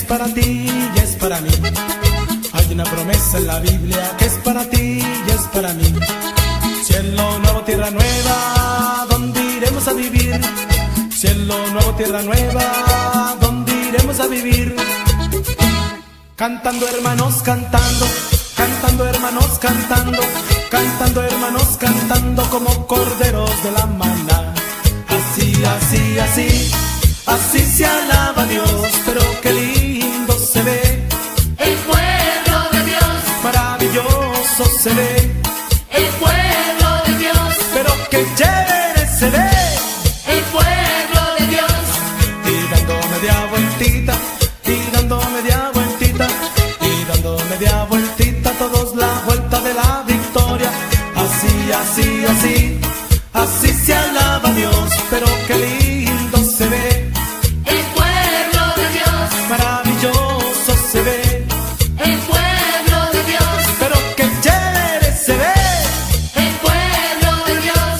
para ti y es para mí. Hay una promesa en la Biblia que es para ti y es para mí. Cielo nuevo, tierra nueva, ¿dónde iremos a vivir? Cielo nuevo, tierra nueva, ¿dónde iremos a vivir? Cantando hermanos, cantando, cantando hermanos, cantando, cantando hermanos, cantando como corderos de la maná. Así, así, así, así se alaba a Dios, pero qué lindo se ve el pueblo de Dios, maravilloso se ve el pueblo de Dios, pero qué chévere se ve el pueblo de Dios, y dando media vueltita, y dando media vueltita, y dando media vueltita, todos la vuelta de la victoria. Así, así, así, así se alaba a Dios, pero qué lindo se ve el pueblo de Dios, maravilloso se ve el pueblo de Dios, pero qué chévere se ve el pueblo de Dios.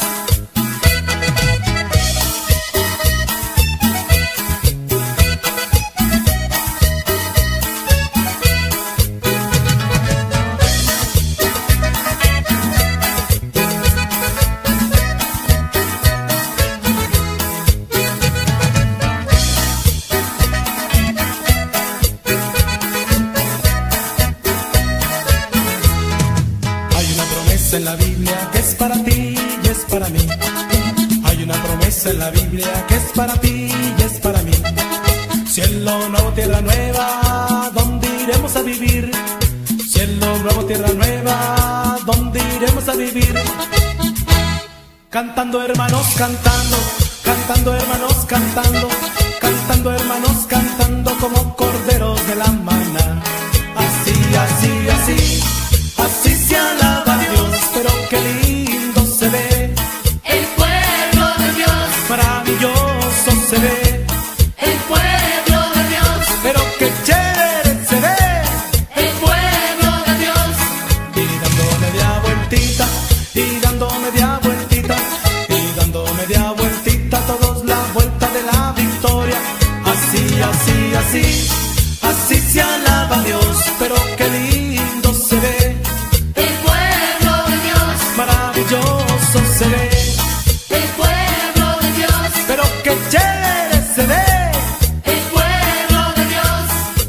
En la Biblia que es para ti y es para mí. Hay una promesa en la Biblia que es para ti y es para mí. Cielo nuevo, tierra nueva, ¿dónde iremos a vivir? Cielo nuevo, tierra nueva, ¿dónde iremos a vivir? Cantando hermanos, cantando, cantando hermanos, cantando, cantando hermanos, cantando como corderos de la maná. Así, así, así, así se alaba a Dios, pero qué lindo se ve El pueblo de Dios, maravilloso se ve el pueblo de Dios, pero qué chévere se ve el pueblo de Dios, y dando media vueltita, y dando media vueltita, y dando media vueltita, todos la vuelta de la victoria. Así, así, así, así se alaba a Dios, pero qué lindo se ve el pueblo de Dios, maravilloso se ve el pueblo de Dios, pero qué chévere se ve el pueblo de Dios.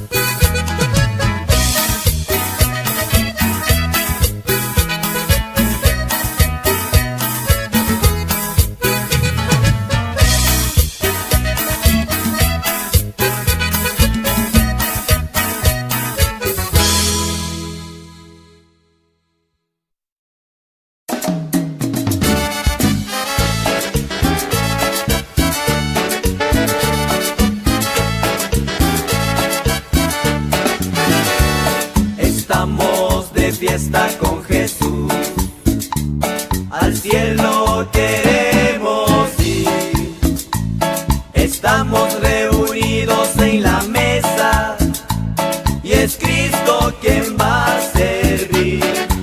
Estamos de fiesta con Jesús, al cielo queremos ir. Estamos reunidos en la mesa y es Cristo quien va a servir.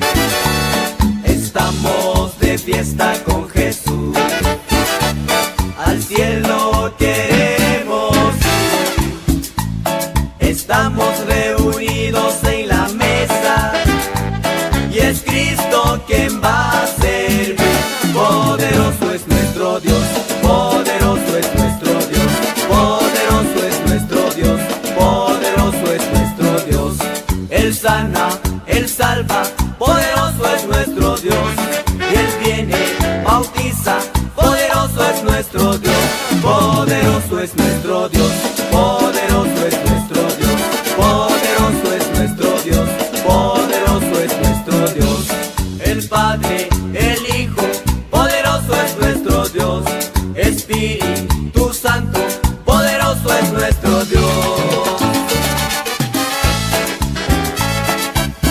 Estamos de fiesta con Jesús, al cielo queremos ir. Estamos reunidos en la mesa y es Cristo quien va a servir. Poderoso es nuestro Dios, poderoso es nuestro Dios, poderoso es nuestro Dios, poderoso es nuestro Dios. Él sana, Él salva, poderoso es nuestro Dios. Y Él viene, bautiza, poderoso es nuestro Dios, poderoso es nuestro Dios, poderoso es nuestro Dios, poderoso es nuestro Dios, poderoso es nuestro Dios. El Padre, el Hijo, poderoso es nuestro Dios. Espíritu Santo, poderoso es nuestro Dios.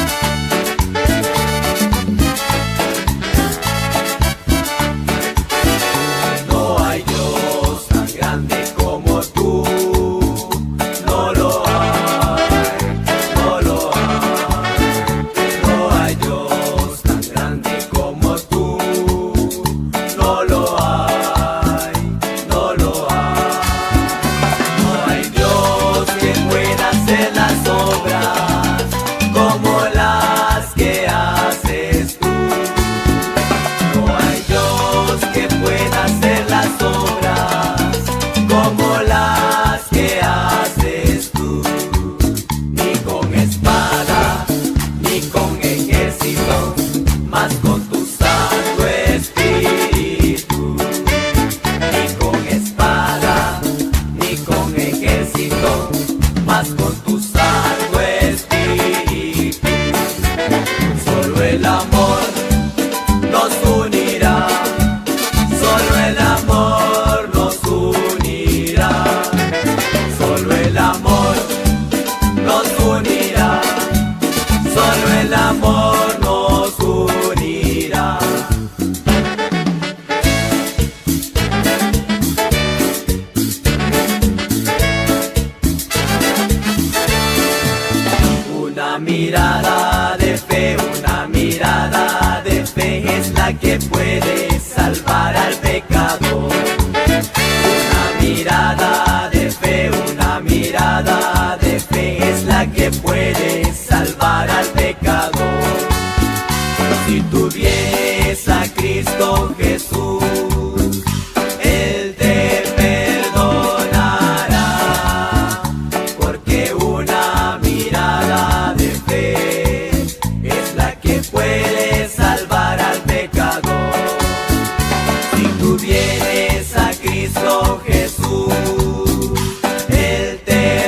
Una mirada de fe, una mirada de fe es la que puede salvar al pecador. Una mirada de fe, una mirada de fe es la que puede salvar al pecador. Si tú vienes a Cristo Jesús, Él te perdonará, porque una mirada de fe es la que puede salvar al pecador. Si tú vienes a Cristo Jesús, Él te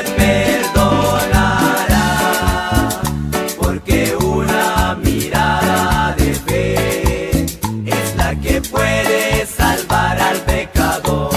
perdonará, porque una mirada de fe es la que puede salvar al pecador.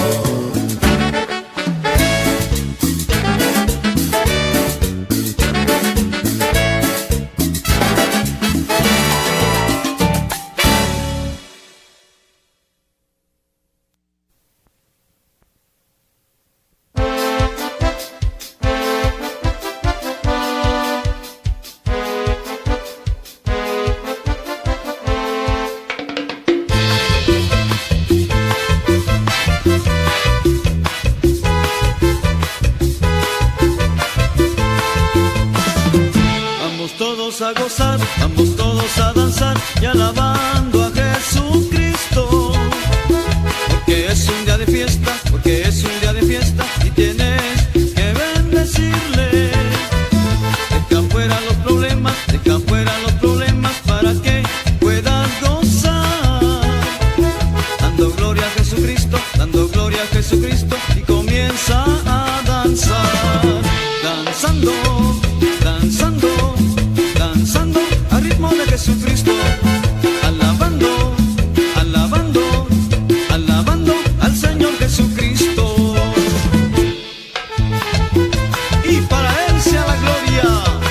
Vamos todos a gozar, vamos todos a danzar y alabando a Jesucristo. Porque es un día de fiesta, porque es un día de fiesta y tienes que bendecirle. Deja fuera los problemas, deja fuera los problemas para que puedas gozar. Dando gloria a Jesucristo, dando gloria a Jesucristo y comienza a danzar. Danzando, danzando, danzando al ritmo de Jesucristo, alabando, alabando, alabando al Señor Jesucristo. Y para Él sea la gloria.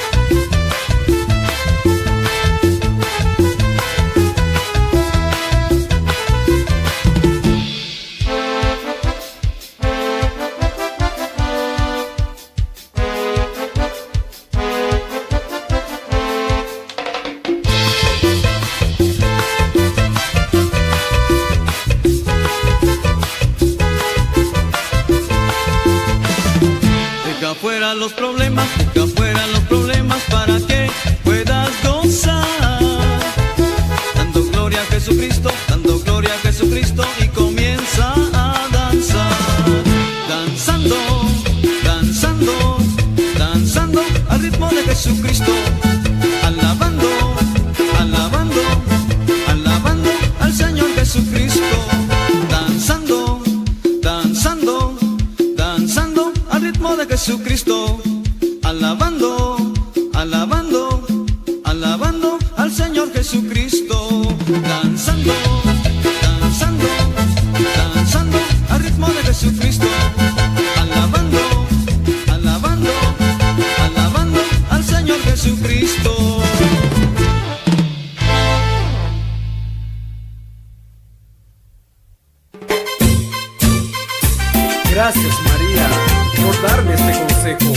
Deja fuera los problemas, deja fuera los problemas para que puedas gozar. Dando gloria a Jesucristo, dando gloria a Jesucristo y comienza a danzar. Danzando, danzando, danzando al ritmo de Jesucristo. Alabando, alabando, alabando al Señor Jesucristo. Danzando, danzando, danzando al ritmo de Jesucristo, alabando, alabando, alabando al Señor Jesucristo. Danzando, danzando, danzando al ritmo de Jesucristo, alabando, alabando, alabando al Señor Jesucristo. Gracias, María, por darme este consejo.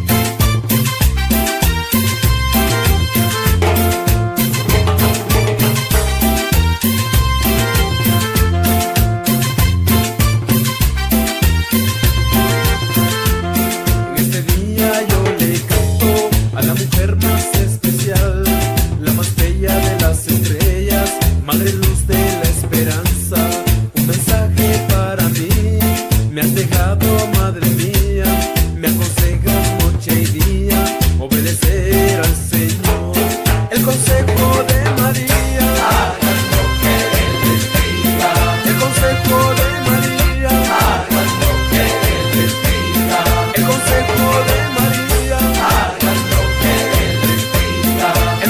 En este día yo le canto a la mujer más especial, la más bella de las estrellas, madre luz de la esperanza. Un mensaje para mí me has dejado, madre mía, me aconsejas noche y día obedecer al Señor. El consejo de María, hagan lo que Él les diga. El consejo de María, hagan lo que Él les diga. El consejo de María, hagan lo que Él les diga.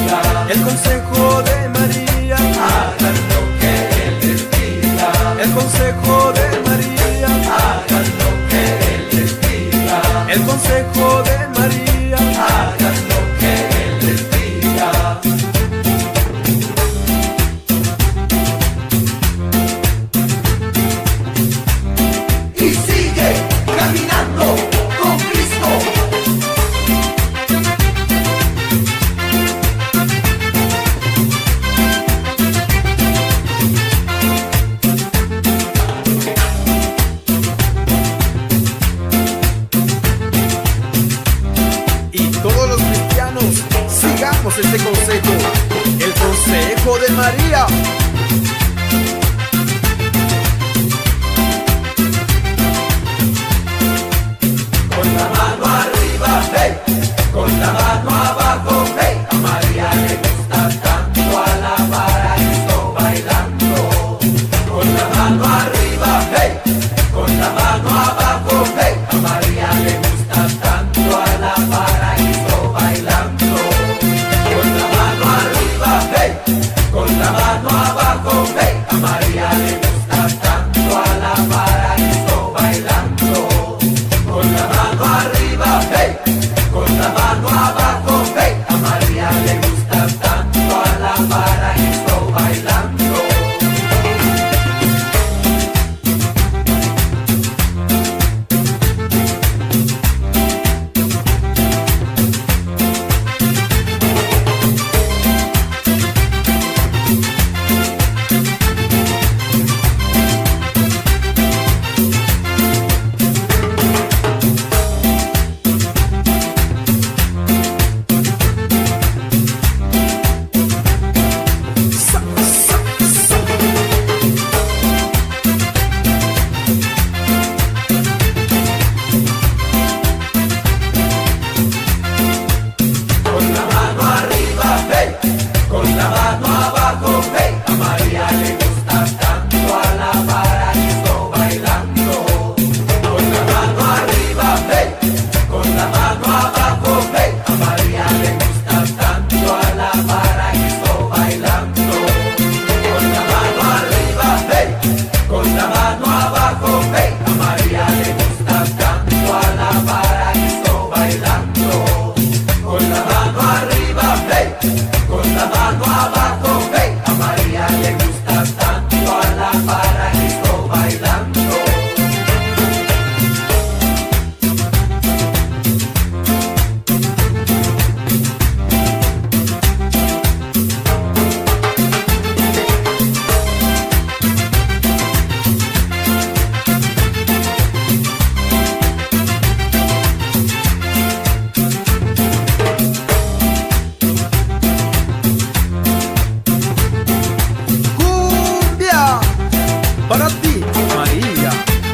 diga. El consejo de María, Hagan lo que Él les diga. el consejo de María, Hagan lo que Él les diga. el consejo de María. Hagan lo que Él les diga. Y sigue caminando con Cristo. Y todos los cristianos sigamos este consejo, el consejo de María. Con la mano arriba, hey, con la mano abajo, hey, a María le gusta tanto alabar a Cristo bailando. Con la mano arriba, hey, con la mano abajo, hey, a María le gusta tanto alabar a Cristo bailando. Con la mano arriba, hey, con la mano abajo, hey, a María le gusta tanto alabar a Cristo bailando. Con la mano arriba, hey, con la mano abajo, hey, a María le gusta tanto alabar a Cristo bailando. Con la mano arriba, hey, con la mano abajo, hey, a María le gusta tanto alabar a Cristo bailando. Con la mano arriba, hey, con la mano abajo, hey, a María le gusta tanto alabar a Cristo bailando. Con la mano arriba, hey, con la mano abajo, hey, a María le gusta tanto alabar a Cristo bailando. Con la mano arriba, hey, con la mano abajo, hey, a María le gusta tanto alabar a Cristo bailando. Cumbia para ti, María.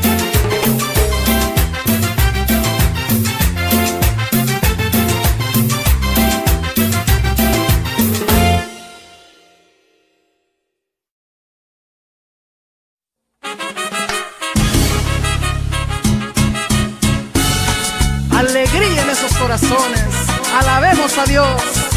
Alegría en esos corazones, alabemos a Dios.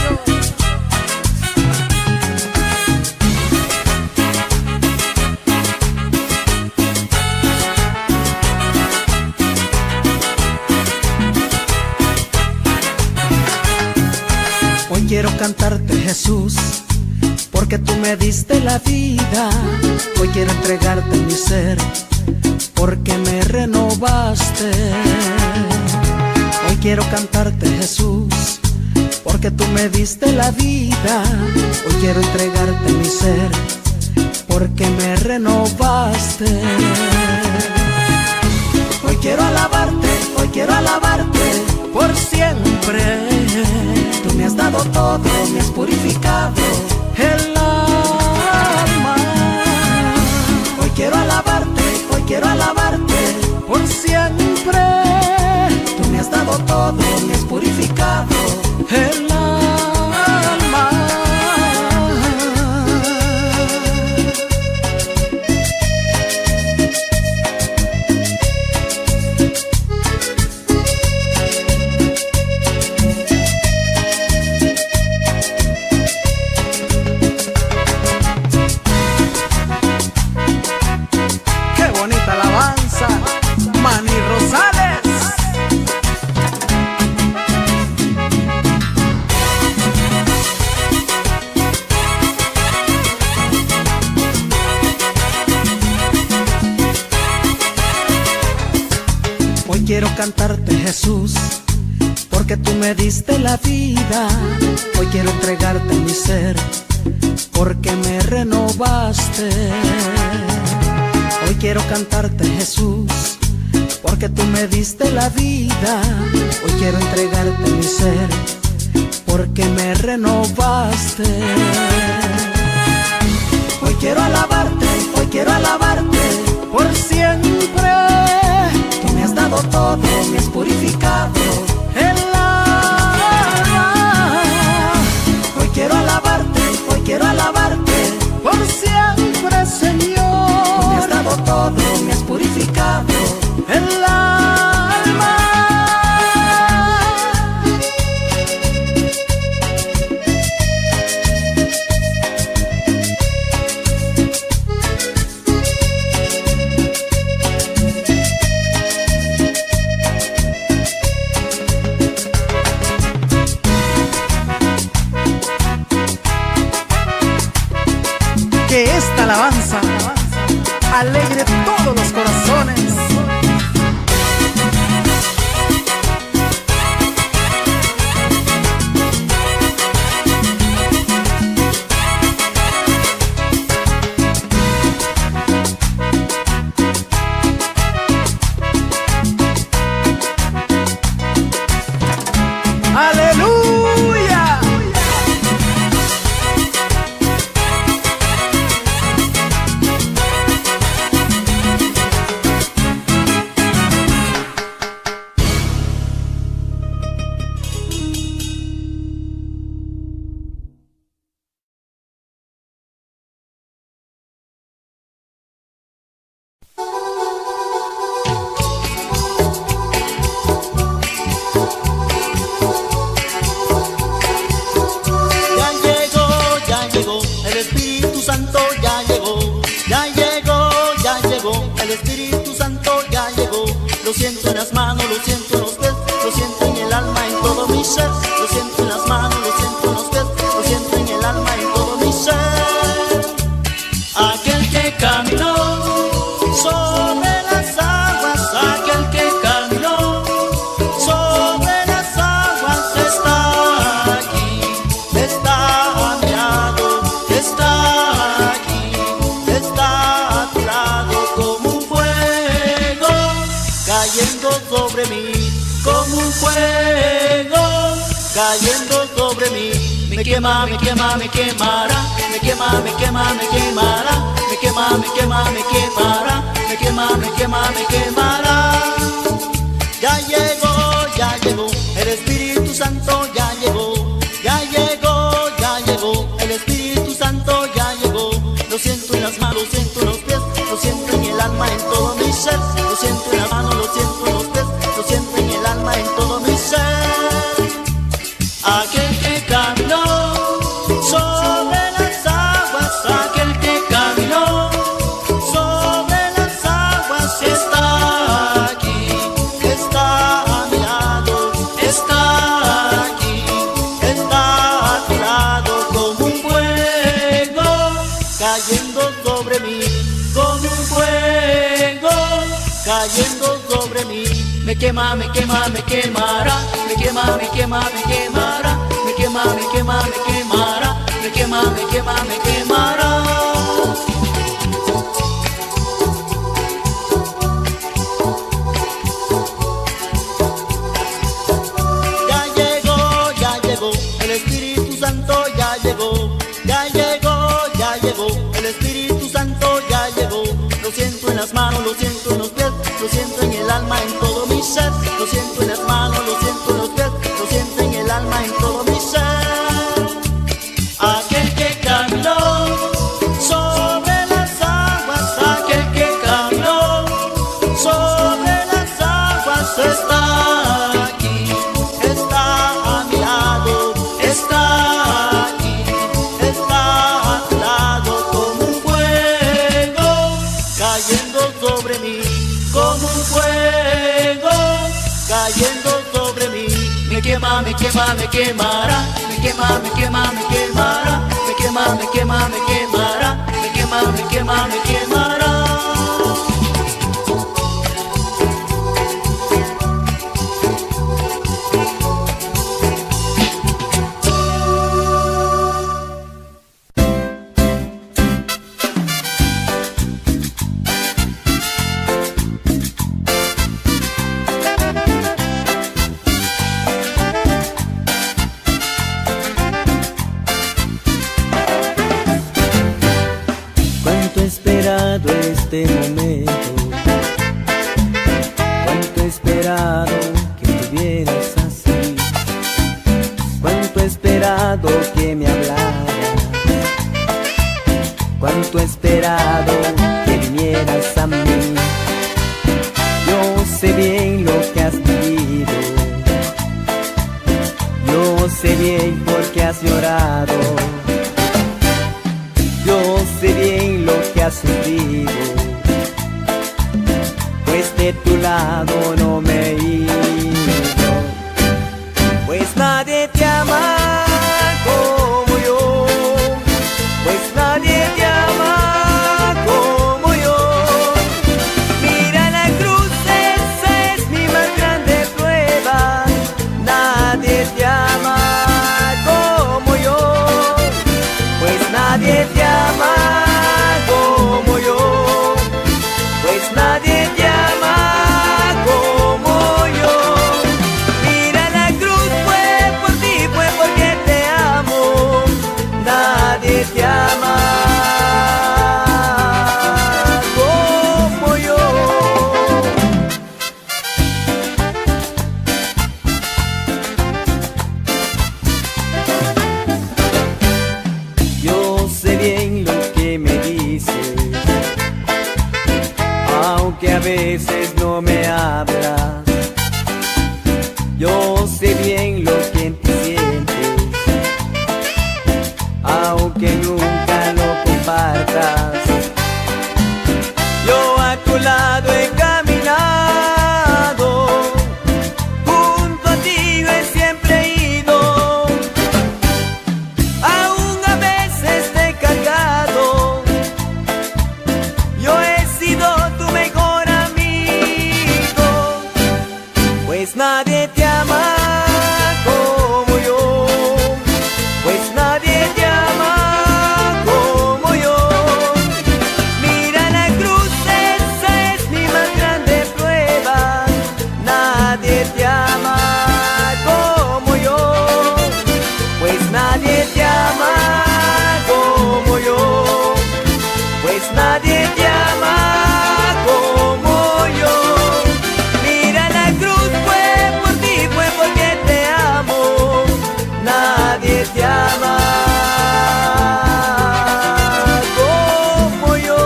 Hoy quiero cantarte, Jesús, porque tú me diste la vida. Hoy quiero entregarte mi ser, porque me renovaste. Hoy quiero cantarte, Jesús, porque tú me diste la vida. Hoy quiero entregarte mi ser, porque me renovaste. Hoy quiero alabarte por siempre. Tú me has dado todo, me has purificado el alma. Hoy quiero alabarte por siempre. Tú me has dado todo, me has purificado el alma. quiero cantarte, Jesús, porque tú me diste la vida. Hoy quiero entregarte mi ser, porque me renovaste. Hoy quiero cantarte, Jesús, porque tú me diste la vida. Hoy quiero entregarte mi ser, porque me renovaste. Hoy quiero alabarte por siempre. Tú me has dado todo, me has purificado el alma. Hoy quiero alabarte por siempre, Señor. Tú me has dado todo, me has purificado el alma. Que esta alabanza alegre todos los corazones. ¡Aleluya! El Espíritu Santo ya llegó, el Espíritu Santo ya llegó. Lo siento en las manos, lo siento en los pies, lo siento en el alma, en todo mi ser. Lo siento en las manos, lo siento en los pies, lo siento en el alma, en todo mi ser. Aquel que caminó sobre las aguas, aquel que caminó sobre las aguas está aquí, está a mi lado, está aquí, está a tu lado como un fuego cayendo sobre mí, como un fuego cayendo sobre mí. Me quema, me quema, me quemará, me quema, me quema, me quemará, me quema, me quema, me quemará, me quema, me quema, me quemará. Ya llegó, el Espíritu Santo ya llegó, el Espíritu Santo ya llegó. Lo siento en las manos, lo siento en los pies, lo siento en el alma, en todo mi ser. Lo siento en las manos, lo siento en los pies, lo siento en el alma, en todo mi ser. Aquel que caminó sobre las aguas, aquel que caminó sobre las aguas está aquí, está a mi lado, está aquí, está a tu lado como un fuego cayendo sobre mí, como un fuego cayendo sobre mí. Me quema, me quema, me quemará, me quema, me quema, me quemará, me quema, me quema, me quemará, me quema, me quema, me quemará. Ya llegó, el Espíritu Santo ya llegó, el Espíritu Santo ya llegó. Lo siento en las manos, lo siento en los pies, lo siento en el alma, en todo mi ser. Lo siento en las manos, lo siento en los pies, lo siento en el alma, en todo mi ser. Aquel que caminó sobre las aguas, aquel que caminó sobre las aguas está aquí, está a mi lado, está aquí, está a tu lado como un fuego cayendo sobre mí, como un fuego cayendo sobre mí. Me quema, me quema, me quemará, me quema, me quema, me quemará, me quema, me quema, me quemará, me quema, me quema, me quemará. haya sufrido, pues de tu lado no me he ido, pues nadie te ama como yo, pues nadie te ama como yo. Mira la cruz, esa es mi más grande prueba, nadie te ama como yo, pues nadie te ama como yo, pues nadie te ama como yo. Mira la cruz, fue por ti, fue porque te amo, nadie te ama como yo. Yo sé bien lo que me dices, aunque a veces no me hablas. Yo sé bien lo que en ti sientes, aunque nunca lo compartas. Yo a tu lado he caminado, junto a ti yo he siempre ido, aún a veces te he cargado. Yo he sido tu mejor amigo, pues nadie te ama como yo, pues nadie te ama como yo. Mira la cruz, esa es mi más grande prueba, nadie te ama como yo, pues nadie te ama como yo, pues nadie te ama como yo. Mira la cruz, fue por ti, fue porque te amo, nadie te ama como yo.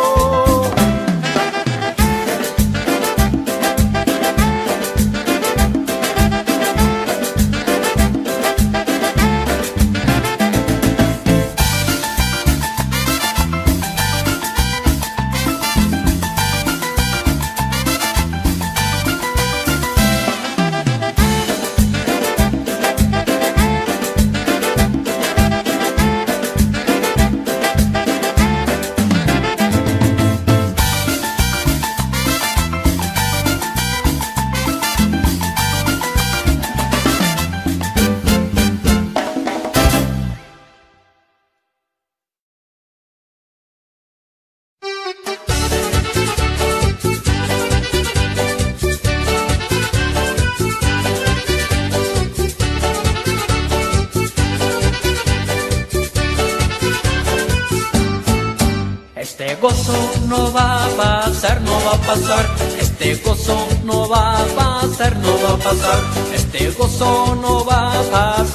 Este gozo no va a pasar, no va a pasar. Este gozo no va a pasar, no va a pasar. Este gozo no va a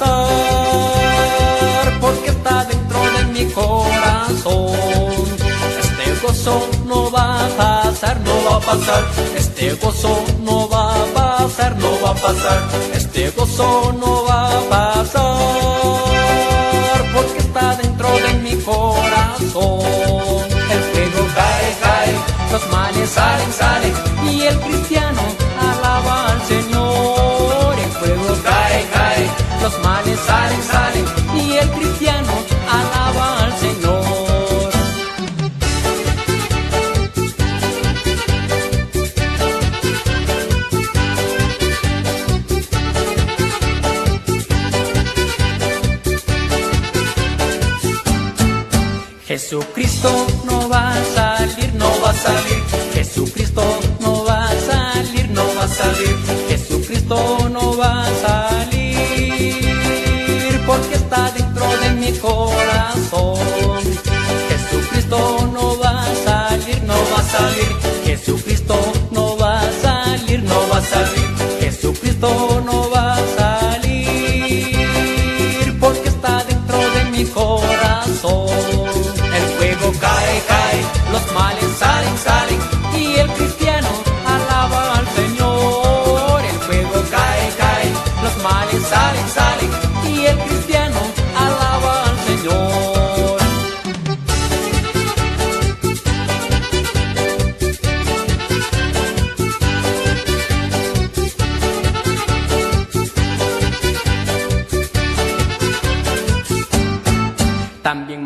pasar, porque está dentro de mi corazón. Este gozo no va a pasar, no va a pasar. Este gozo no va a pasar, no va a pasar. Este gozo no va a pasar, porque está dentro de mi corazón. El fuego cae, cae, los males salen, salen, y el cristiano alaba al Señor. El fuego cae, cae, los males salen, salen, y el cristiano alaba al Señor. Jesucristo no va a salir, no va a salir. Jesucristo no va a salir, no va a salir. Jesucristo no va a salir, porque está dentro de mi corazón. Jesucristo no va a salir, no va a salir. Jesucristo no va a salir, no va a salir. Jesucristo no va a salir, porque está dentro de mi corazón. El fuego cae, cae, los males salen, salen, y el cristiano alaba al Señor. El fuego cae, cae, los males salen, salen, y el cristiano alaba al Señor.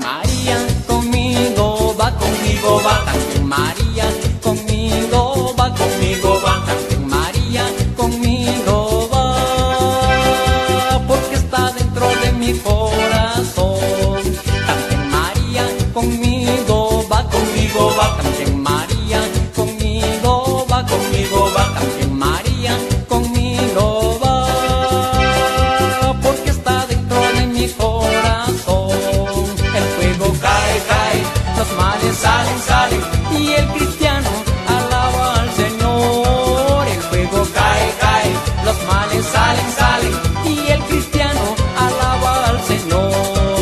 María conmigo va, conmigo va. También María conmigo va, conmigo va. También María conmigo va, porque está dentro de mi corazón. También María conmigo va, conmigo va. También María conmigo va, conmigo va. También María conmigo va, porque está dentro de mi corazón. El fuego cae, cae, los males salen, salen, y el cristiano alaba al Señor. El fuego cae, cae, los males salen, salen, y el cristiano alaba al Señor.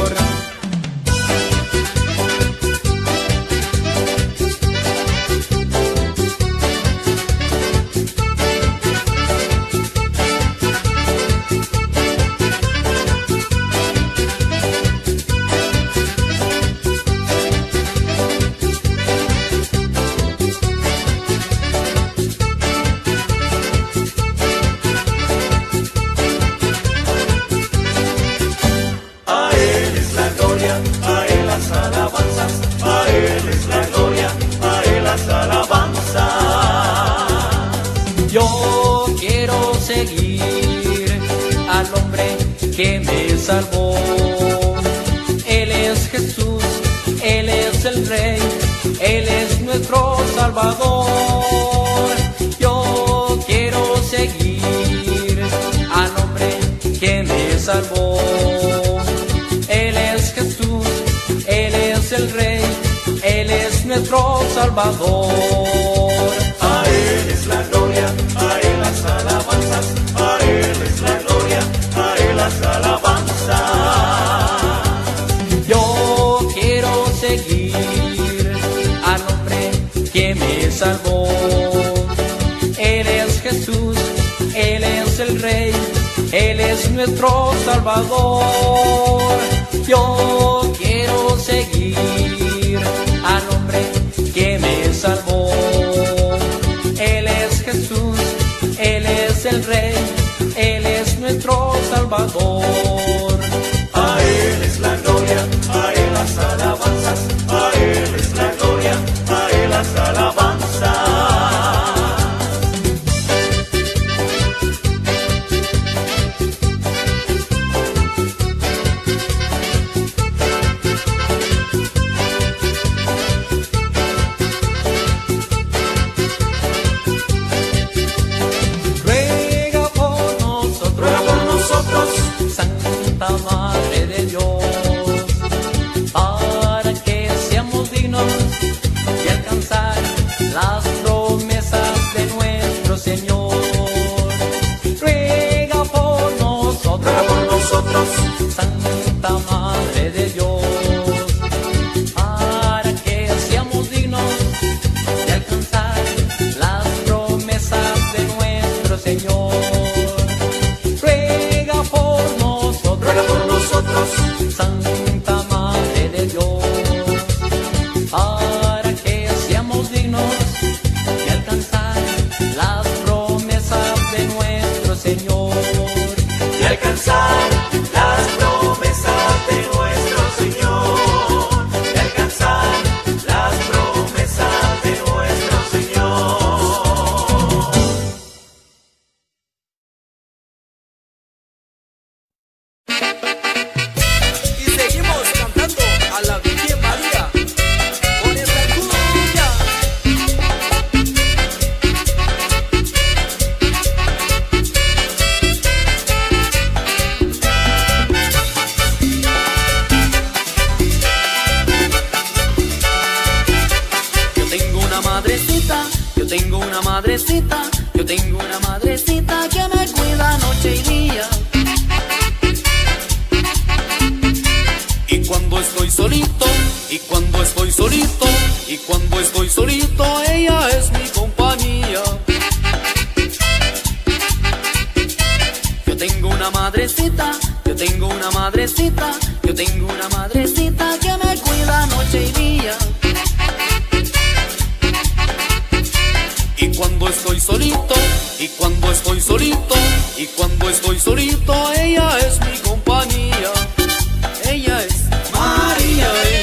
A Él es la gloria, a Él las alabanzas, a Él es la gloria, a Él las alabanzas. Yo quiero seguir al hombre que me salvó. Él es Jesús, Él es el Rey, Él es nuestro Salvador. Yo quiero seguir al hombre que me salvó. Él es Jesús, Él es el Rey, Él es nuestro Salvador. A Él es la gloria, a Él las alabanzas, a Él es la gloria, a Él las alabanzas. Yo quiero seguir al hombre que me salvó. Él es Jesús, Él es el Rey, Él es nuestro Salvador. Yo quiero seguir al hombre que me salvó. Él es Jesús, Él es el Rey, Él es nuestro Salvador. A Él es la gloria, a Él las alabanzas, a Él es la gloria, a Él las alabanzas. Ruega por nosotros, Santa Madre de Dios, para que seamos dignos de alcanzar las promesas de nuestro Señor. Ruega por nosotros, Santa Madre de Dios, para que seamos dignos de alcanzar las promesas de nuestro Señor. Ruega por nosotros, Santa Madre de Dios, para que seamos dignos de alcanzar las promesas de nuestro Señor. De alcanzar las promesas de nuestro Señor, de alcanzar las promesas de nuestro Señor. Y seguimos cantando a la Virgen María con esta cumbia. Yo tengo una madrecita, yo tengo una madrecita, yo tengo una madrecita que me cuida noche y día. Y cuando estoy solito, y cuando estoy solito, y cuando estoy solito, ella es mi compañía. Yo tengo una madrecita, yo tengo una madrecita, yo tengo una madrecita que me cuida noche y día. Y cuando estoy solito, y cuando estoy solito, y cuando estoy solito, ella es mi compañía. Ella es María.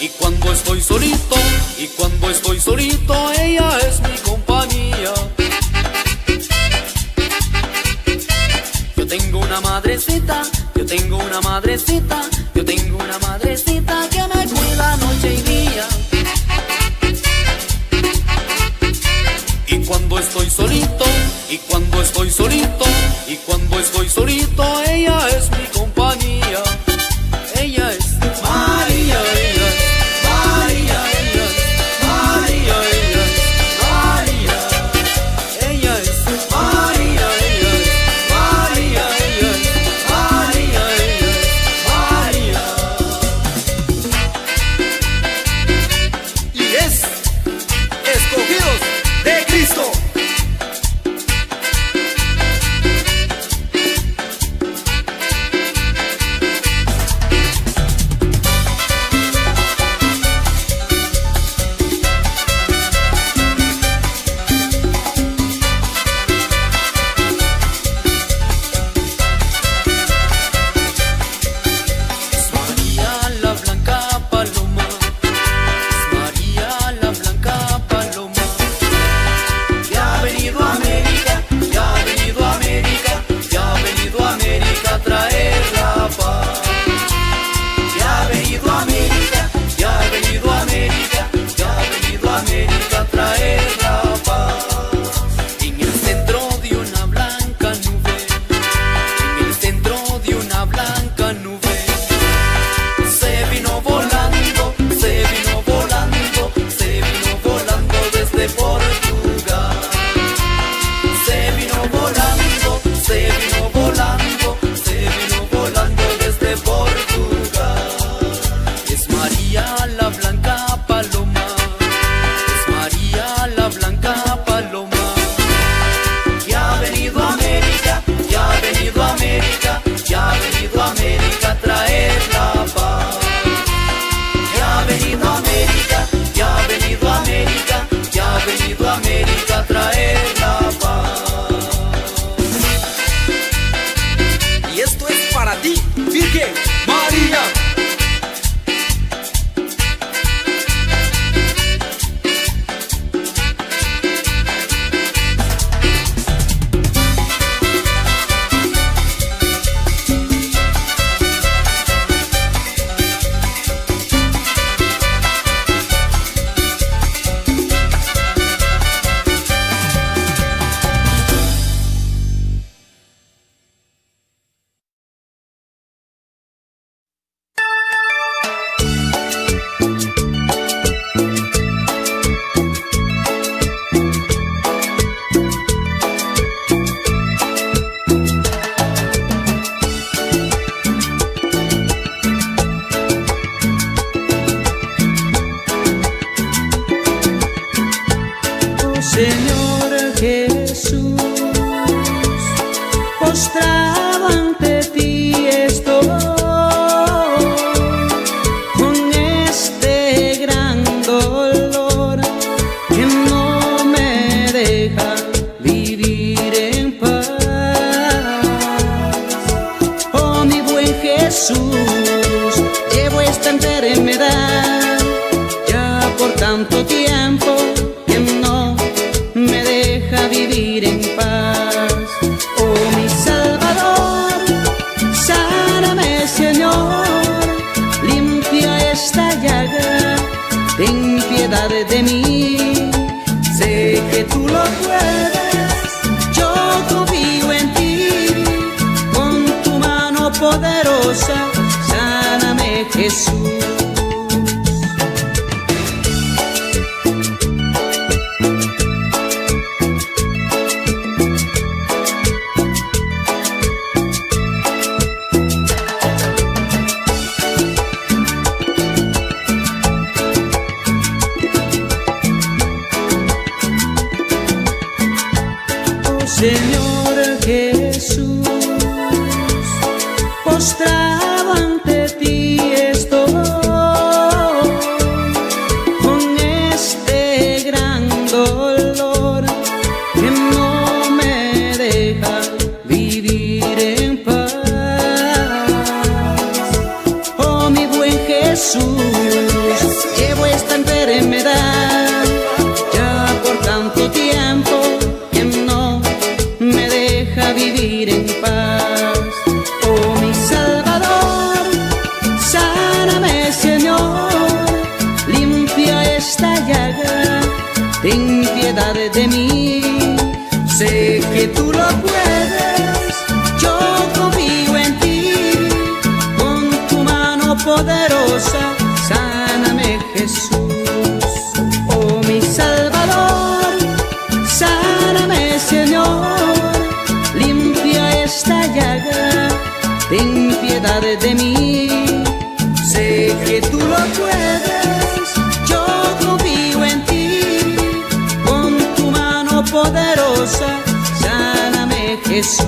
y cuando estoy solito, y cuando estoy solito, ella es mi compañía. Yo tengo una madrecita, yo tengo una madrecita, yo tengo una madrecita que me cuida noche y día. Y cuando estoy solito, y cuando estoy solito, y cuando estoy solito, ella es mi compañía. Ella es María, ella es María, ella es María, ella es María. Ella es María, ella es María, ella es María, ella es María. Y es escogidos de Cristo. Es María la blanca paloma, es María la blanca paloma, que ha venido a América, que ha venido a América, que ha venido a América a traer la paz. Que ha venido a América, que ha venido a América, que ha venido a América a traer la paz. En el centro de una blanca nube, en el centro de una blanca nube, se vino volando, se vino volando, se vino volando desde Portugal. Se vino volando, se vino volando, se vino volando desde Portugal. Es María la blanca paloma, es María la blanca paloma, que ha venido a América, que ha venido a América, que ha venido a América a traer la paz. Que ha venido a América, que ha venido a América, que ha venido a América a traer la paz. Y esto es para ti, Virgen María. Señor Jesús, postrado ante ti estoy, con este gran dolor que no me deja vivir en paz. Oh, mi buen Jesús, llevo esta enfermedad ya por tanto tiempo que no me deja vivir en paz. Oh, mi Salvador, sáname, Señor, limpia esta llaga, ten piedad de mí. Sé que tú lo puedes, yo confío en ti, con tu mano poderosa, sáname, Jesús. Señor Jesús, postrado ante ti estoy, piedad de mí. Sé que tú lo puedes, yo confío en ti. Con tu mano poderosa, sáname Jesús. Oh mi Salvador, sáname Señor. Limpia esta llaga, ten piedad de mí. Sé que tú lo puedes, yo confío en ti. Con tu mano poderosa, sáname Jesús.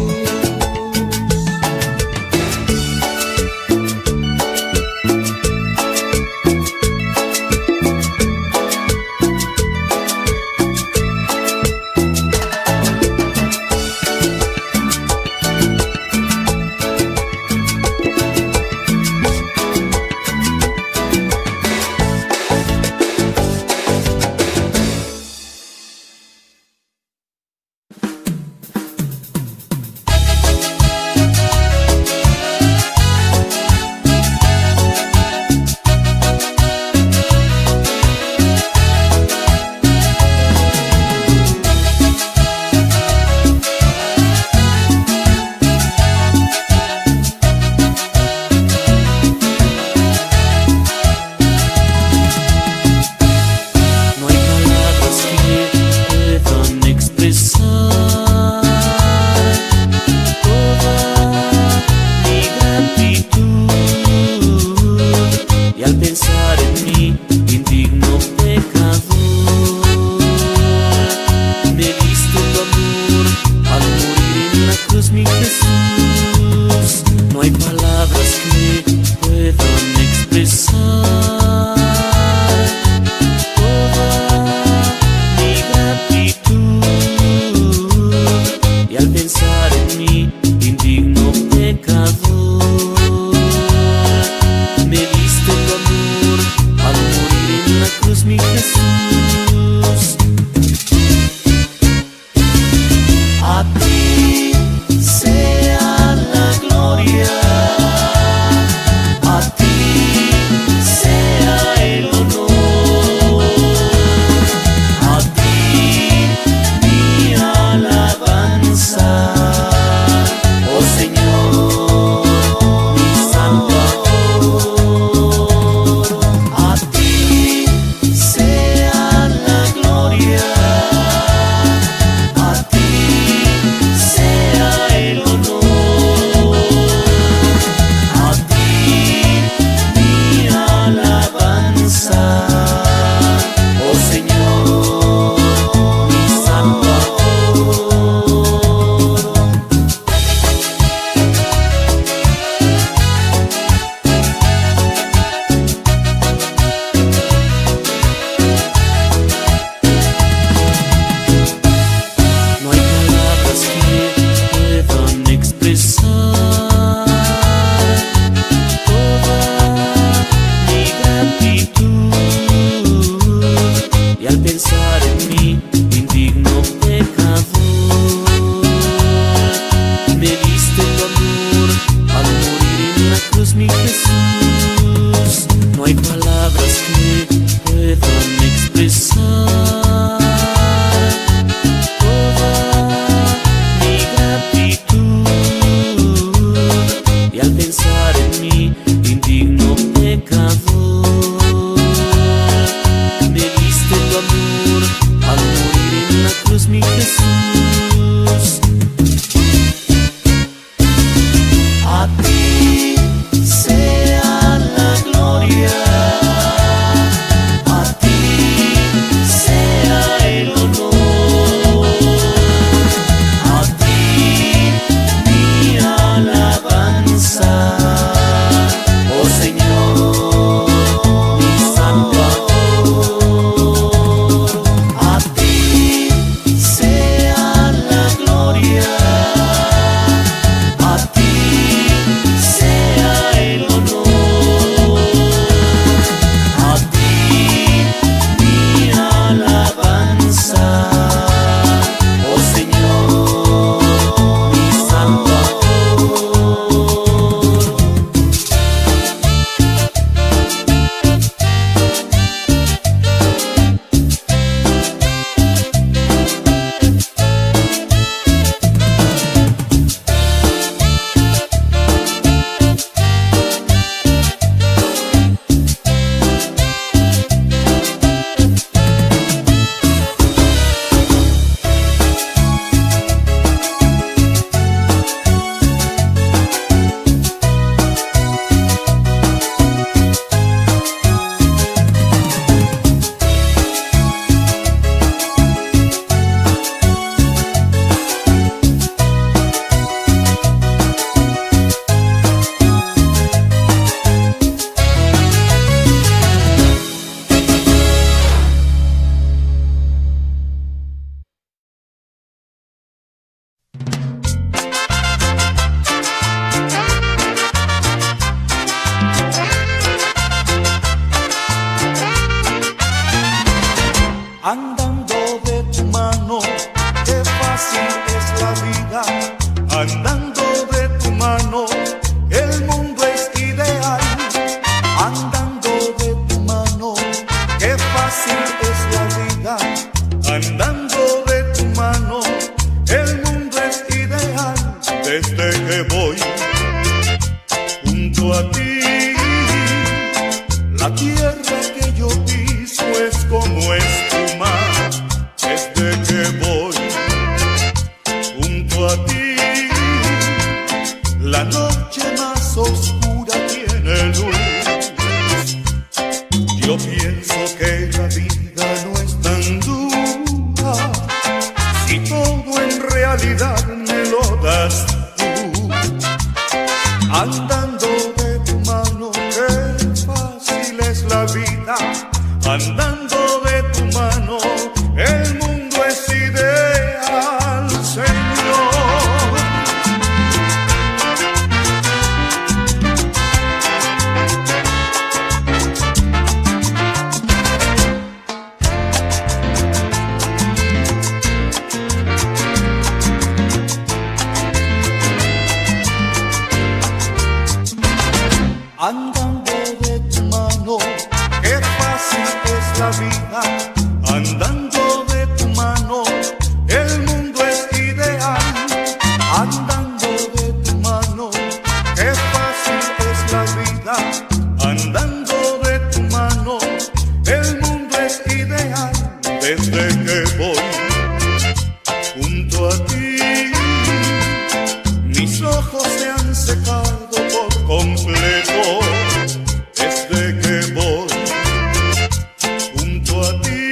A ti sea la gloria. La tierra que yo piso es como espuma desde que voy junto a ti. La noche más oscura tiene luz. Yo pienso que la vida no es tan dura si todo en realidad me lo das tú. Andando de tu mano, qué fácil es la vida. Andando de tu mano, el mundo es ideal, Señor. Andando de tu mano, qué fácil es la vida. Andando de tu mano, el mundo es ideal. Andando de tu mano, qué fácil es la vida. Andando de tu mano, el mundo es ideal. Desde que voy junto a ti, mis ojos se han secado por completo. Desde que voy junto a ti,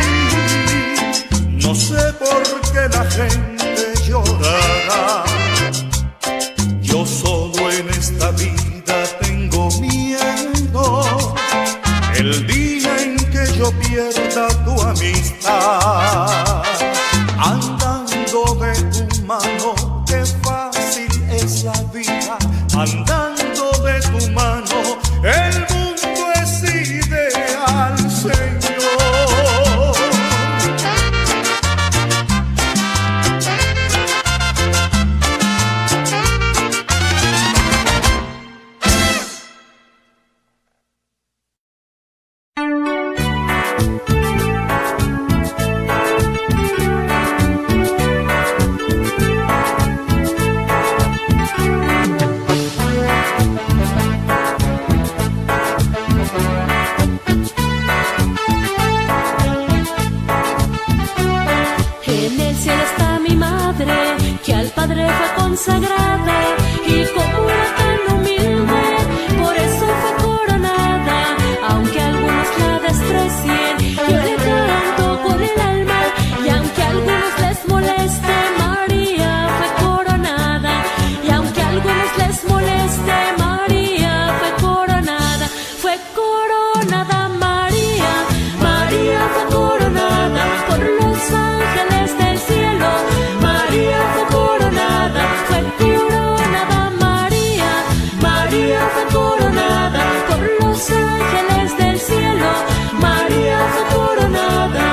no sé por qué la gente llorará. Yo solo en esta vida tengo miedo, el día en que yo pierda tu amistad. Andando de tu mano, qué fácil es la vida. Andando de tu mano, el mundo es ideal, Señor. Padre fue consagrada y como era tan humilde, por eso fue coronada. Aunque algunos la desprecien, yo le canto con el alma, y aunque a algunos les moleste, María fue coronada. Y aunque a algunos les moleste, María fue coronada. Fue coronada María, María fue coronada por los ángeles del cielo. María fue coronada, fue coronada María, María fue coronada por los ángeles del cielo. María fue coronada.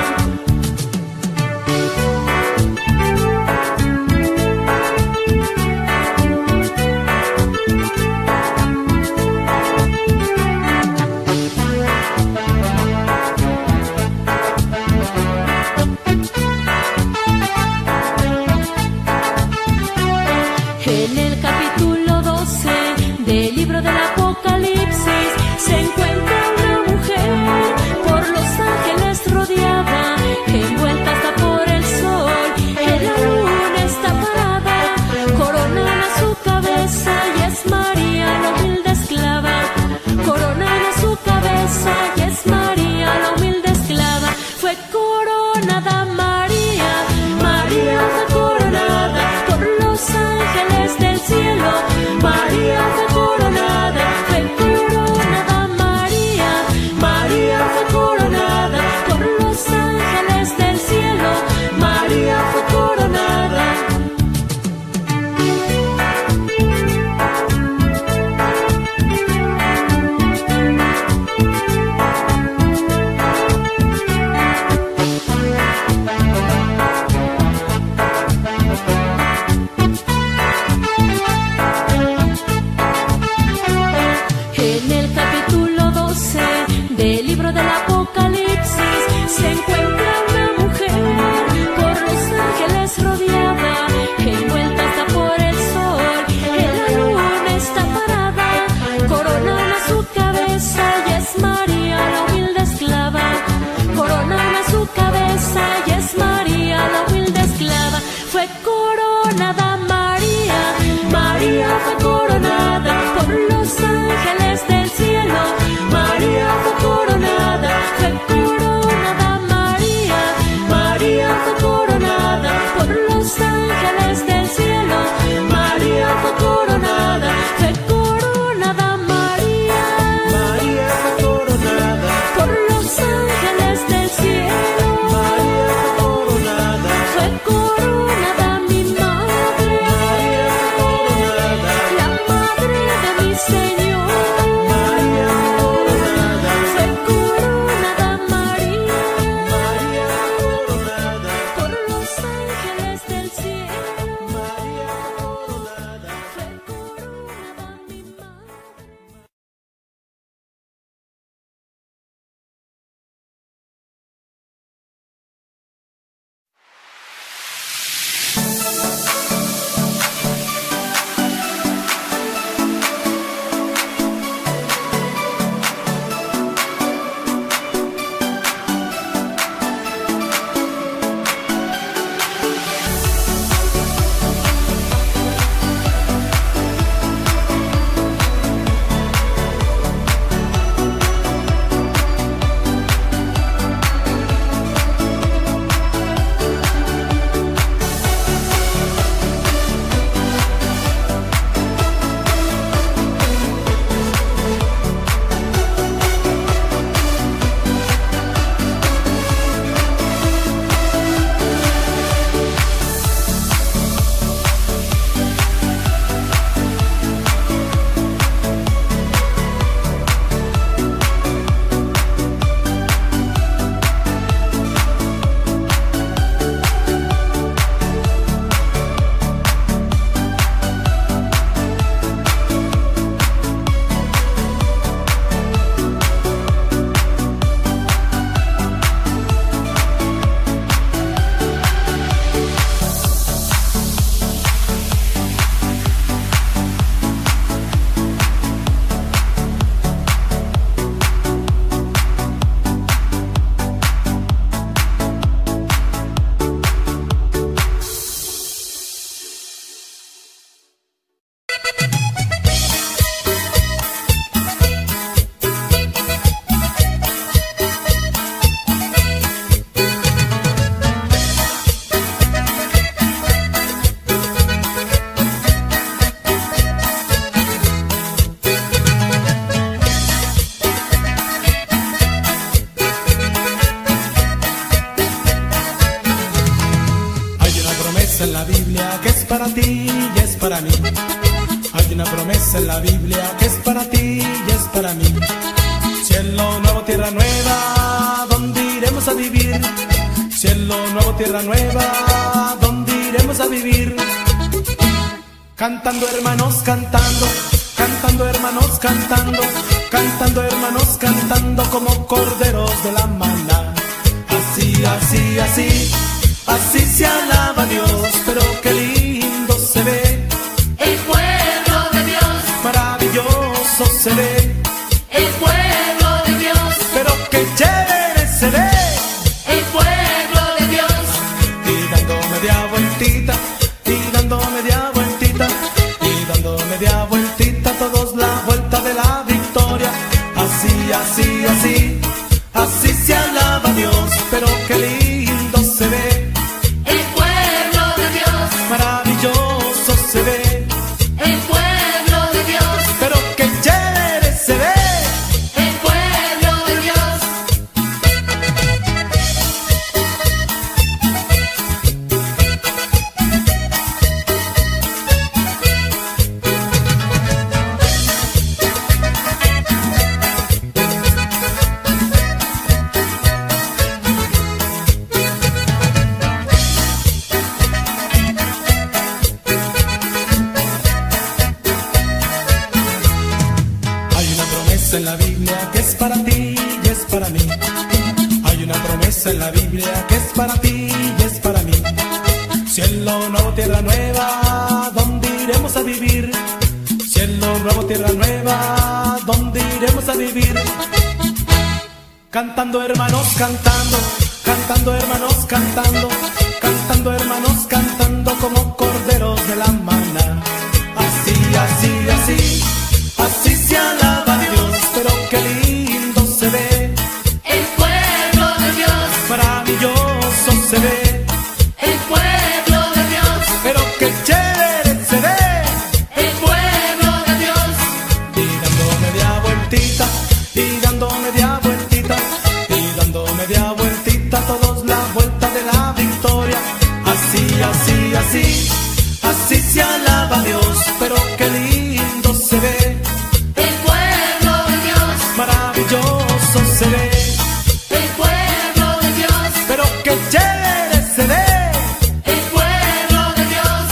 En el capítulo 12 del libro del Apocalipsis se encuentra una mujer por los ángeles rodeada, envuelta hasta por el sol, en la luna está parada, coronada su cabeza y es María la humilde esclava, coronada su cabeza y es María la humilde esclava. Fue coronada María, María fue coronada por los ángeles del cielo. María fue coronada María, María fue coronada por los ángeles del cielo. María fue coronada. En el capítulo 12 del libro del Apocalipsis se encuentra una mujer por los ángeles rodeada, envuelta hasta por el sol, en la luna está parada, coronada su cabeza y es es María la humilde esclava, coronada su cabeza y es María la humilde esclava. Fue coronada María, María fue coronada por los ángeles del cielo. María fue coronada María, María fue coronada por los ángeles del cielo. María fue coronada María, María fue coronada por los ángeles del cielo. María fue coronada Fue coronada mi madre, María fue coronada la madre de mi Señor. María fue coronada Fue coronada María, María fue coronada por los ángeles del cielo. María fue coronada Fue coronada mi madre. En la Biblia que es para ti y es para mí. Hay una promesa en la Biblia que es para ti y es para mí. Cielo nuevo, tierra nueva, ¿dónde iremos a vivir? Cielo nuevo, tierra nueva, ¿dónde iremos a vivir? Cantando hermanos, cantando, cantando hermanos, cantando, cantando hermanos, cantando como corderos de la maná. Así, así, así. Así se alaba a Dios, pero qué lindo se ve El pueblo de Dios, maravilloso se ve, el pueblo de Dios, pero qué chévere se ve. el pueblo de Dios. Y dando media vueltita, y dando media vueltita, y dando media vueltita, todos la vuelta de la victoria. Así, así, así, así se alaba a Dios, pero qué lindo se ve. Maravilloso se ve, El pueblo de Dios, pero qué chévere se ve. el pueblo de Dios. En la Biblia que es para ti y es para mí. Hay una promesa en la Biblia que es para ti y es para mí. Cielo nuevo, tierra nueva, ¿dónde iremos a vivir? Cielo nuevo, tierra nueva, ¿dónde iremos a vivir? Cantando hermanos, cantando, cantando hermanos, cantando, cantando hermanos, cantando como corderos de la maná. Así, así, así, así se alaba a Dios, pero qué lindo se ve. El pueblo de Dios, Maravilloso se ve, el pueblo de Dios, pero qué chévere se ve. el pueblo de Dios. Y dando media vueltita, y dando media vueltita, y dando media vueltita, todos la vuelta de la victoria. Así, así, así, así se alaba a Dios, pero qué lindo se ve. El pueblo de Dios, Maravilloso se ve, el pueblo de Dios, pero qué chévere se ve. el pueblo de Dios.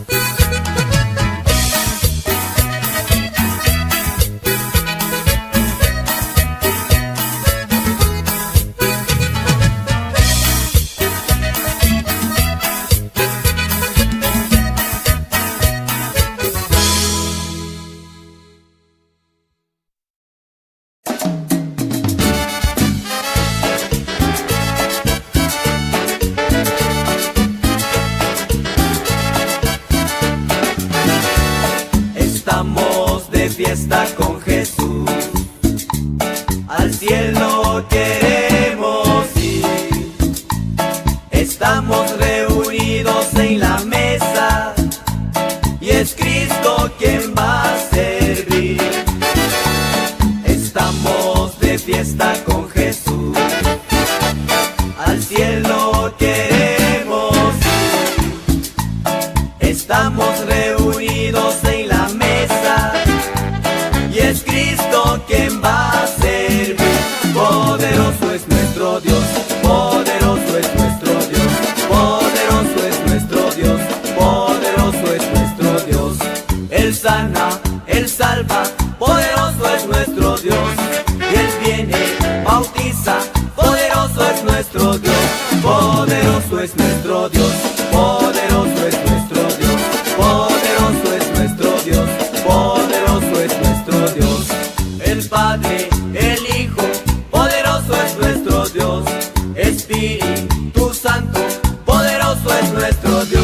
Estamos de fiesta con Jesús, al cielo queremos ir. Estamos reunidos en la mesa y es Cristo quien va a servir. Estamos de fiesta con Jesús, al cielo queremos ir. Estamos reunidos en la mesa y es Cristo quien va a servir. Poderoso es nuestro Dios, poderoso es nuestro Dios, poderoso es nuestro Dios, poderoso es nuestro Dios. Él sana, Él salva, poderoso es nuestro Dios. Y Él viene, bautiza, poderoso es nuestro Dios, poderoso es nuestro Dios, poderoso es nuestro Dios, poderoso es nuestro Dios, poderoso es nuestro Dios. El Padre, el Hijo, poderoso es nuestro Dios. Espíritu Santo, poderoso es nuestro Dios.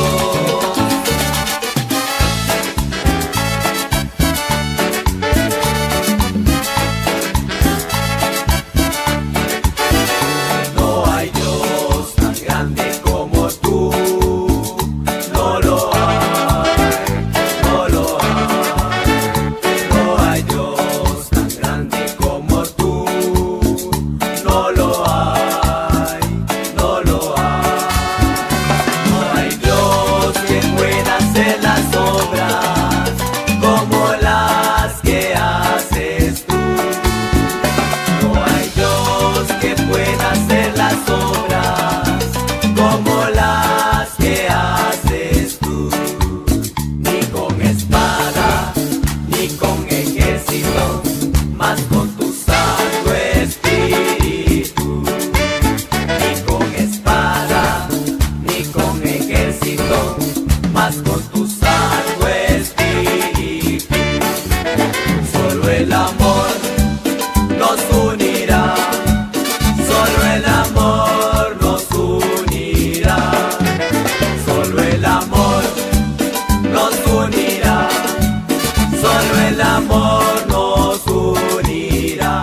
No hay Dios tan grande como tú, no lo hay, no lo hay. No hay Dios tan grande como tú, no lo hay, no lo hay. No hay Dios que pueda hacer las obras como las que haces tú. No hay Dios que pueda hacer las obras como las que haces tú. Ni con espada, ni con ejército, más con tu Santo Espíritu. Ni con espada, ni con ejército, más con tu Santo Espíritu. Solo el amor nos unirá, solo el amor nos unirá, solo el amor nos unirá, solo el amor nos unirá.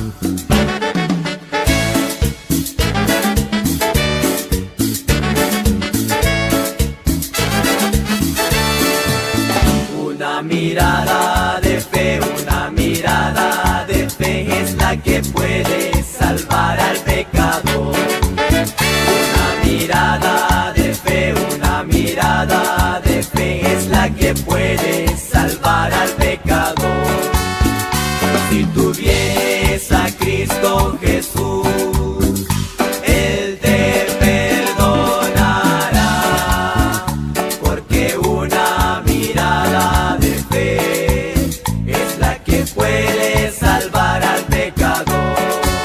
Una mirada de fe, una mirada de fe es la que puede salvar al pecador. Una mirada de fe, una mirada de fe es la que puede salvar al pecador. Si tú vienes a Cristo Jesús, Él te perdonará, porque una mirada de fe es la que puede salvar al pecador.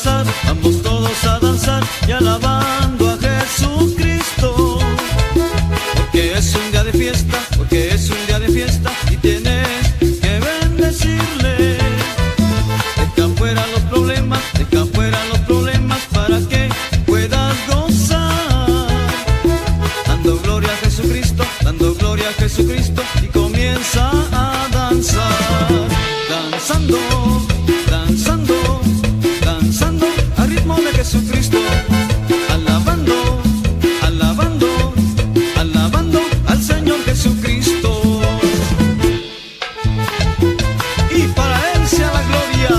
gozar, vamos todos a danzar y alabando a Jesucristo. Porque es un día de fiesta, porque es un día de fiesta y tienes que bendecirle. Deja fuera los problemas, deja fuera los problemas para que puedas gozar. Dando gloria a Jesucristo, dando gloria a Jesucristo y comienza a danzar. Danzando, danzando, danzando al ritmo de Jesucristo. Alabando, alabando, alabando al Señor Jesucristo. Y para Él sea la gloria.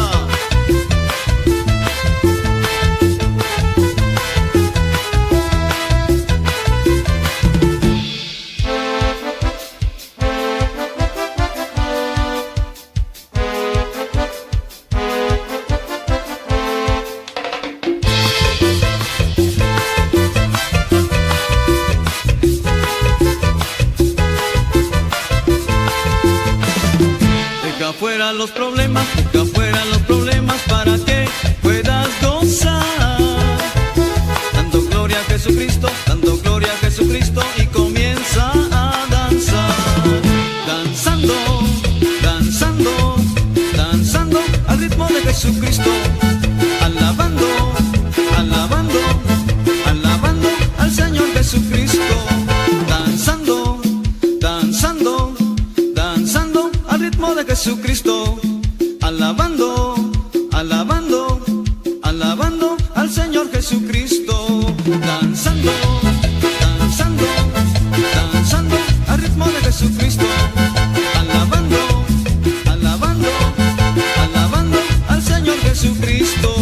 Deja fuera los problemas, deja fuera los problemas para que puedas gozar. Dando gloria a Jesucristo, dando gloria a Jesucristo y comienza a danzar. Danzando, danzando, danzando al ritmo de Jesucristo. Alabando, alabando, alabando al Señor Jesucristo. Danzando, danzando, danzando al ritmo de Jesucristo. Alabando, alabando, alabando al Señor Jesucristo. Danzando, danzando, danzando al ritmo de Jesucristo. Alabando, alabando, alabando al Señor Jesucristo.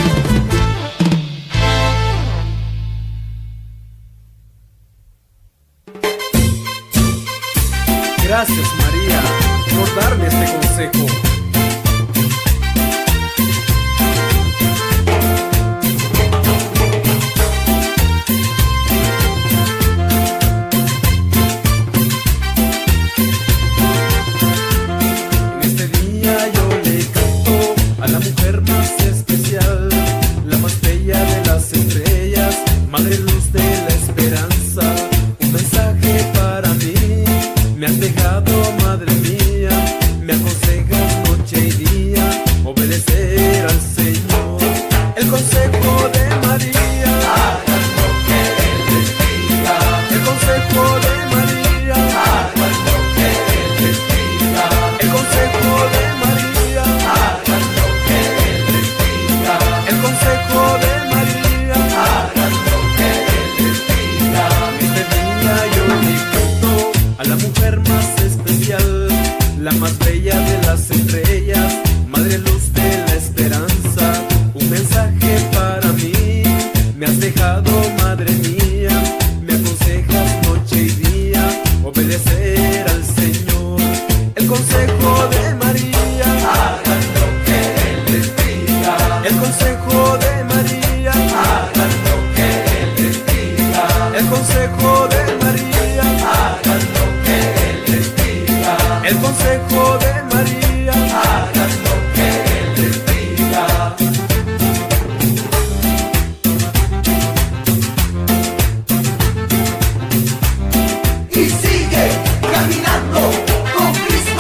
Gracias, María, por darme este consejo. En este día yo le canto a la mujer más especial, la más bella de las estrellas, madre luz de la esperanza. Un mensaje para mí. Me has dejado, madre mía, me aconsejas noche y día, obedecer al Señor. El consejo de María, hagan lo que Él les diga. El consejo de María, hagan lo que Él les diga. El consejo de María, hagan lo que Él les diga. El consejo de María, hagan lo que Él les diga. Este día yo le canto a la mujer más especial, la más bella de las estrellas, madre luz de la esperanza. Un mensaje para mí, me has dejado, madre mía, me aconsejas noche y día, obedecer al Señor. El consejo de María, hagan lo que Él les diga. El consejo de María, hagan lo que Él les diga. El consejo de María, hagan lo que Él les diga. El consejo de María, hagan lo que Él les diga. Y sigue caminando con Cristo.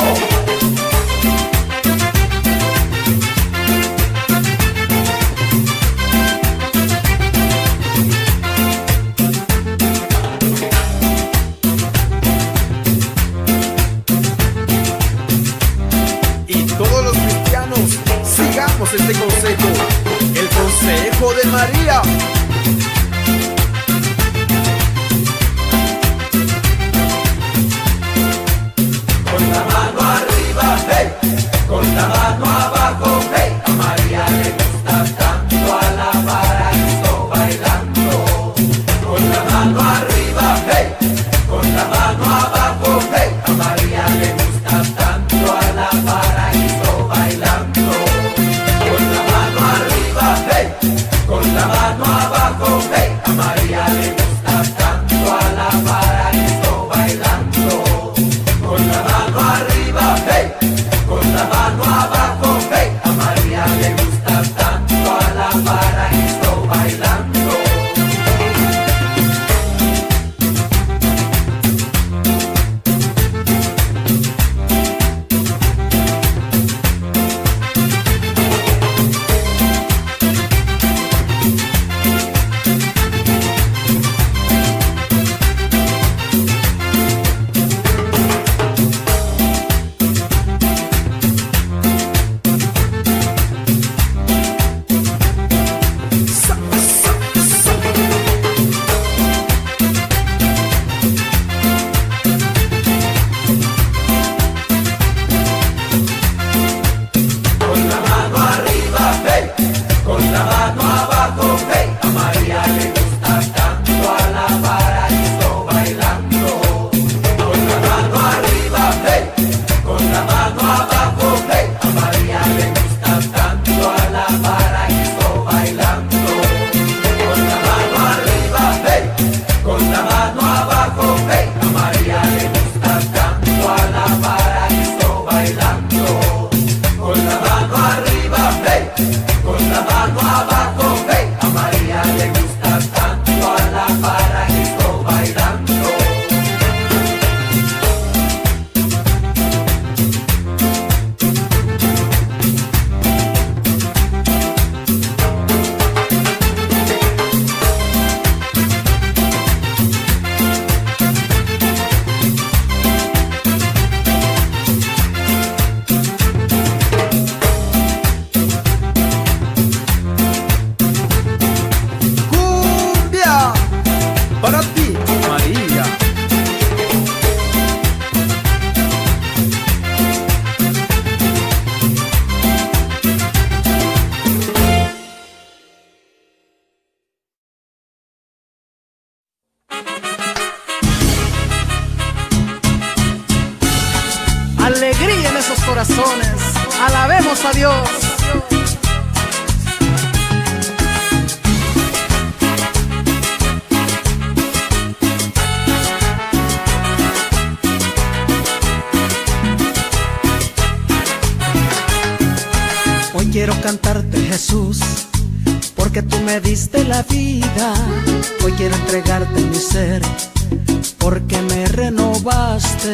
para ti, María. Alegría en esos corazones, alabemos a Dios. Hoy quiero cantarte, Jesús, porque tú me diste la vida. Hoy quiero entregarte mi ser, porque me renovaste.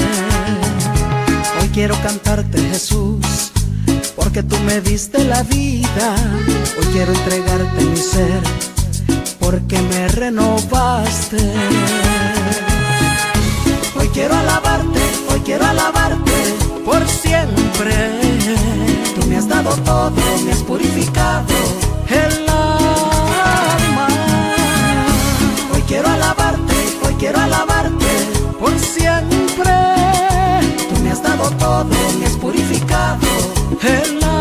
Hoy quiero cantarte, Jesús, porque tú me diste la vida. Hoy quiero entregarte mi ser, porque me renovaste. Hoy quiero alabarte por siempre. Tú me has dado todo, me has purificado el alma. Hoy quiero alabarte por siempre. Tú me has dado todo, me has purificado el alma.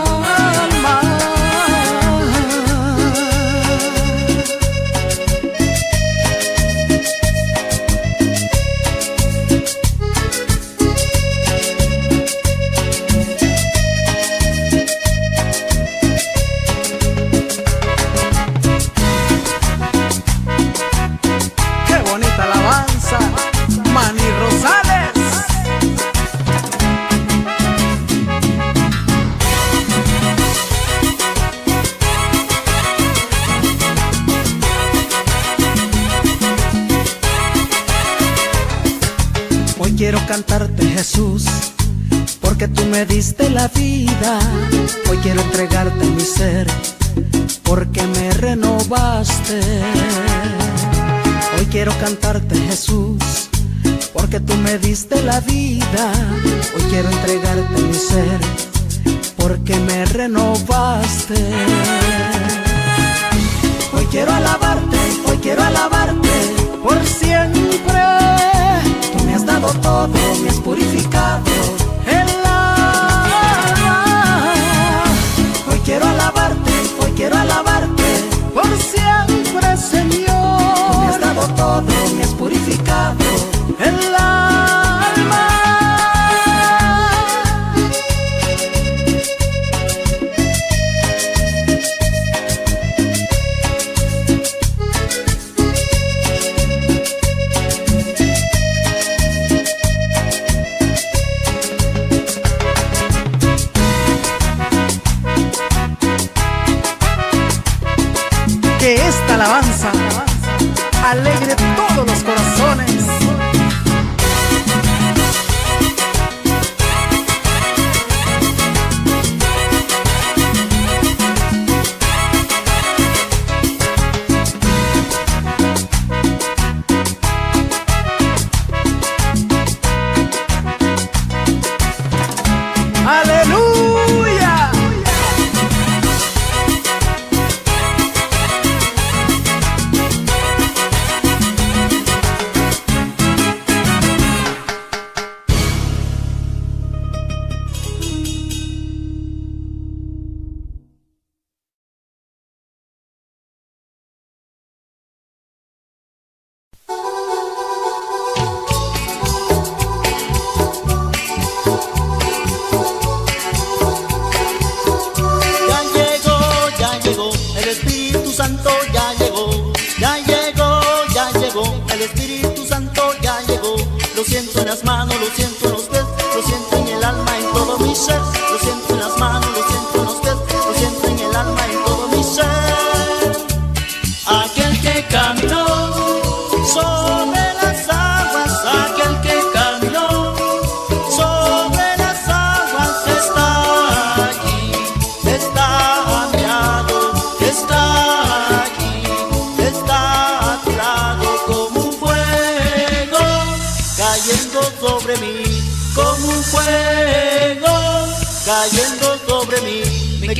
Qué bonita alabanza, Manny Rosales. Hoy quiero cantarte, Jesús, porque tú me diste la vida. Hoy quiero entregarte mi ser, porque me renovaste. Hoy quiero cantarte, Jesús, porque tú me diste la vida. Hoy quiero entregarte mi ser, porque me renovaste. Hoy quiero alabarte por siempre. Tú me has dado todo, me has purificado el alma. Hoy quiero alabarte por siempre, Señor. Tú me has dado todo, me has purificado el alma. Que esta alabanza alegre todos los corazones. ¡Aleluya! Ya llegó, el Espíritu Santo ya llegó. Ya llegó, el Espíritu Santo ya llegó. Lo siento en las manos, lo siento en los pies, lo siento en el alma, en todo mi ser. Lo siento en las manos, lo siento en los pies, lo siento en el alma, en todo mi ser. Aquel que caminó sobre las aguas, aquel que caminó sobre las aguas está aquí, está a mi lado, está aquí, está a tu lado, como un fuego cayendo sobre mí, como un fuego cayendo sobre mí. Me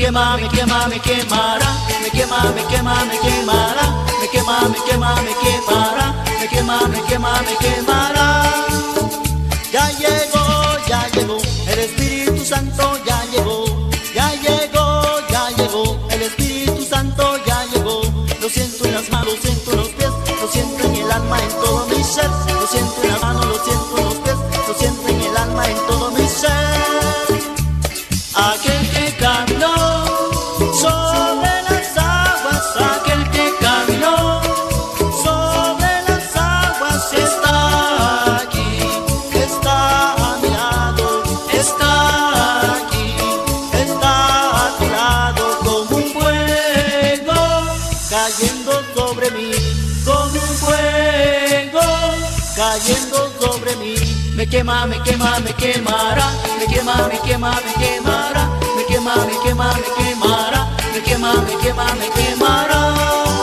quema, me quema, me quemará, me quema, me quema, me quemará, me quema, me quema, me quemará, me quema, me quema, me quemará. Ya llegó, el Espíritu Santo ya llegó, ya llegó, el Espíritu Santo ya llegó. Lo siento en las manos, lo siento en los pies, lo siento en el alma, en todo mi ser. Lo siento en las manos, lo siento en los pies, lo siento en el alma, en todo mi ser. Aquel que caminó sobre las aguas, aquel que caminó sobre las aguas está aquí, está a mi lado, está aquí, está a tu lado, como un fuego cayendo sobre mí, como un fuego cayendo sobre mí. Me quema, me quema, me quemará, me quema, me quema, me quemará, me quema, me quema, me quemará, me quema, me quema, me quemará.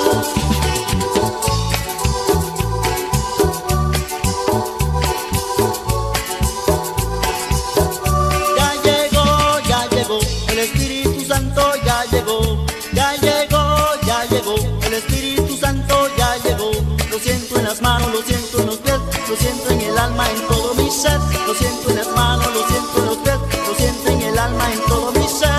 Ya llegó, el Espíritu Santo ya llegó, ya llegó, el Espíritu Santo ya llegó. Lo siento en las manos, lo siento en los pies, lo siento en el alma, en todo mi ser. Lo siento en las manos, lo siento en los pies, lo siento en el alma, en todo mi ser.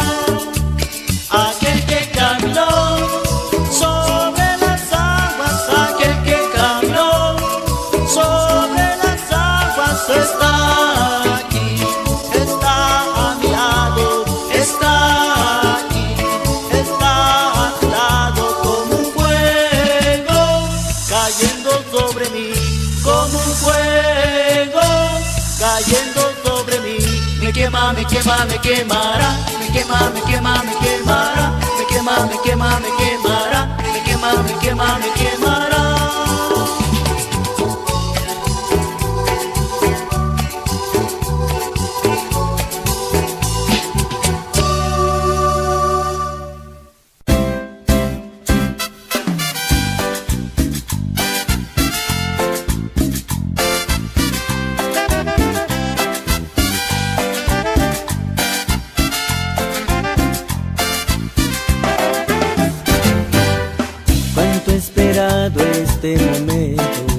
Aquel que caminó sobre las aguas, aquel que caminó sobre las aguas está aquí, está a mi lado, está aquí, está a tu lado, como un fuego cayendo sobre mí, como un fuego cayendo sobre mí. Me quema, me quema, me quemará, me quema, me quema, me quemará, me quema, me quema, me quemará, me quema, me quema, me quemará. Este momento,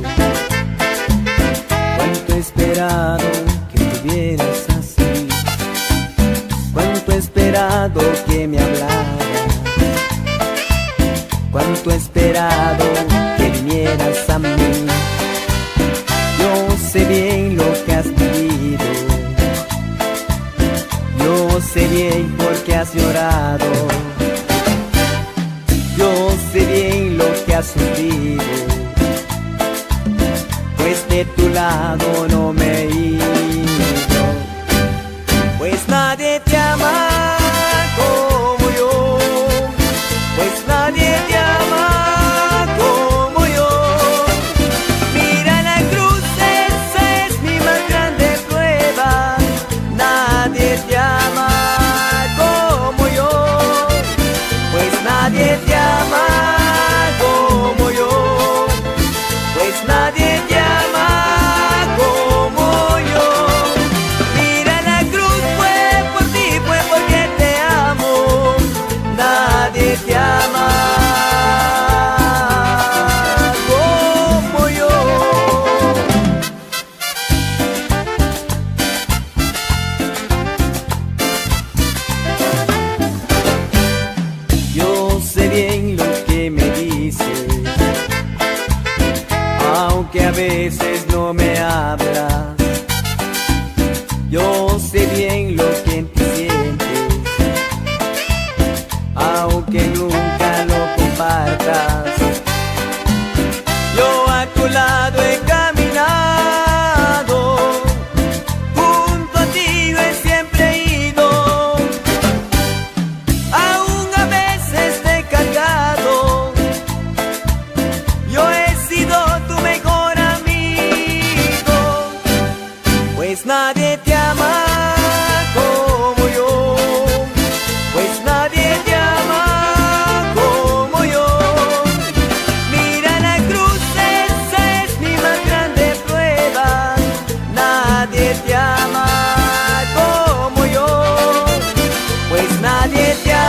cuánto he esperado que estuvieras así, cuánto he esperado que me hablaras, cuánto he esperado que vinieras a mí. Yo sé bien lo que has vivido, yo sé bien por qué has llorado, yo sé bien lo que has sufrido, pues de tu lado no me he ido. Pues nadie te ama como yo, pues nadie te ama como yo. Mira la cruz, esa es mi más grande prueba. Nadie te ama como yo, pues nadie te ama como yo, pues nadie te ama como yo. Mira la cruz, fue por ti, fue porque te amo. Nadie te ama como yo. Yo sé bien lo que me dices, aunque a veces no me hablas. Yo sé bien lo que en ti sientes, aunque nunca lo compartas. Yo a tu lado he caminado, junto a ti yo he siempre ido. Aún a veces te he cargado, yo he sido tu mejor amigo. Pues nadie te ama como yo, pues nadie te ama como yo. Mira la cruz, esa es mi más grande prueba. Nadie te ama como yo, pues nadie te ama.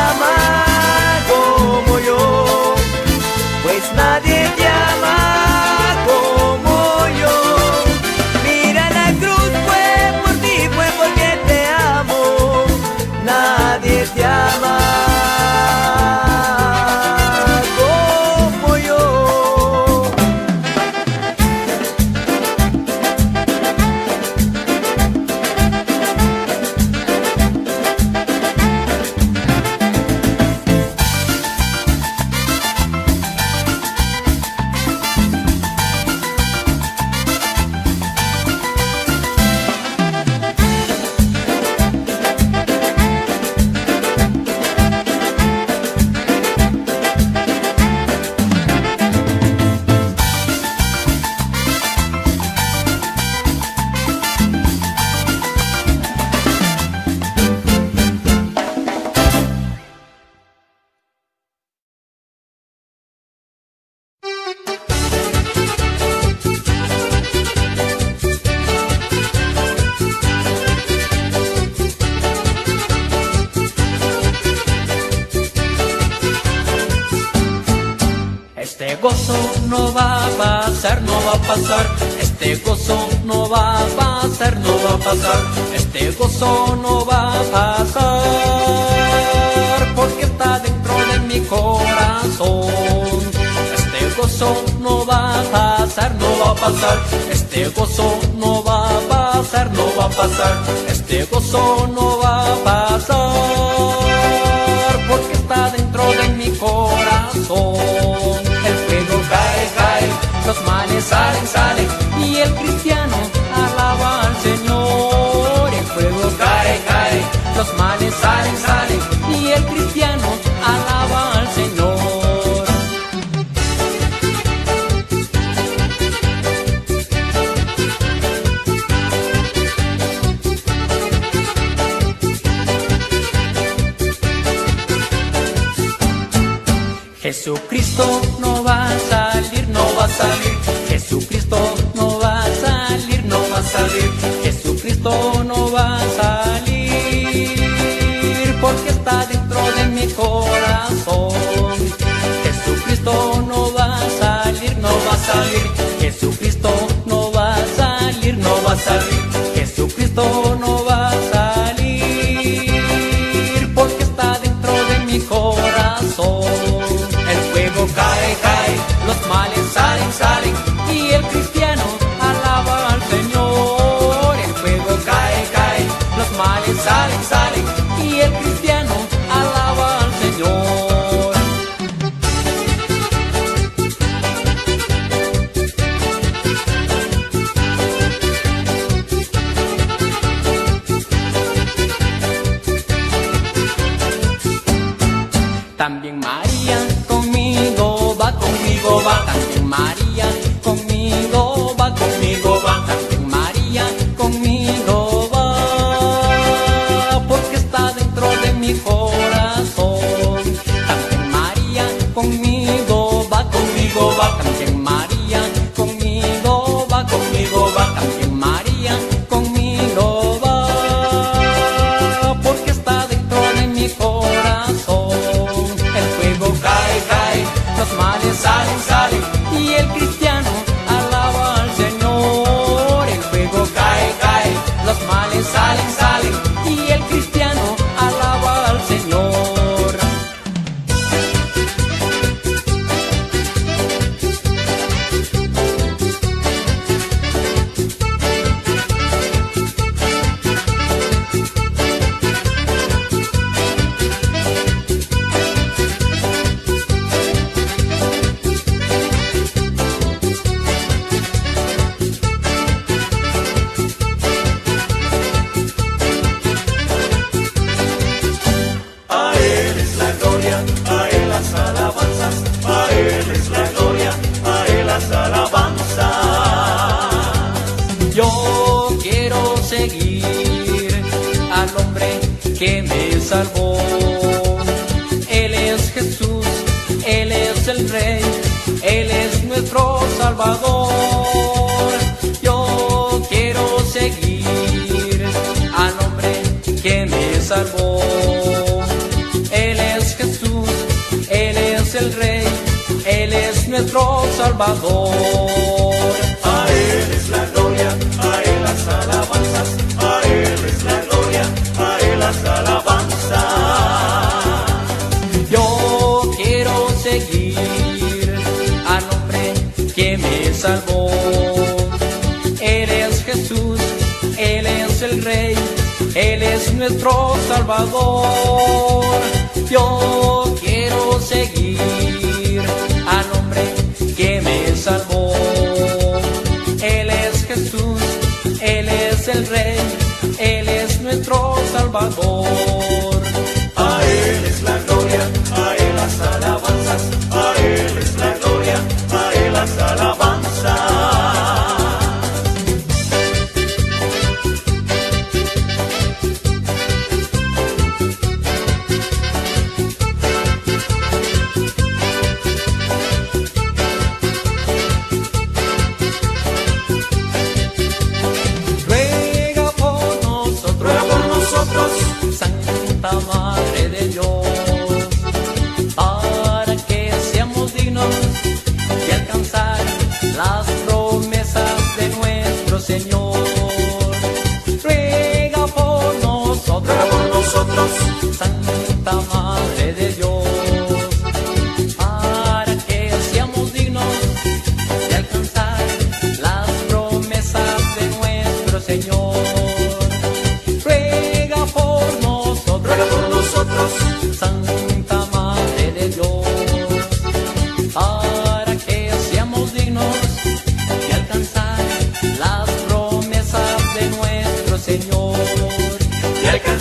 gozo no va a pasar, no va a pasar. Este gozo no va a pasar, no va a pasar. Este gozo no va a pasar, porque está dentro de mi corazón. Este gozo no va a pasar, no va a pasar. Este gozo no va a pasar, no va a pasar. Este gozo no va a pasar, porque está dentro de mi corazón. El fuego cae, cae, los males salen, salen, y el cristiano alaba al Señor. El fuego cae, cae, los males salen, salen, y el cristiano alaba al Señor. Jesucristo no va a salir, no va a salir. Jesucristo no va a salir, no va a salir. Jesucristo no va a salir, porque está dentro de mi corazón. Jesucristo no va a salir, no va a salir. Jesucristo no va a salir, no va a salir. Jesucristo no va a salir, porque está dentro de mi corazón. Cae, cae, los males salen, salen, y el cristiano alaba al Señor. El fuego cae, cae, los males salen, salen, y el cristiano alaba al Señor. También María conmigo va, conmigo va. También María conmigo va, conmigo va. También María conmigo va, porque está dentro de mi corazón. También María conmigo va, conmigo va. También María conmigo va, conmigo va. También María conmigo va, porque está dentro de mi corazón. El fuego cae, cae, los males salen, salen, y el cristiano alaba al Señor. El fuego cae, cae, los males salen, salen, y el cristiano alaba al Señor. Yo quiero seguir al hombre que me salvó. Él es Jesús, Él es el Rey, Él es nuestro Salvador. Yo quiero seguir al hombre que me salvó. Él es Jesús, Él es el Rey, Él es nuestro Salvador. A Él es la gloria, a Él las alabanzas, a Él es la gloria, a Él las alabanzas. Yo quiero seguir al hombre que me salvó. Él es Jesús, Él es el Rey, Él es nuestro Salvador. Yo quiero seguir al hombre que me salvó. Él es Jesús, Él es el Rey, Él es nuestro Salvador. A Él es la gloria, a Él las alabanzas, a Él es la gloria, a Él las alabanzas. Ruega por nosotros, Ruega por nosotros, Santa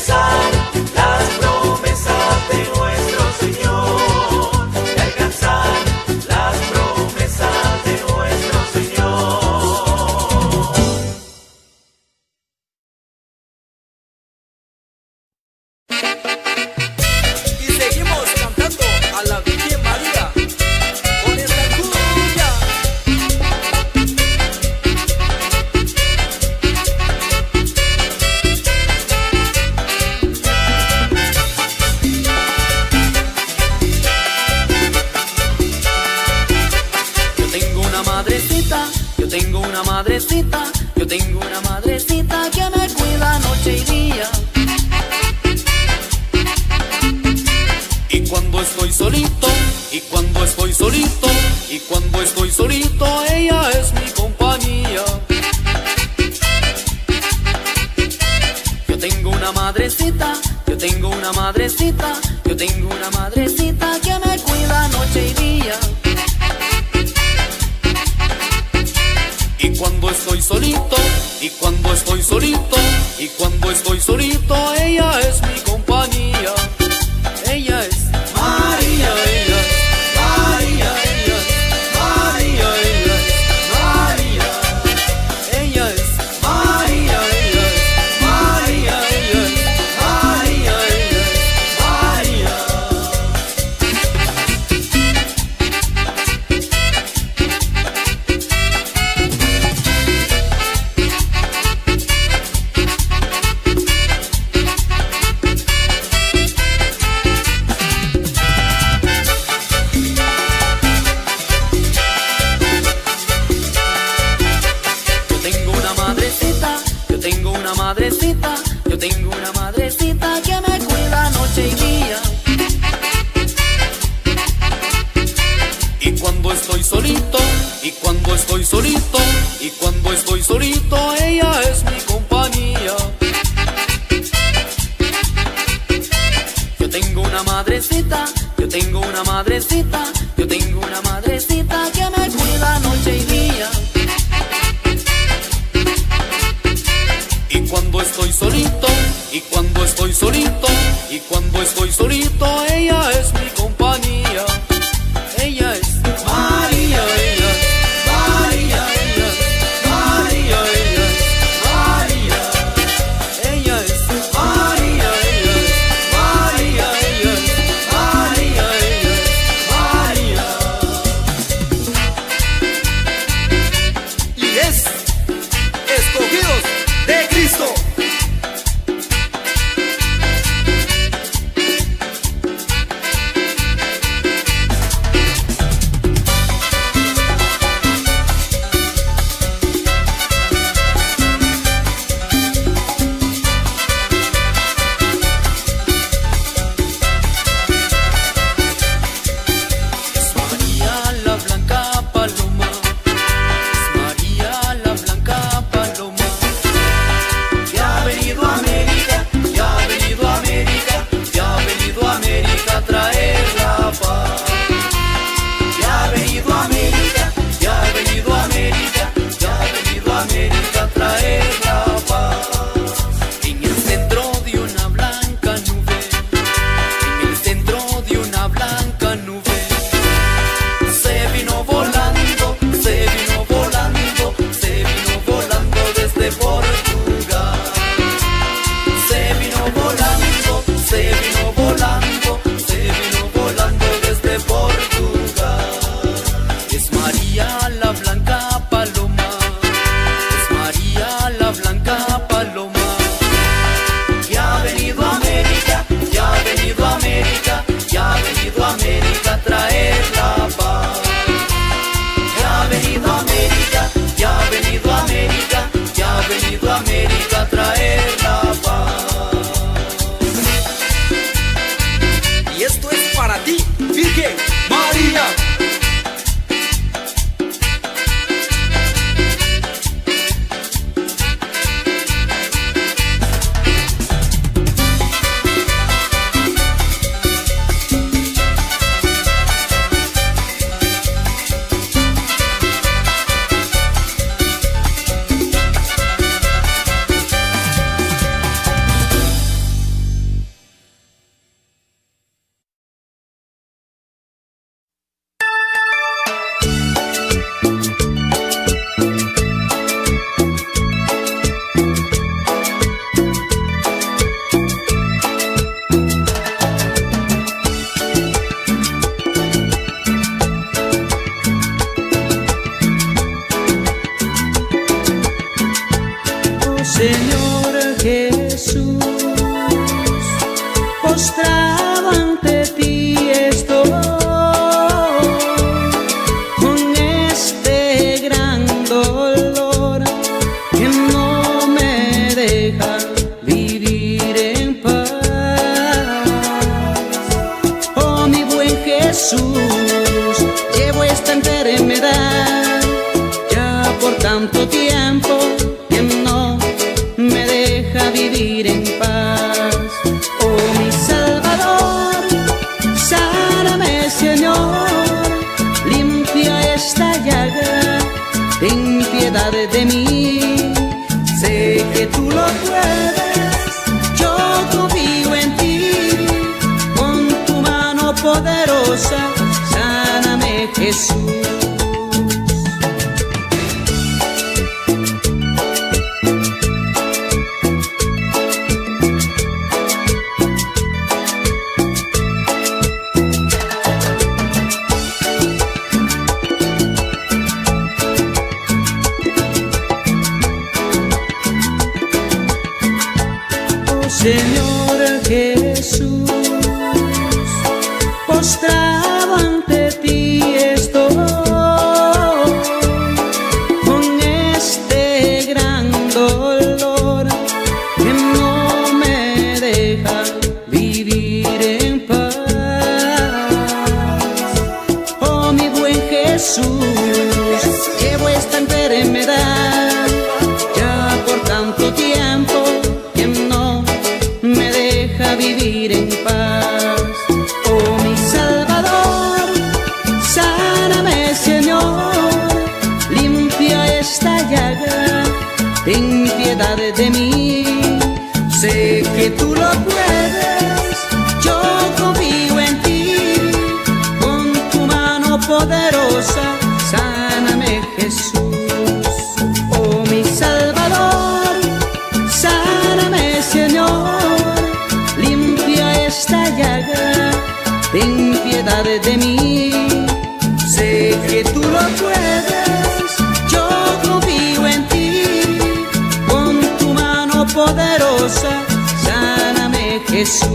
alcanzar las promesas de nuestro Señor, de alcanzar las promesas de nuestro Señor. Y seguimos cantando a la Virgen María con esta cumbia. Yo tengo una madrecita, yo tengo una madrecita, yo tengo una madrecita que me cuida noche y día. Y cuando estoy solito, y cuando estoy solito, y cuando estoy solito, ella es mi compañía. Yo tengo una madrecita, yo tengo una madrecita, yo tengo una madrecita que me cuida noche y día. Y cuando estoy solito, y cuando estoy solito, y cuando estoy solito, ella es mi compañía. Ella es María, ella es María, ella es María, ella es María. Ella es María, ella es María, ella es María, ella es María. Yo tengo una madrecita, yo tengo una madrecita, yo tengo una madrecita que me cuida noche y día. Y cuando estoy solito, y cuando estoy solito, y cuando estoy solito, ella es mi compañía. Yo tengo una madrecita, yo tengo una madrecita, yo tengo una madrecita que me cuida noche y día. Y cuando estoy solito, y cuando estoy solito, y cuando estoy solito, ella es mi compañía. Ella es María, ella es María, ella es María, ella es María. Ella es María, ella es María, ella es María, ella es María. Señor Jesús, postrado ante ti estoy, con este gran dolor que no me deja vivir en paz. Oh, mi buen Jesús, llevo esta enfermedad ya por tanto tiempo que no me deja vivir en paz. Oh, mi Salvador, sáname, Señor, limpia esta llaga, ten piedad de mí. Sé que tú lo puedes, yo confío en ti, con tu mano poderosa, sáname, Jesús. Señor Jesús, postrado ante ti estoy, con este gran dolor que no me deja vivir en paz. Oh, mi buen Jesús, llevo esta enfermedad ya por tanto tiempo que no me deja vivir en paz. Oh, mi Salvador, sáname, Señor, limpia esta llaga, ten piedad de mí. Sé que tú lo puedes, yo confío en ti, con tu mano poderosa, sáname, Jesús. Oh, mi Salvador, sáname, Señor, esta llaga, ten piedad de mí. Sé que tú lo puedes, yo confío en ti, con tu mano poderosa, sáname, Jesús.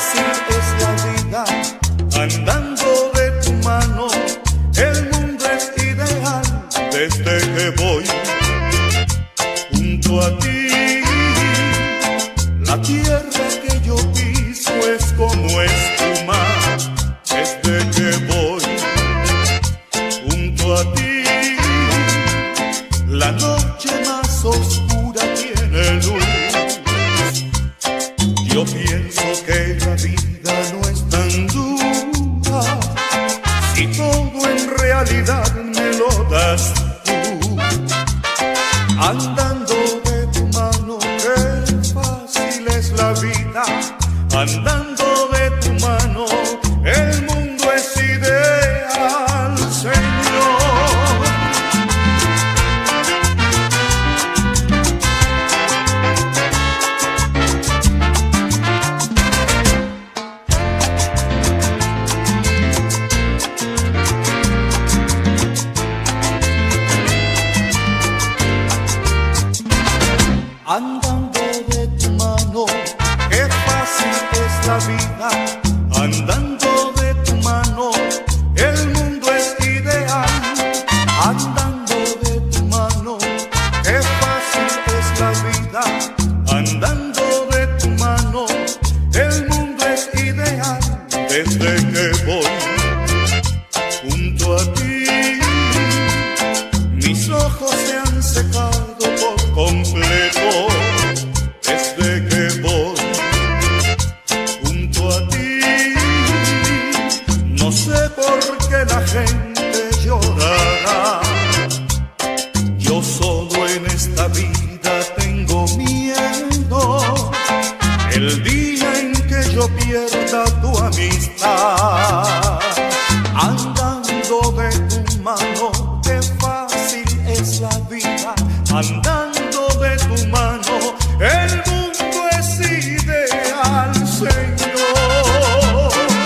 fácil es la vida, andando de tu mano, el mundo es ideal. Desde que voy junto a ti, la tierra que yo piso es como espuma. Desde que voy junto a ti, la noche más oscura tiene luz. Yo pienso que la vida no es tan dura si todo en realidad me lo das tú. Andando de tu mano, qué fácil es la vida. Andando de tu mano, el mundo es ideal, Señor. Andando de tu mano, qué fácil es la vida. Andando de tu mano, el mundo es ideal. Andando de tu mano, qué fácil es la vida. Andando de tu mano, el mundo es ideal. Desde que voy junto a ti, mis ojos se han secado por completo. Desde que voy junto a ti, no sé por qué la gente llorará. Yo solo en esta vida tengo miedo, el día en que yo pierda tu amistad. Andando de tu mano, qué fácil es la vida. Andando de tu mano, el mundo es ideal, Señor.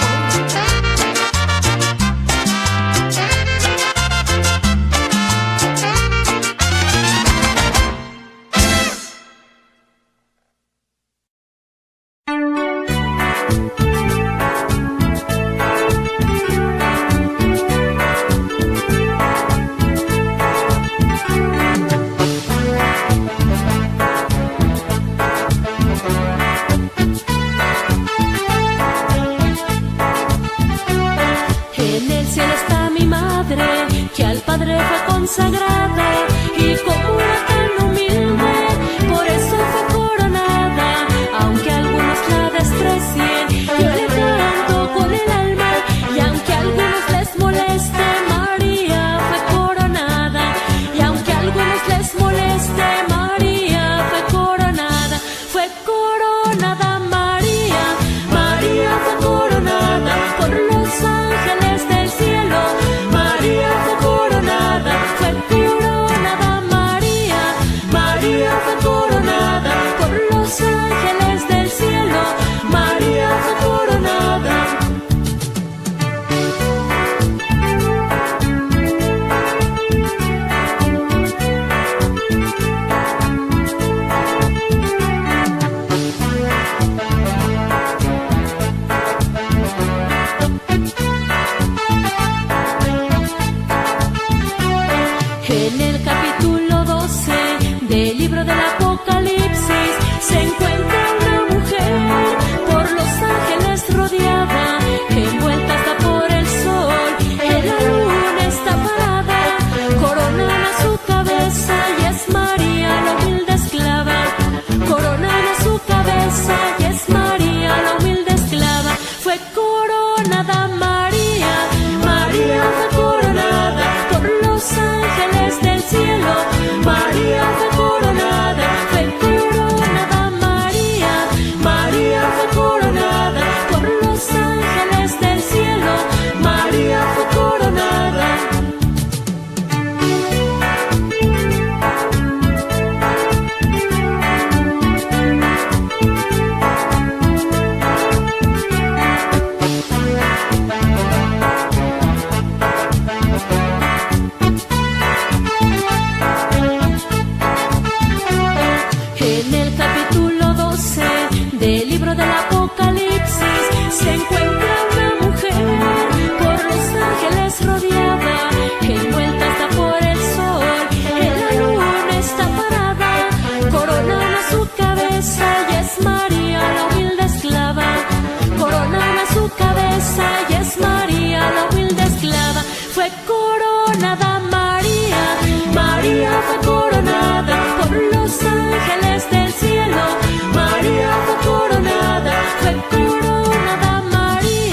En el cielo está mi madre, que al Padre fue consagrada, y como era tan humilde, por eso fue coronada. Aunque algunos la desprecien, yo le canto con el alma, y aunque a algunos les moleste, María fue coronada. Y aunque a algunos les moleste, María fue coronada. Fue coronada María, María fue coronada por los ángeles del cielo. María fue coronada María, se encuentra una mujer por los ángeles rodeada, envuelta hasta por el sol, en la luna está parada, coronada su cabeza y es María la humilde esclava, coronada su cabeza y es María la humilde esclava, fue coronada María, María fue coronada por los ángeles del cielo, María fue coronada María.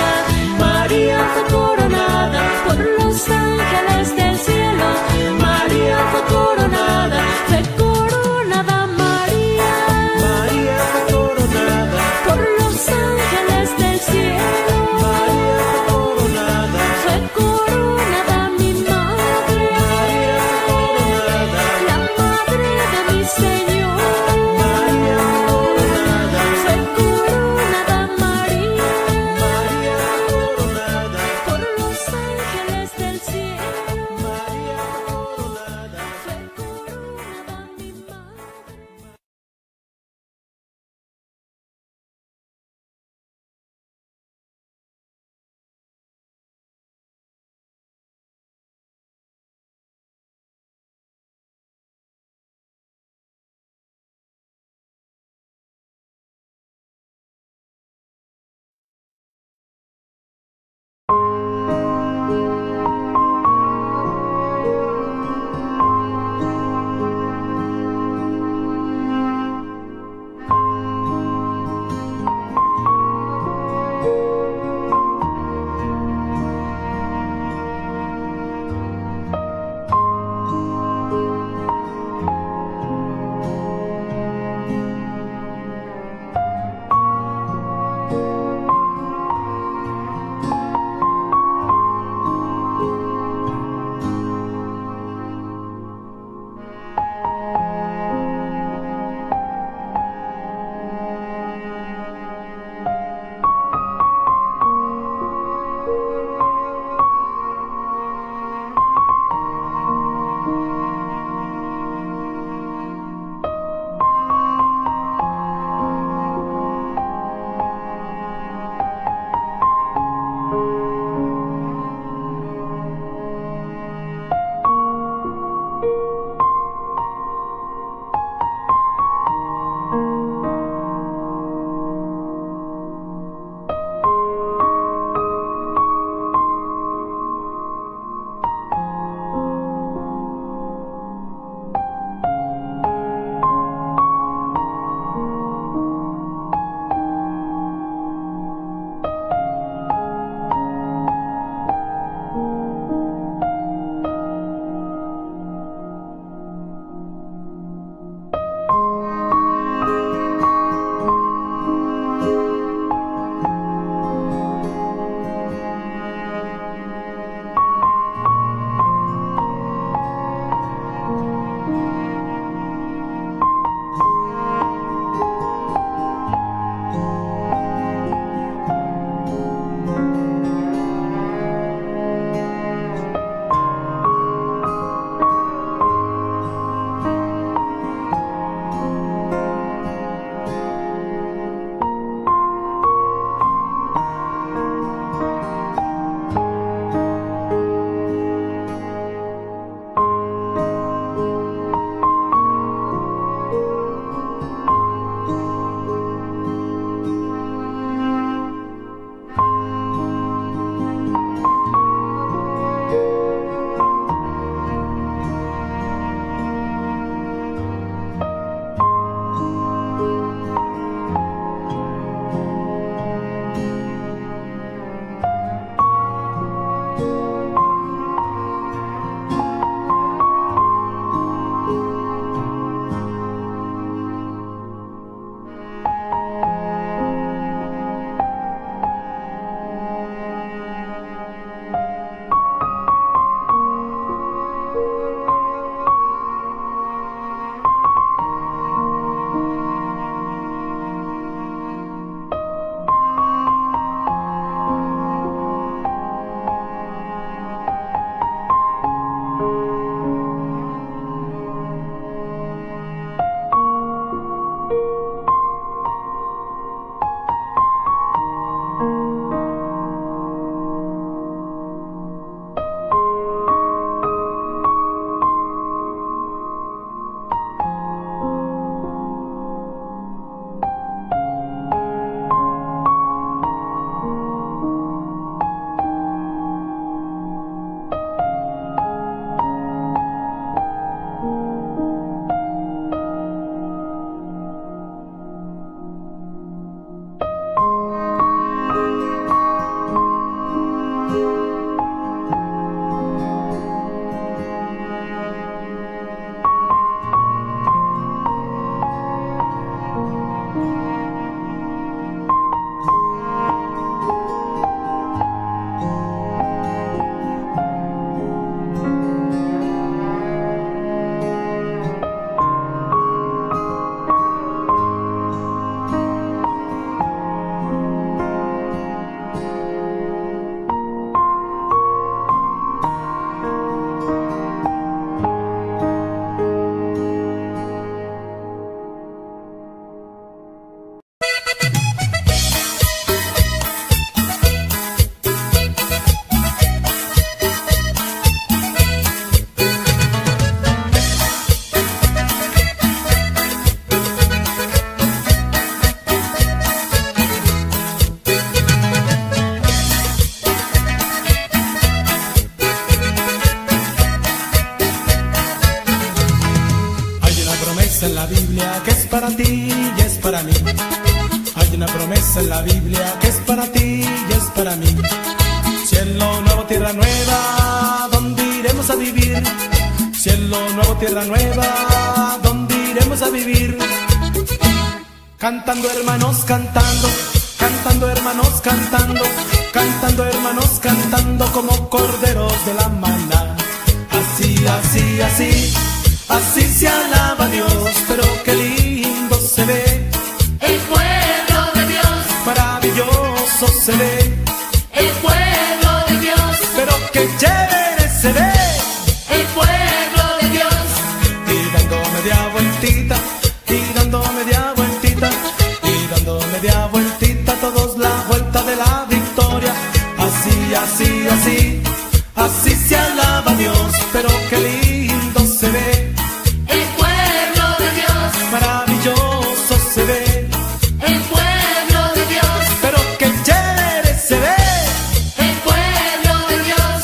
para ti y es para mí. Hay una promesa en la Biblia que es para ti y es para mí. Cielo nuevo, tierra nueva, ¿dónde iremos a vivir? Cielo nuevo, tierra nueva, ¿dónde iremos a vivir? Cantando hermanos, cantando, cantando hermanos, cantando, cantando hermanos, cantando como corderos de la maná. Así, así, así, así se alaba a Dios, pero qué lindo se ve el pueblo de Dios, maravilloso se ve el pueblo de Dios, pero qué chévere se ve el pueblo de Dios, y dando media vueltita, y dando media vueltita, y dando media vueltita, todos la vuelta de la victoria. Así, así, así, así se alaba a Dios, pero qué lindo se ve el pueblo de Dios, maravilloso se ve el pueblo de Dios, pero qué chévere se ve el pueblo de Dios.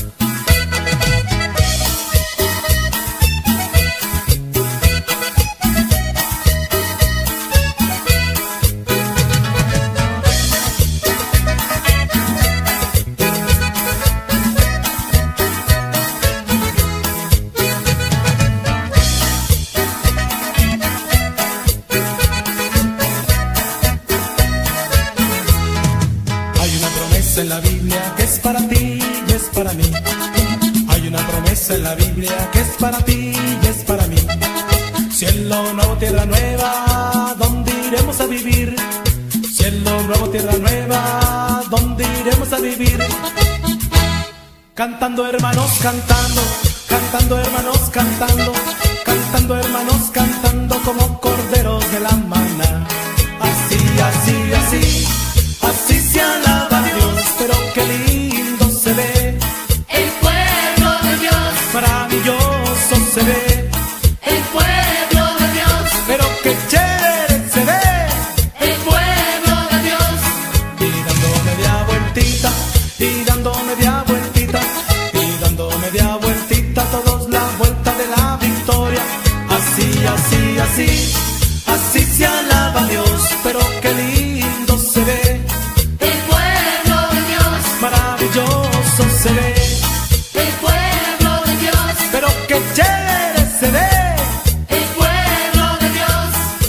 Hay una promesa en la Biblia que es para ti y es para mí. Hay una promesa en la Biblia que es para ti y es para mí. Cielo nuevo, tierra nueva, ¿dónde iremos a vivir? Cielo nuevo, tierra nueva, ¿dónde iremos a vivir? Cantando hermanos, cantando, cantando hermanos, cantando, cantando hermanos, cantando como corderos de la maná. Así, así, así, así se alaba a Dios, pero qué lindo se ve El pueblo de Dios, maravilloso se ve el pueblo de Dios, pero qué chévere se ve el pueblo de Dios, y dando media vueltita, y dando media vueltita, y dando media vueltita, todos la vuelta de la victoria. Así, así, así, así se alaba a Dios, pero qué lindo se ve el pueblo de Dios, maravilloso se ve el pueblo de Dios, pero qué chévere se ve el pueblo de Dios.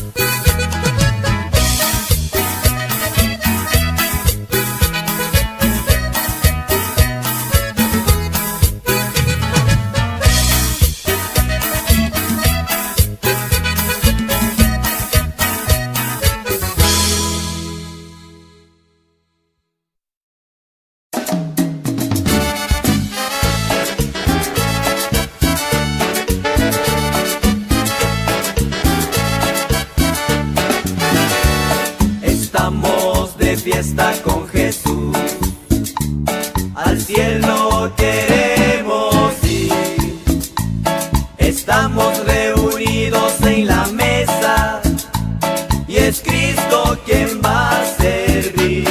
Estamos de fiesta con Jesús, al cielo queremos ir. Estamos reunidos en la mesa y es Cristo quien va a servir.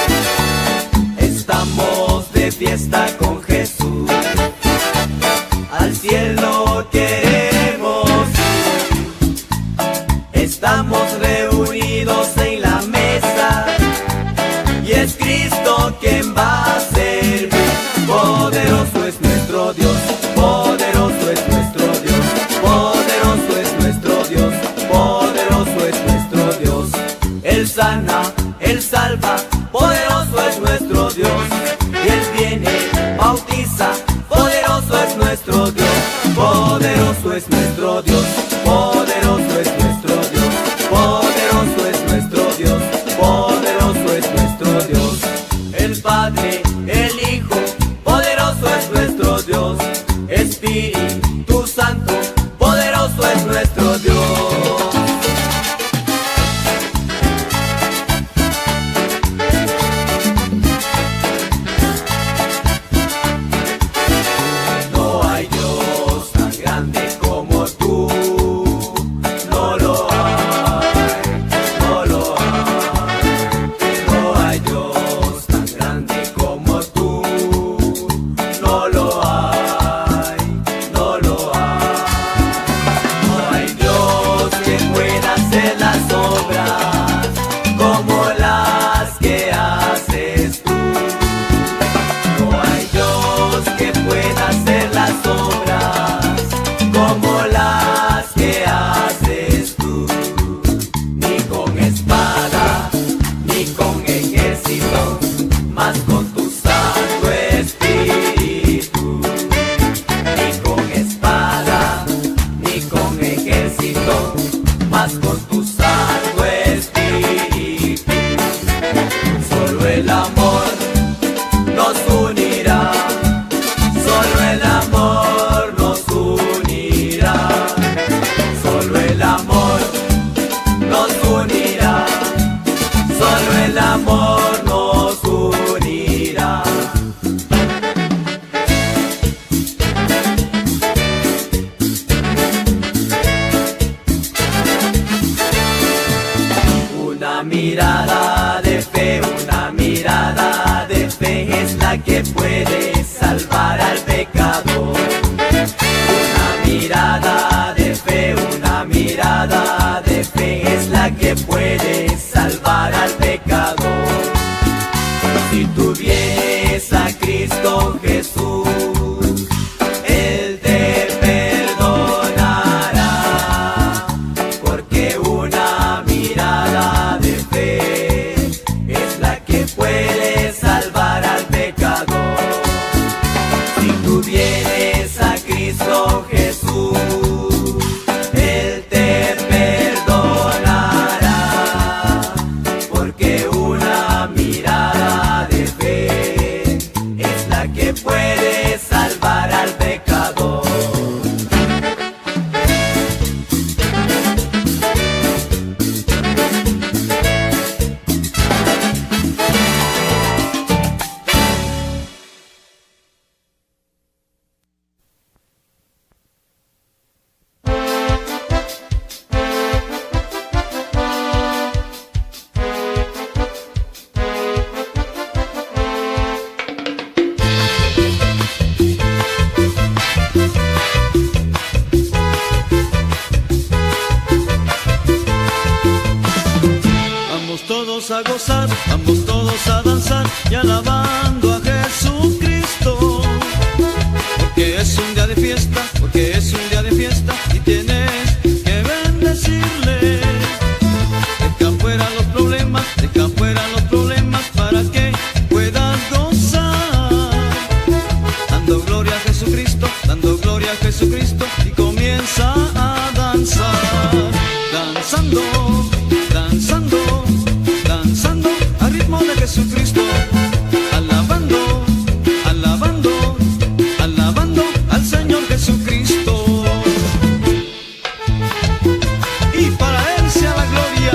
Estamos de fiesta con Jesús, al cielo queremos ir. Estamos reunidos en la mesa y es Cristo quien va a servir. Poderoso es nuestro Dios, poderoso es nuestro Dios, poderoso es nuestro Dios, poderoso es nuestro Dios. Él sana, Él salva, poderoso es nuestro Dios. Y Él viene, bautiza, poderoso es nuestro Dios, poderoso es nuestro Dios, poderoso es nuestro Dios, poderoso es nuestro Dios, poderoso es nuestro Dios. El Padre, el Hijo, poderoso es nuestro Dios. Espíritu Santo, poderoso es nuestro Dios. el amor nos unirá, solo el amor nos unirá, solo el amor nos unirá, solo el amor nos unirá. Una mirada de fe, una mirada de fe es la que puede salvar al pecador. Una mirada de fe, una mirada de fe es la que puede salvar al pecador. Si tú vienes a Cristo Jesús, Él te perdonará, porque una mirada de fe es la que puede salvar al pecador. Si tú vienes a Cristo Jesús, Él te perdonará, porque una mirada de fe es la que puede salvar al pecador. Vamos todos a gozar, vamos todos a danzar y alabando a Jesucristo. Porque es un día de fiesta, porque es un día de fiesta y tienes que bendecirle. Deja fuera los problemas, deja fuera los problemas para que puedas gozar. Dando gloria a Jesucristo, dando gloria a Jesucristo y comienza a danzar. Danzando, danzando, danzando al ritmo de Jesucristo, alabando, alabando, alabando al Señor Jesucristo. Y para Él sea la gloria.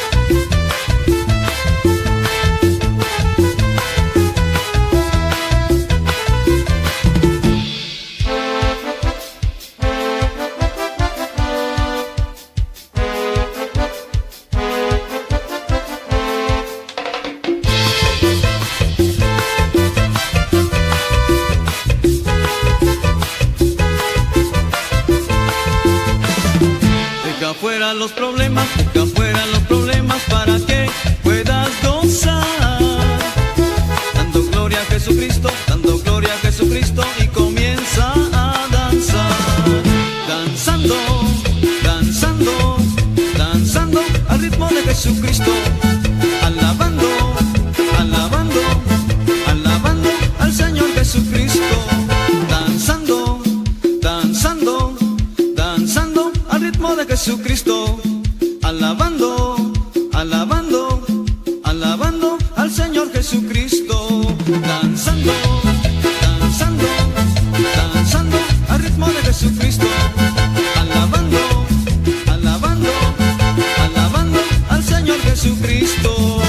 Deja fuera los problemas, deja fuera los problemas para que puedas gozar. Dando gloria a Jesucristo, dando gloria a Jesucristo y comienza a danzar. Danzando, danzando, danzando al ritmo de Jesucristo. Alabando, alabando, alabando al Señor Jesucristo. Danzando, danzando, danzando al ritmo de Jesucristo, alabando, alabando, alabando al Señor Jesucristo. Danzando, danzando, danzando al ritmo de Jesucristo, alabando, alabando, alabando al Señor Jesucristo.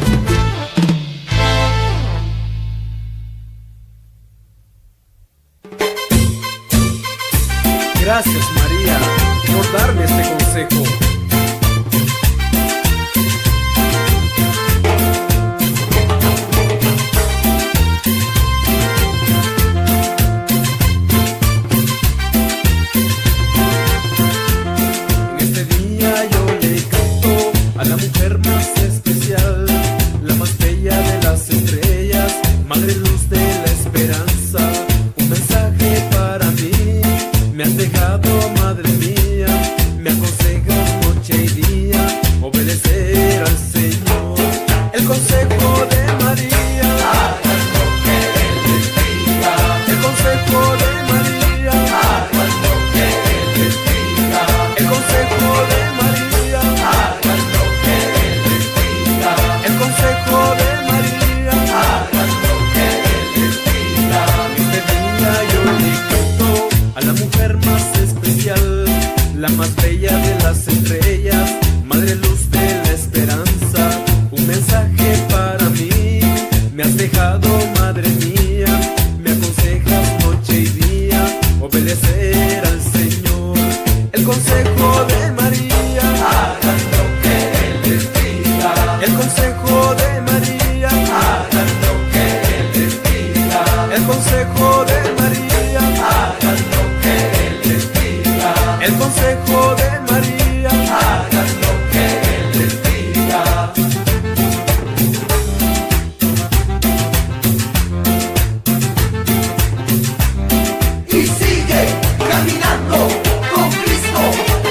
Gracias, María, por darme este consejo. En este día yo le canto a la mujer más especial, la más bella de las estrellas, madre luz de la esperanza. Un mensaje para mí me has dejado, madre mía, me aconsejas Me has dejado, madre mía, me aconsejas noche y día obedecer al Señor. El consejo de María, hagan lo que Él les diga. el consejo de María, Hagan lo que Él les diga. el consejo de María, Hagan lo que Él les diga. el consejo de María. Hagan lo que Él les diga. Y sigue caminando con Cristo.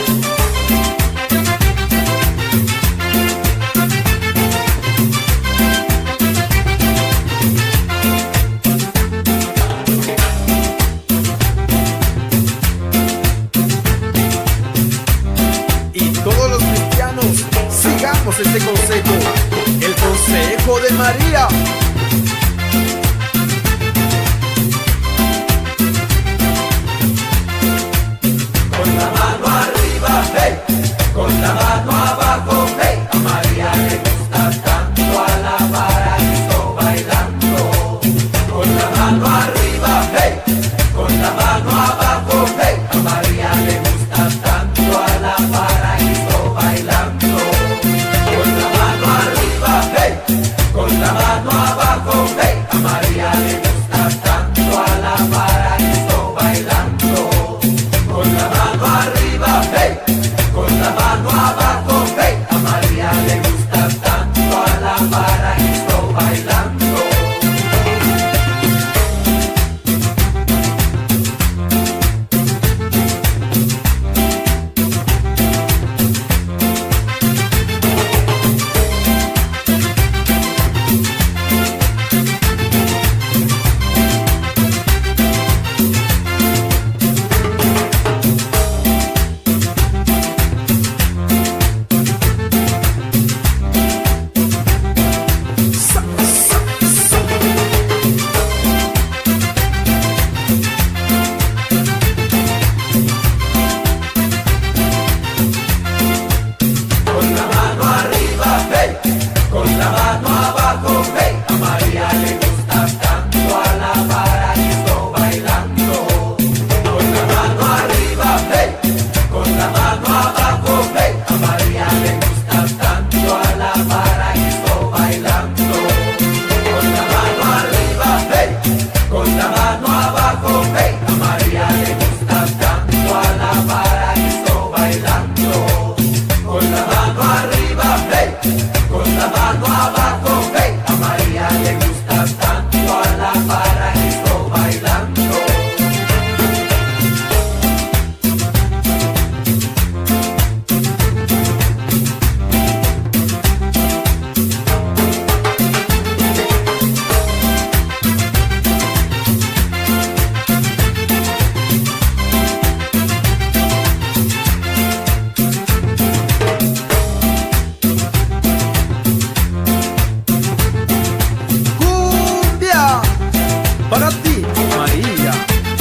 Y todos los cristianos sigamos este consejo, el consejo de María. Con la mano arriba, hey, con la mano abajo, hey, a María le gusta tanto alabar a Cristo bailando. Con la mano arriba, hey, con la mano abajo, hey, a María le gusta tanto alabar a Cristo bailando. Con la mano arriba, hey, con la mano abajo, hey, a María le gusta tanto alabar a Cristo bailando. Con la mano arriba, hey, con la mano abajo, hey, a María le gusta tanto alabar a Cristo bailando. Con la mano arriba, hey, con la mano abajo, hey, a María le gusta tanto alabar a Cristo bailando. Con la mano arriba, hey, con la mano abajo, hey, a María le gusta tanto alabar a Cristo bailando. Con la mano arriba, hey, con la mano abajo, hey, a María le gusta tanto alabar a Cristo bailando. Con la mano arriba, hey, con la mano abajo, hey, a María le gusta tanto alabar a Cristo bailando. Cumbia para ti, María.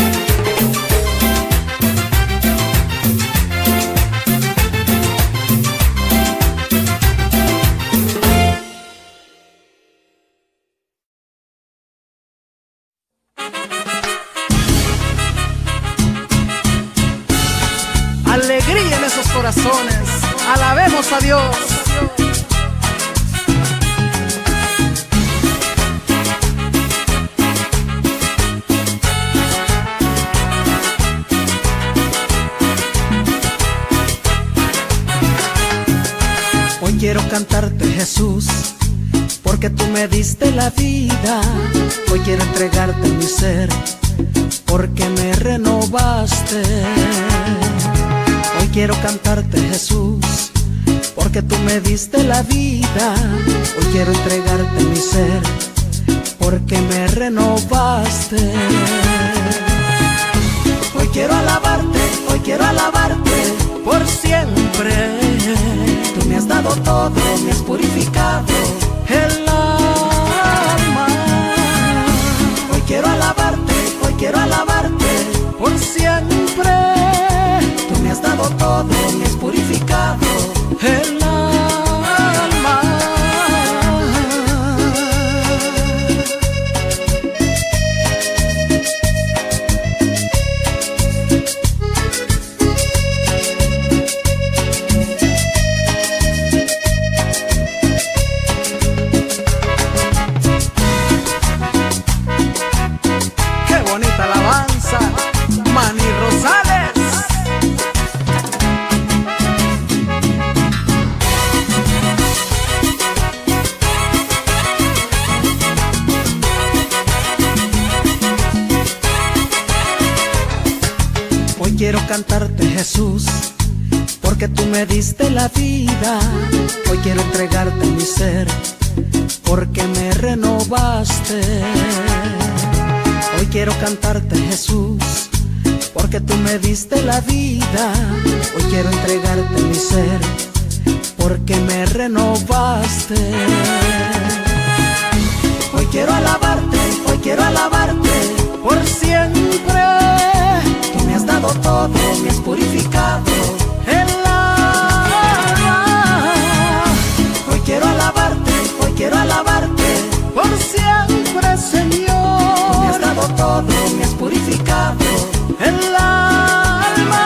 Alegría en esos corazones, alabemos a Dios. Hoy quiero cantarte, Jesús, porque tú me diste la vida. Hoy quiero entregarte mi ser, porque me renovaste. Hoy quiero cantarte, Jesús, porque tú me diste la vida. Hoy quiero entregarte mi ser, porque me renovaste. Hoy quiero alabarte por siempre. Tú me has dado todo, me has purificado el alma. Hoy quiero alabarte por siempre. Tú me has dado todo, me has purificado el alma. quiero cantarte, Jesús, porque tú me diste la vida. Hoy quiero entregarte mi ser, porque me renovaste. Hoy quiero cantarte, Jesús, porque tú me diste la vida. Hoy quiero entregarte mi ser, porque me renovaste. Hoy quiero alabarte por siempre. Tú me has dado todo, me has purificado el alma. Hoy quiero alabarte por siempre, Señor. Tú me has dado todo, me has purificado el alma.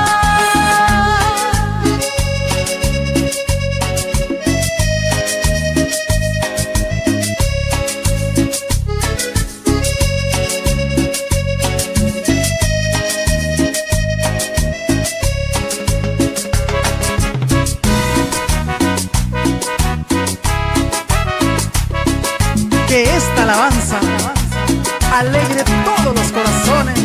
Que esta alabanza alegre todos los corazones.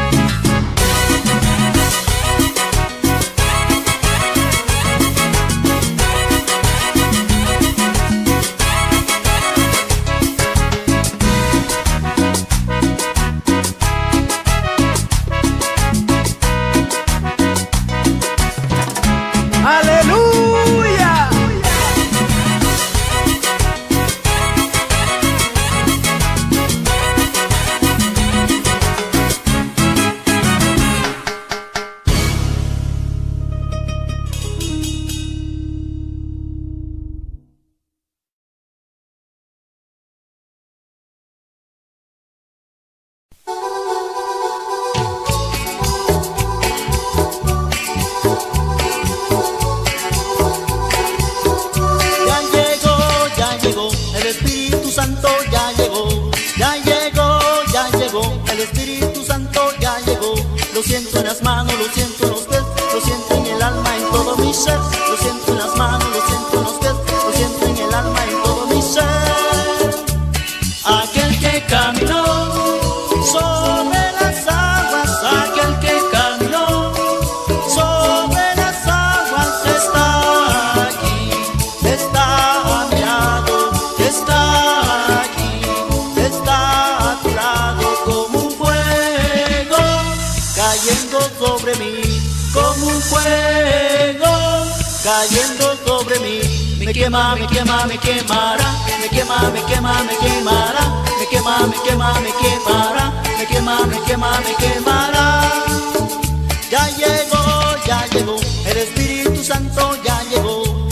¡Aleluya! el Espíritu Santo ya llegó, el Espíritu Santo ya llegó. Lo siento en las manos, lo siento en los pies, lo siento en el alma, en todo mi ser. Lo siento en las manos, lo siento en los pies, lo siento en el alma, en todo mi ser. Aquel que caminó sobre las aguas, aquel que caminó sobre las aguas está aquí, está a mi lado, está aquí, está a tu lado, como un fuego cayendo sobre mí, como un fuego cayendo sobre mí. Me quema, me quema, me quemará, me quema, me quema, me quemará, me quema, me quema, me quemará, me quema, me quema, me quemará. Ya llegó, el Espíritu Santo ya llegó,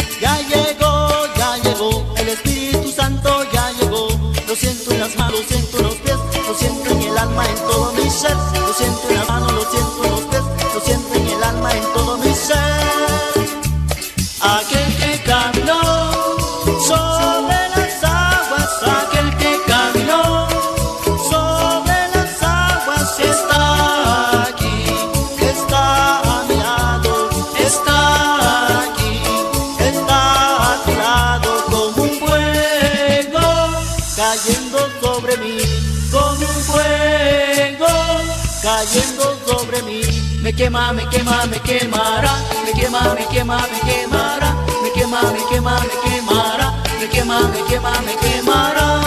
el Espíritu Santo ya llegó. Lo siento en las manos, lo siento en los pies, lo siento en el alma, en todo mi ser. Lo siento en las manos, lo siento en los pies, lo siento en el alma, en todo mi ser. Aquel que caminó sobre las aguas, aquel que caminó sobre las aguas está aquí, está a mi lado, está aquí, está a tu lado, como un fuego cayendo sobre mí, como un fuego cayendo sobre mí. Me quema, me quema, me quemará, me quema, me quema, me quemará, me quema, me quema, me quemará, me quema, me quema, me quemará.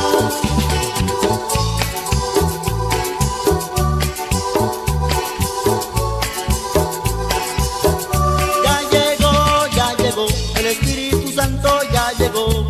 Ya llegó, el Espíritu Santo ya llegó,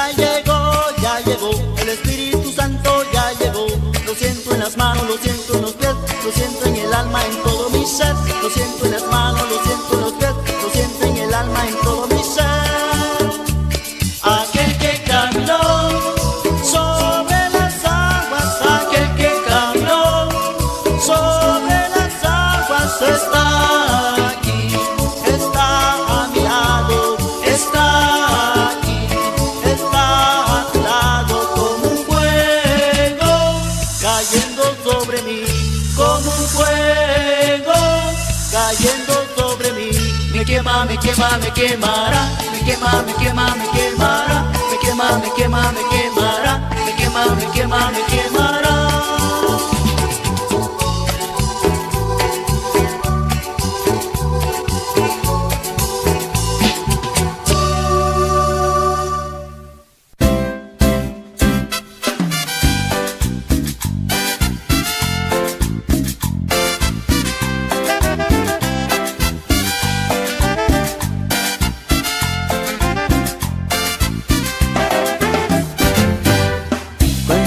el Espíritu Santo ya llegó. Lo siento en las manos, lo siento en los pies, lo siento en el alma, en todo mi ser. Lo siento en las manos, lo siento en los pies, lo siento en el alma, en todo mi ser. Aquel que caminó sobre las aguas, aquel que caminó sobre las aguas está aquí, está a mi lado, está aquí, está a tu lado, como un fuego cayendo sobre mí, como un fuego cayendo sobre mí. Me quema, me quema, me quemará, me quema, me quema, me quemará, me quema, me quema, me quemará, me quema, me quema, me quemará.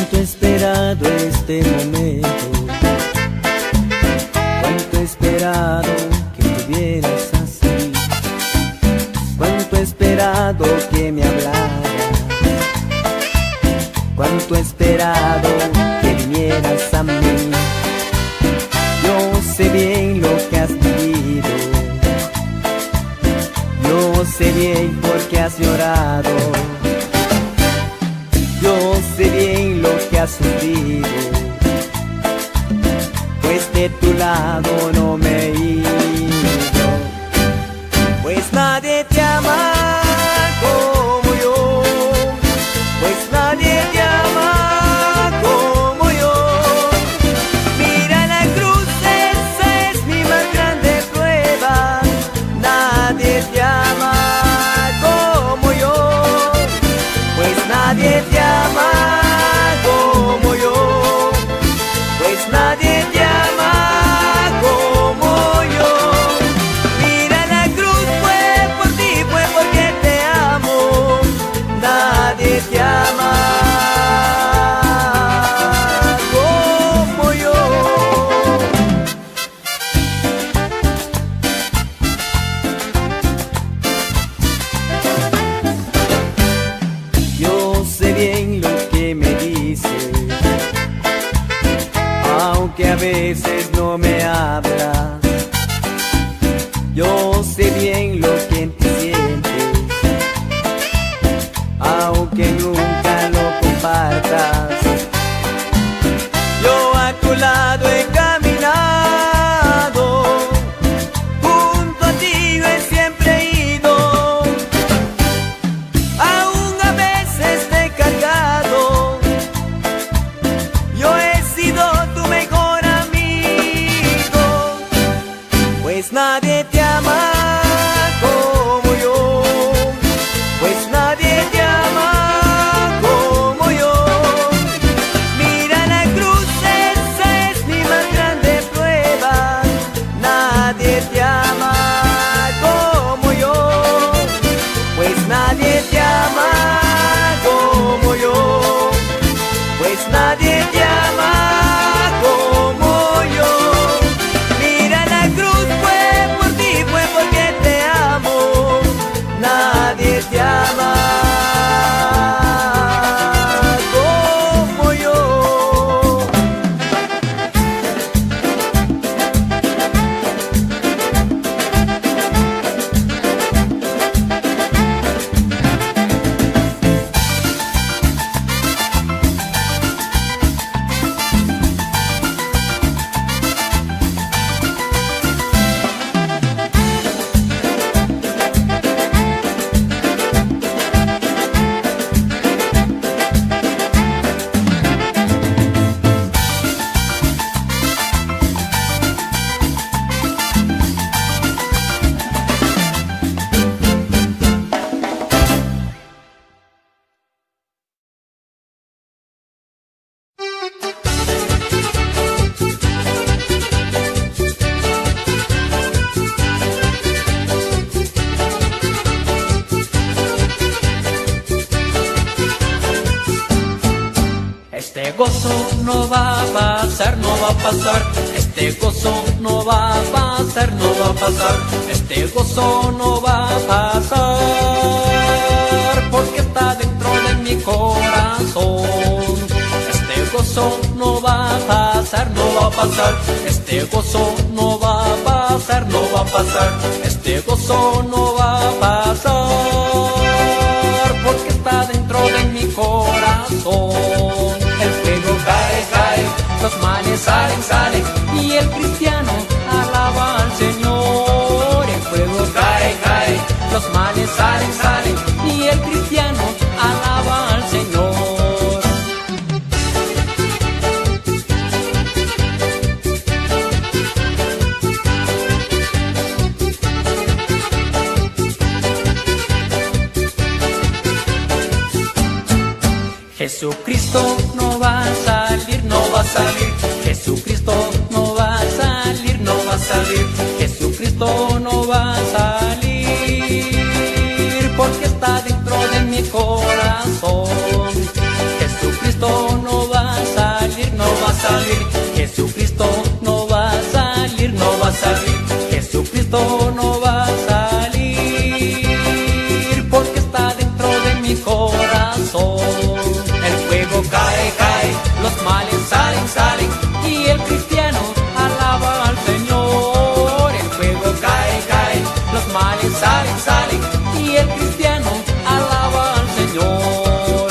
Cuánto he esperado este momento, cuánto he esperado que estuvieras así, cuánto he esperado que me hablaras, cuánto he esperado que vinieras a mí. Yo sé bien lo que has vivido, yo sé bien por qué has llorado, yo sé bien lo que has sufrido, pues de tu lado no me he ido. Pues nadie te ama como yo, pues nadie te ama como yo. Mira la cruz, esa es mi más grande prueba. Nadie te ama como yo, pues nadie te ama como yo, pues nadie te ama como yo. Mira la cruz, fue por ti, fue porque te amo. Nadie te ama como yo. Yo sé bien lo que me dices, aunque a veces no me hablas. Yo sé bien lo que en ti sientes, aunque nunca lo compartas. Yo a tu lado he caminado, junto a ti yo he siempre ido. Aún a veces te he cargado, yo he sido tu mejor amigo. Pues nadie te ama como yo, pues nadie te ama como yo. Mira la cruz, esa es mi más grande prueba. Nadie te ama como yo, pues nadie te ama como yo, pues nadie te ama como yo. Mira la cruz, fue por ti, fue porque te amo. Nadie te ama como yo. Este gozo no va a pasar, no va a pasar. Este gozo no va a pasar, no va a pasar. Este gozo no va a pasar, porque está dentro de mi corazón. Este gozo no va a pasar, no va a pasar. Este gozo no va a pasar, no va a pasar. Este gozo no va a pasar, porque está dentro de mi corazón. El fuego cae, cae, los males salen, salen, y el cristiano alaba al Señor. El fuego cae, cae, los males salen, salen, y el cristiano alaba al Señor. Jesucristo no va a salir, no va a salir. Jesucristo no va a salir, no va a salir. Jesucristo no va a salir, porque está dentro de mi corazón. Jesucristo no va los males salen, salen, y el cristiano alaba al Señor. El fuego cae, cae, los males salen, salen, y el cristiano alaba al Señor.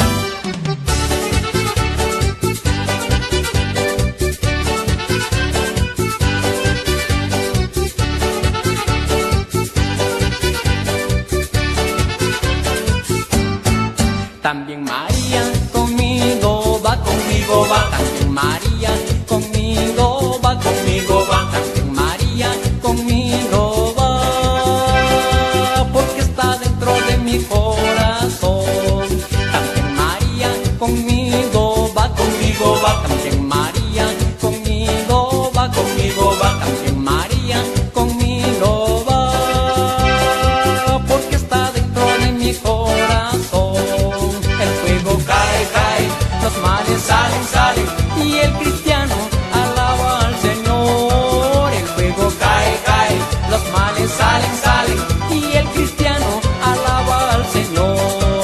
También María conmigo va, también María conmigo va, también María conmigo va, porque está dentro de mi corazón. También María conmigo va, también María conmigo va, también María conmigo va, porque está dentro de mi corazón. Cae, cae, los males salen, salen, y el cristiano alaba al Señor. El fuego cae, cae, los males salen, salen, y el cristiano alaba al Señor.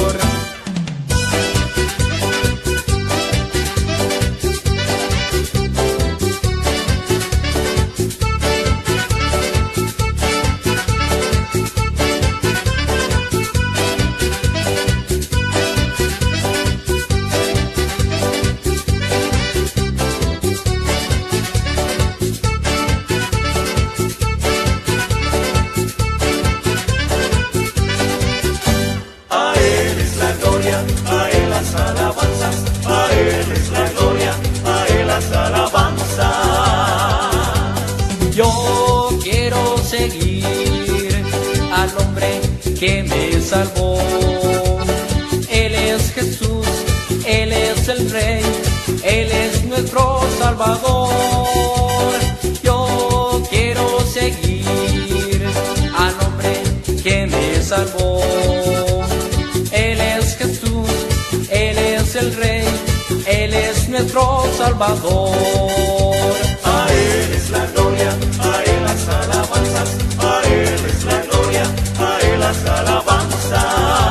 Yo quiero seguir al hombre que me salvó. Él es Jesús, Él es el Rey, Él es nuestro Salvador. Yo quiero seguir al hombre que me salvó. Él es Jesús, Él es el Rey, Él es nuestro Salvador. A Él es la gloria, a Él las alabanzas, a Él es la gloria, a Él las alabanzas.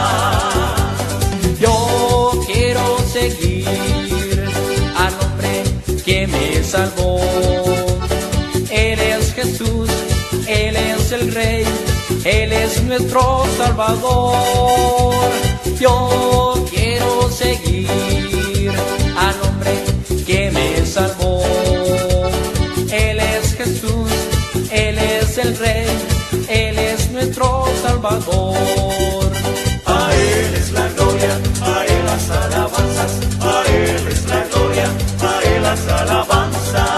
Yo quiero seguir al hombre que me salvó. Él es Jesús, Él es el Rey, Él es nuestro Salvador. Yo quiero seguir al hombre que me salvó. Él es Jesús, Él es el Rey, Él es nuestro Salvador. A Él es la gloria, a Él las alabanzas, a Él es la gloria, a Él las alabanzas.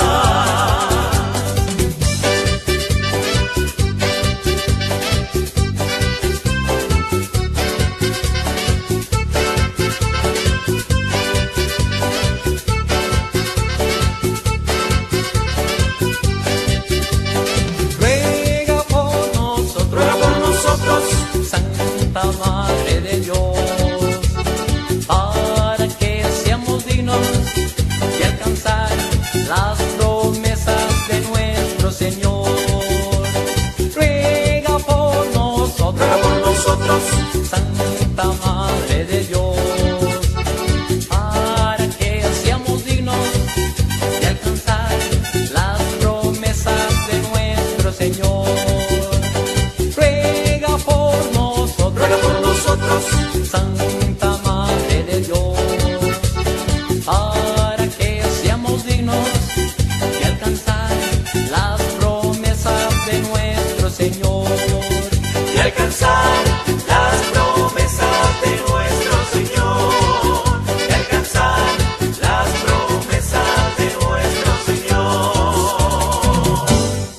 Santa Madre de Dios, para que seamos dignos de alcanzar las promesas de nuestro Señor. Ruega por nosotros, Santa Madre de Dios, para que seamos dignos de alcanzar las promesas de nuestro Señor. Santa Madre de Dios, para que seamos dignos de alcanzar las promesas de nuestro Señor. De alcanzar las promesas de nuestro Señor. De alcanzar las promesas de nuestro Señor.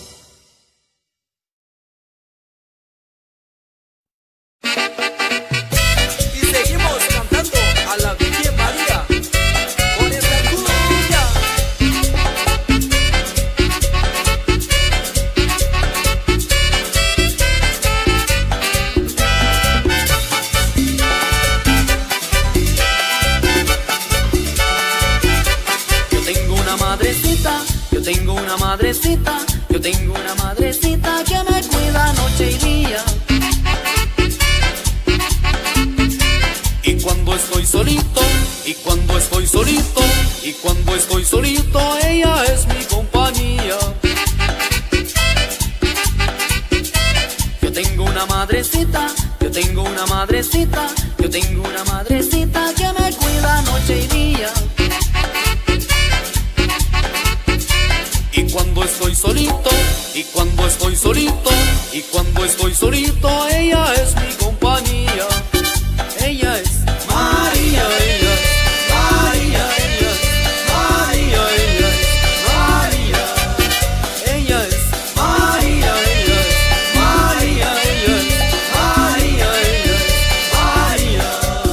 A la Virgen María, con esta cumbia. Yo tengo una madrecita, yo tengo una madrecita, yo tengo una madrecita que me cuida noche y día. Y cuando estoy solito, y cuando estoy solito ella es mi compañía. Yo tengo una madrecita, yo tengo una madrecita, yo tengo una madrecita que me cuida noche y día. Y cuando estoy solito, y cuando estoy solito, y cuando estoy solito, ella es mi compañía. Ella es María, ella es María, ella es María, ella es María. Ella es María, ella es María, ella es María, ella es María.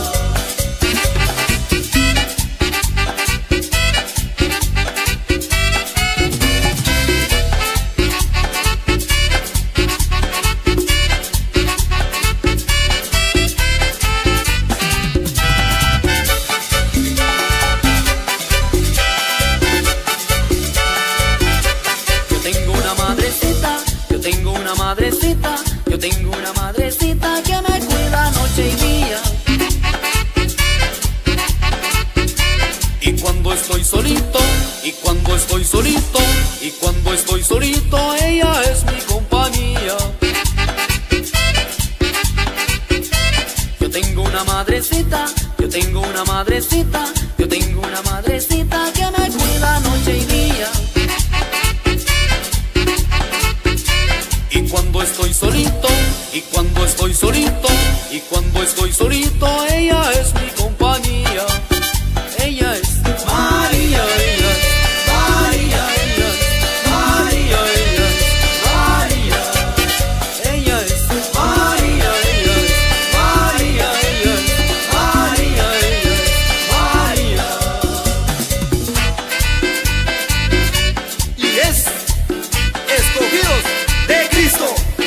Yo tengo una madrecita que me cuida noche y día. Y cuando estoy solito, y cuando estoy solito, y cuando estoy solito, ella es mi compañía. Yo tengo una madrecita, yo tengo una madrecita, yo tengo una madrecita que me cuida noche y día. Y cuando estoy solito, y cuando estoy solito, y cuando estoy solito, ella es mi compañía. Ella es María, ella es María, ella es María, ella es María. Ella es María, ella es María, ella es María, ella es María. Y es escogidos de Cristo.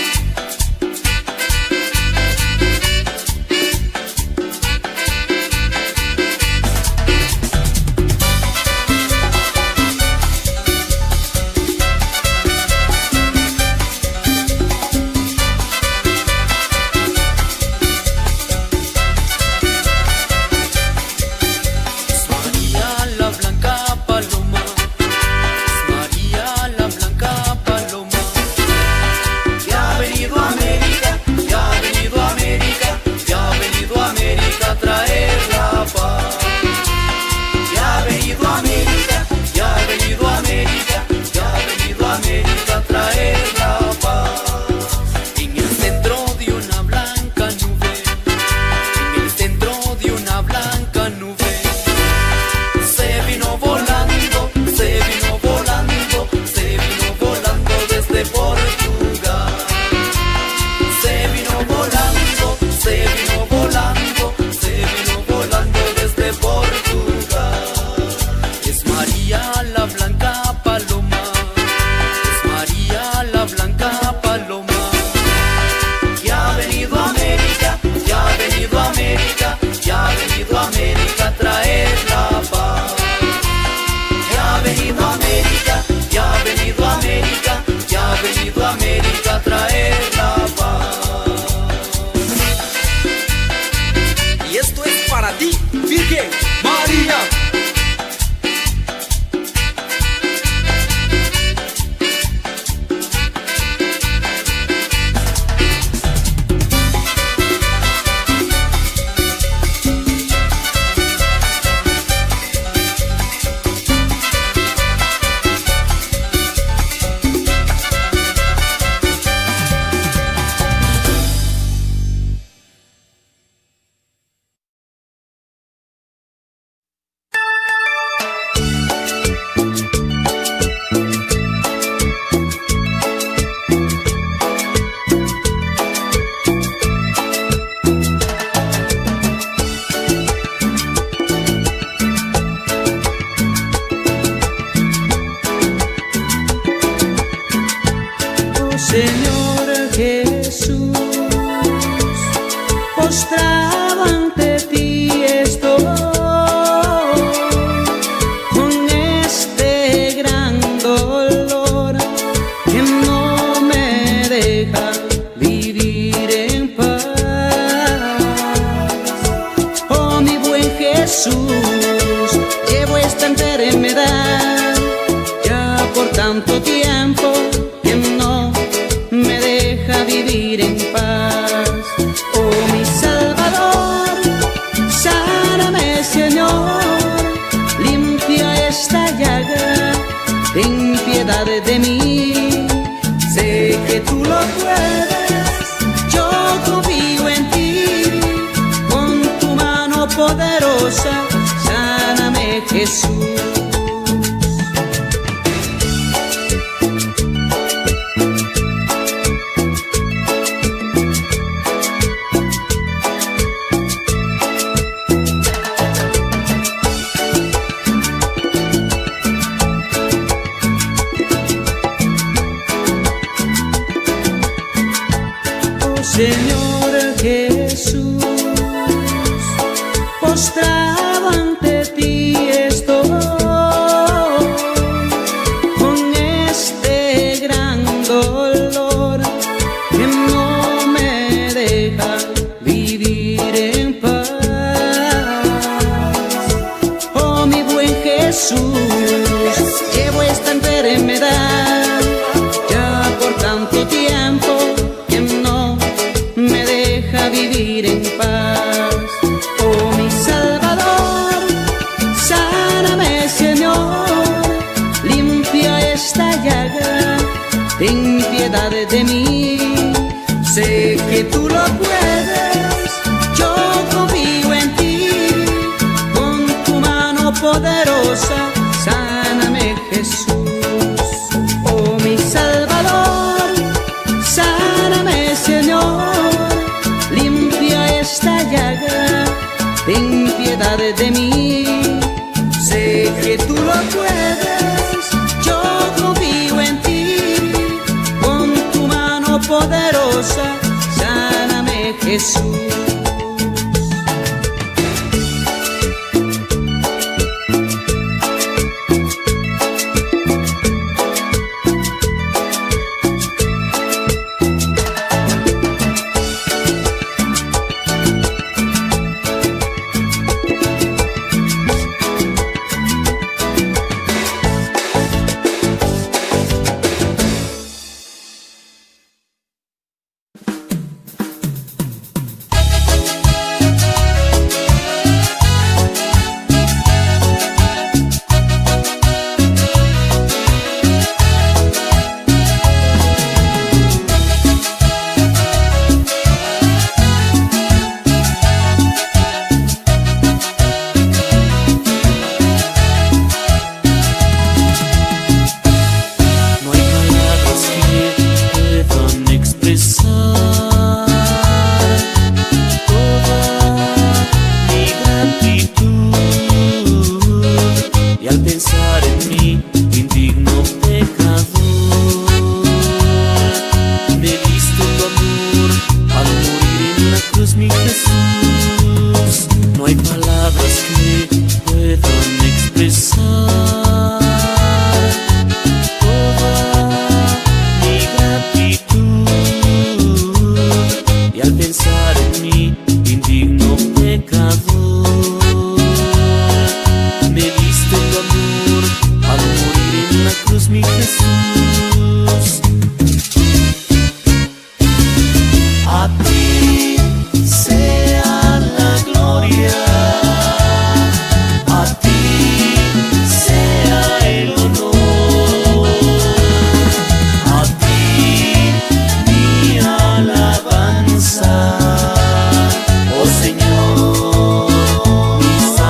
Es María la blanca paloma, es María la blanca paloma, Que ha venido a América, que ha venido a América, que ha venido a América a traer la paz. que ha venido a América, Que ha venido a América, que ha venido a América a traer la paz. En el centro de una blanca nube, en el centro de una blanca nube, se vino volando, se vino volando, se vino volando desde Portugal. Se vino volando, se vino volando, se vino volando desde Portugal. Es María la blanca paloma, es María la blanca paloma, que ha venido a América, que ha venido a América, que ha venido a América a traer la paz. que ha venido a América, Que ha venido a América, que ha venido a América a traer la paz. Y esto es para ti, Virgen María. Señor Jesús, postrado ante ti estoy, con este gran dolor que no me deja vivir en paz. Oh, mi buen Jesús, llevo este esta enfermedad, ya por tanto tiempo que no me deja vivir en paz. Oh mi Salvador, sáname Señor, limpia esta llaga, ten piedad de mí. Sé que tú lo puedes, yo confío en ti, con tu mano poderosa, sáname Jesús. Señor Jesús, postrado ante ti estoy, con este gran dolor que no me deja vivir en paz. Oh mi buen Jesús, llevo esta enfermedad ya por tanto tiempo que no me deja vivir en paz. Oh mi Salvador, sáname Señor, limpia esta llaga, ten piedad de mí. Sé que tú lo puedes, yo confío en ti, con tu mano poderosa, sáname Jesús. Oh mi Salvador, sáname Señor, limpia esta llaga, ten piedad de mí. Sé que tú lo puedes, yo confío en ti, con tu mano poderosa, sáname Jesús.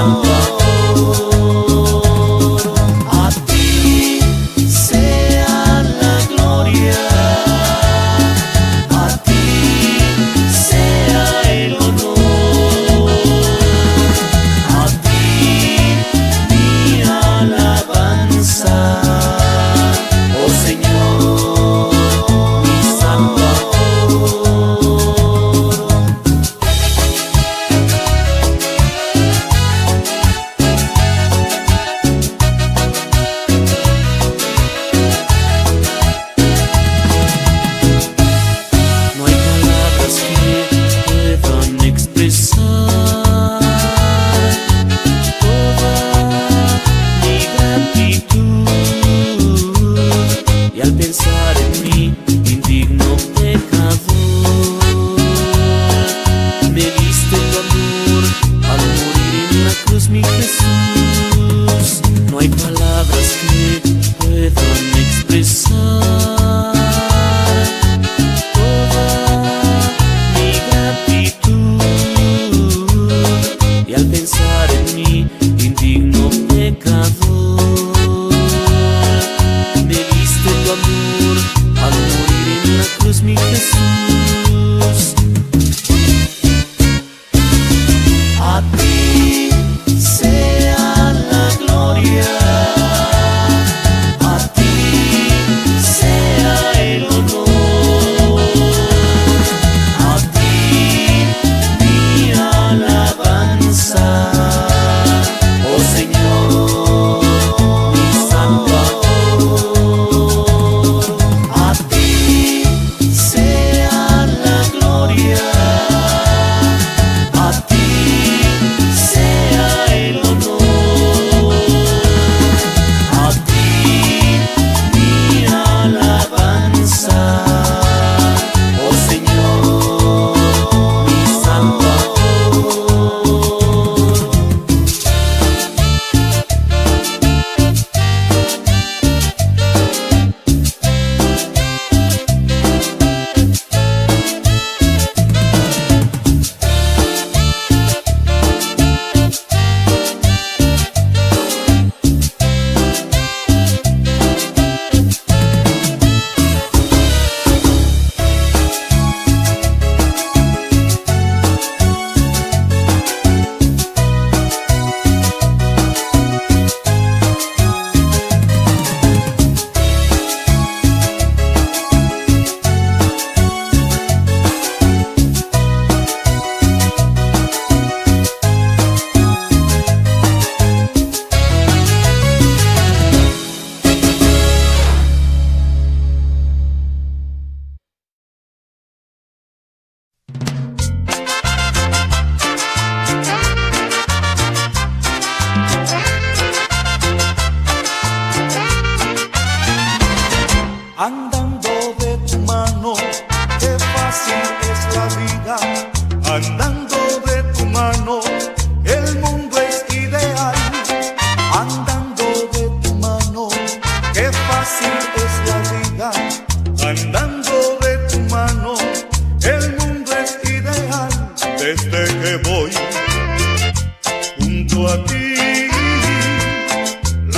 Sea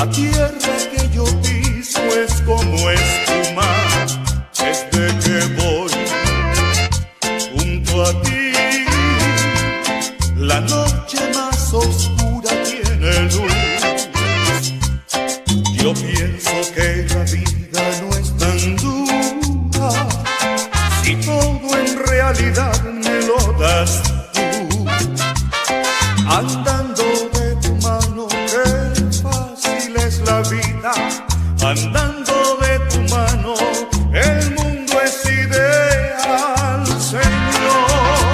La tierra que yo piso es como espuma desde que voy junto a ti. La noche más oscura tiene luz. Yo pienso que la vida no es tan dura si todo en realidad me lo das tú. Andando de tu mano, qué fácil es la vida. Andando de tu mano, el mundo es ideal, Señor.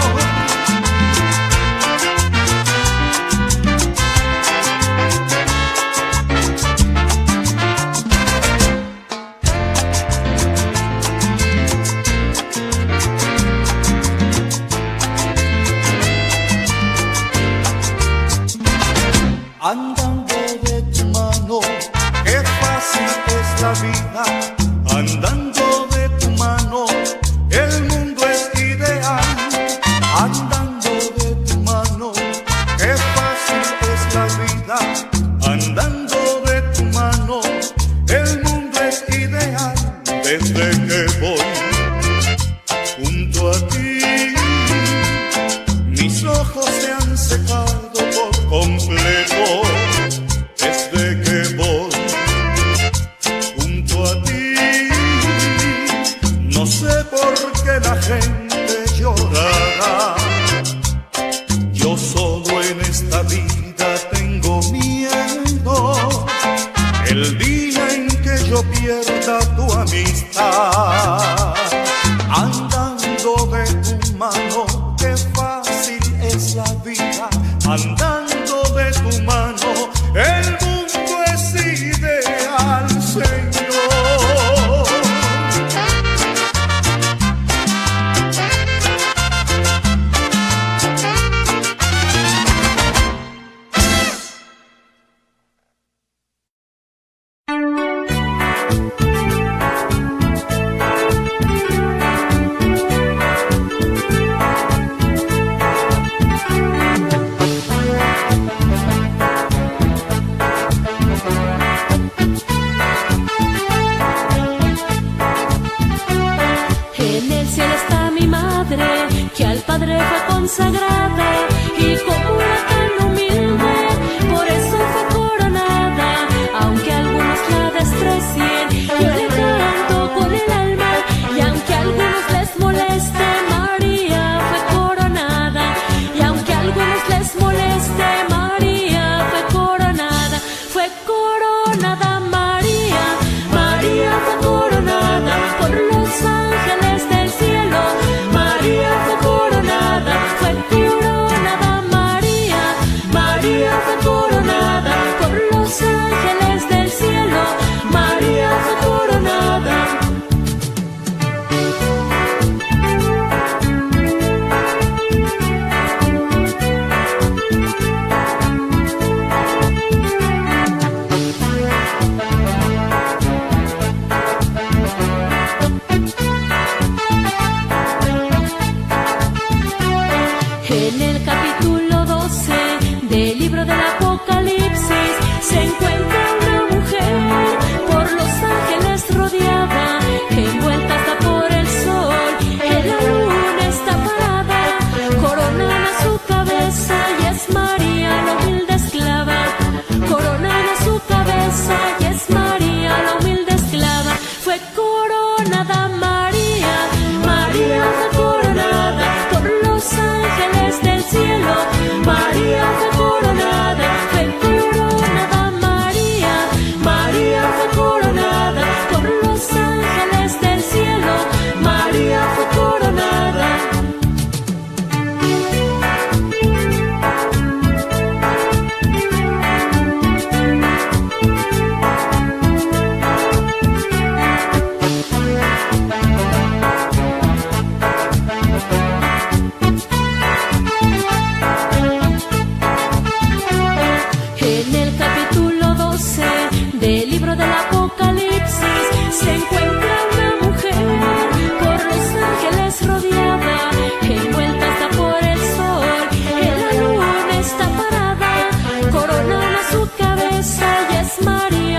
Andando de tu mano, qué fácil es la vida. Andando de tu mano, el mundo es ideal. Andando de tu mano, qué fácil es la vida. Andando de tu mano, el mundo es ideal. Desde que voy junto a ti, mis ojos se han secado por completo. Desde que voy junto a ti, no sé por qué la gente llorará. Yo solo en esta vida tengo miedo el día en que yo pierda tu amistad. Andando de tu mano, qué fácil es la vida. Andando de tu mano, el mundo es ideal, Señor. Que al Padre fue consagrada y como era tan humilde, por eso fue coronada. Aunque algunos la desprecien, yo le canto con el alma. Y aunque a algunos les moleste, María fue coronada. Y aunque a algunos les moleste, María fue coronada. Fue coronada María, María fue coronada por los ángeles del cielo. María fue coronada María, María fue coronada por los ángeles del cielo. María fue coronada. En el capítulo 12 del libro del Apocalipsis se encuentra una mujer por los ángeles rodeada, envuelta hasta por el sol, en la luna está parada, coronada su cabeza y es María la humilde esclava, coronada su cabeza y es María la humilde esclava. Fue coronada María, María fue coronada por los ángeles del cielo. María fue coronada María, María fue coronada por los ángeles del cielo. María fue coronada. En el capítulo 12 del libro del Apocalipsis se encuentra una mujer por los ángeles rodeada, envuelta hasta por el sol, en la luna está parada, coronada su cabeza y es María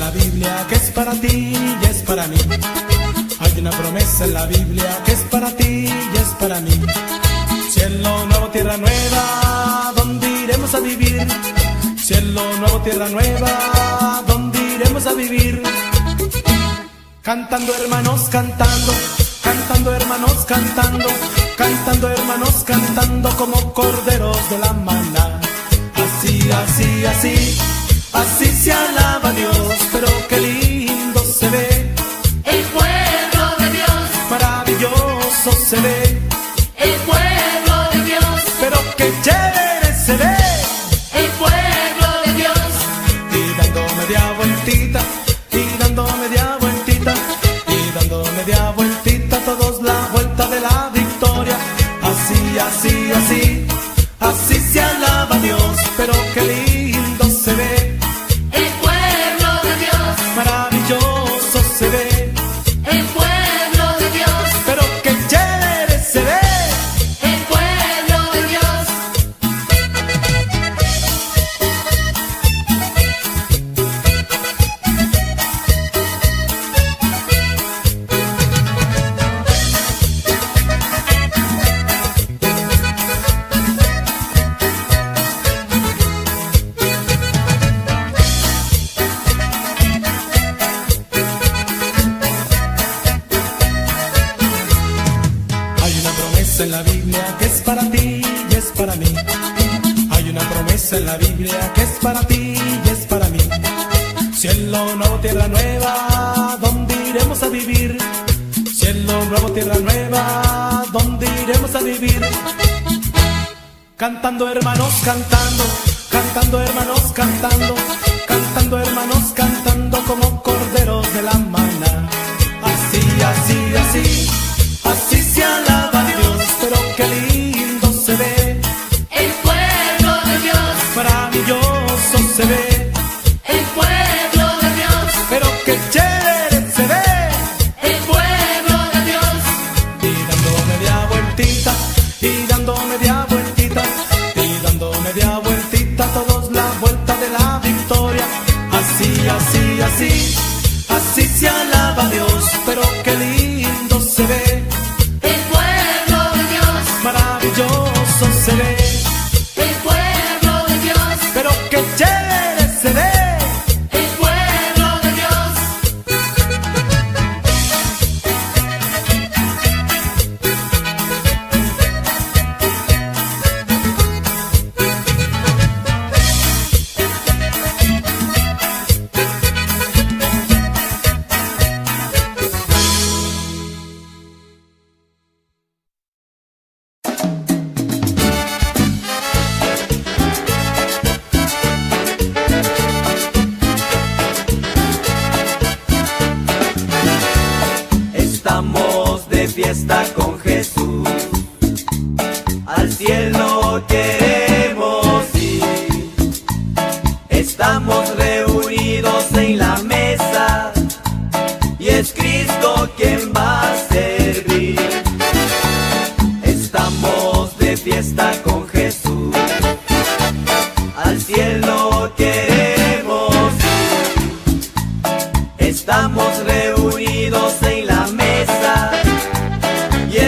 la Biblia que es para ti y es para mí. Hay una promesa en la Biblia que es para ti y es para mí. Cielo nuevo, tierra nueva, ¿dónde iremos a vivir? Cielo nuevo, tierra nueva, ¿dónde iremos a vivir? Cantando hermanos, cantando, cantando hermanos, cantando, cantando hermanos, cantando como corderos de la maná. Así, así, así, así se alaba a Dios, pero qué lindo se ve el pueblo de Dios, maravilloso se ve el pueblo de Dios, pero qué chévere se ve el pueblo de Dios, y dando media vueltita, y dando media vueltita, y dando media vueltita, todos la vuelta de la victoria. Así, así, así, así se alaba a Dios, pero qué lindo se ve el pueblo de Dios, maravilloso se ve el pueblo de Dios, pero qué chévere se ve el pueblo de Dios. Hay una promesa en la Biblia que es para ti y es para mí. Hay una promesa en la Biblia que es para ti y es para mí. Cielo nuevo, tierra nueva, ¿dónde iremos a vivir? Cielo nuevo, tierra nueva, ¿dónde iremos a vivir? Cantando hermanos, cantando, cantando hermanos, cantando, cantando hermanos, cantando como corderos de la maná. Así, así, así, así se alaba a Dios, pero qué lindo se ve El pueblo de Dios, maravilloso se ve el pueblo de Dios, pero qué chévere se ve el pueblo de Dios, y dando media vueltita, y dando media vueltita, y dando media vueltita, todos la vuelta de la victoria. Así, así, así, así se alaba a Dios, pero qué lindo se ve el pueblo de Dios, maravilloso se ve el pueblo de Dios, pero qué chévere se ve el pueblo de Dios. Estamos de fiesta con Jesús, al cielo queremos ir. Estamos reunidos en la mesa y es Cristo quien va a servir. Estamos de fiesta con Jesús, al cielo queremos ir. Estamos reunidos en la mesa y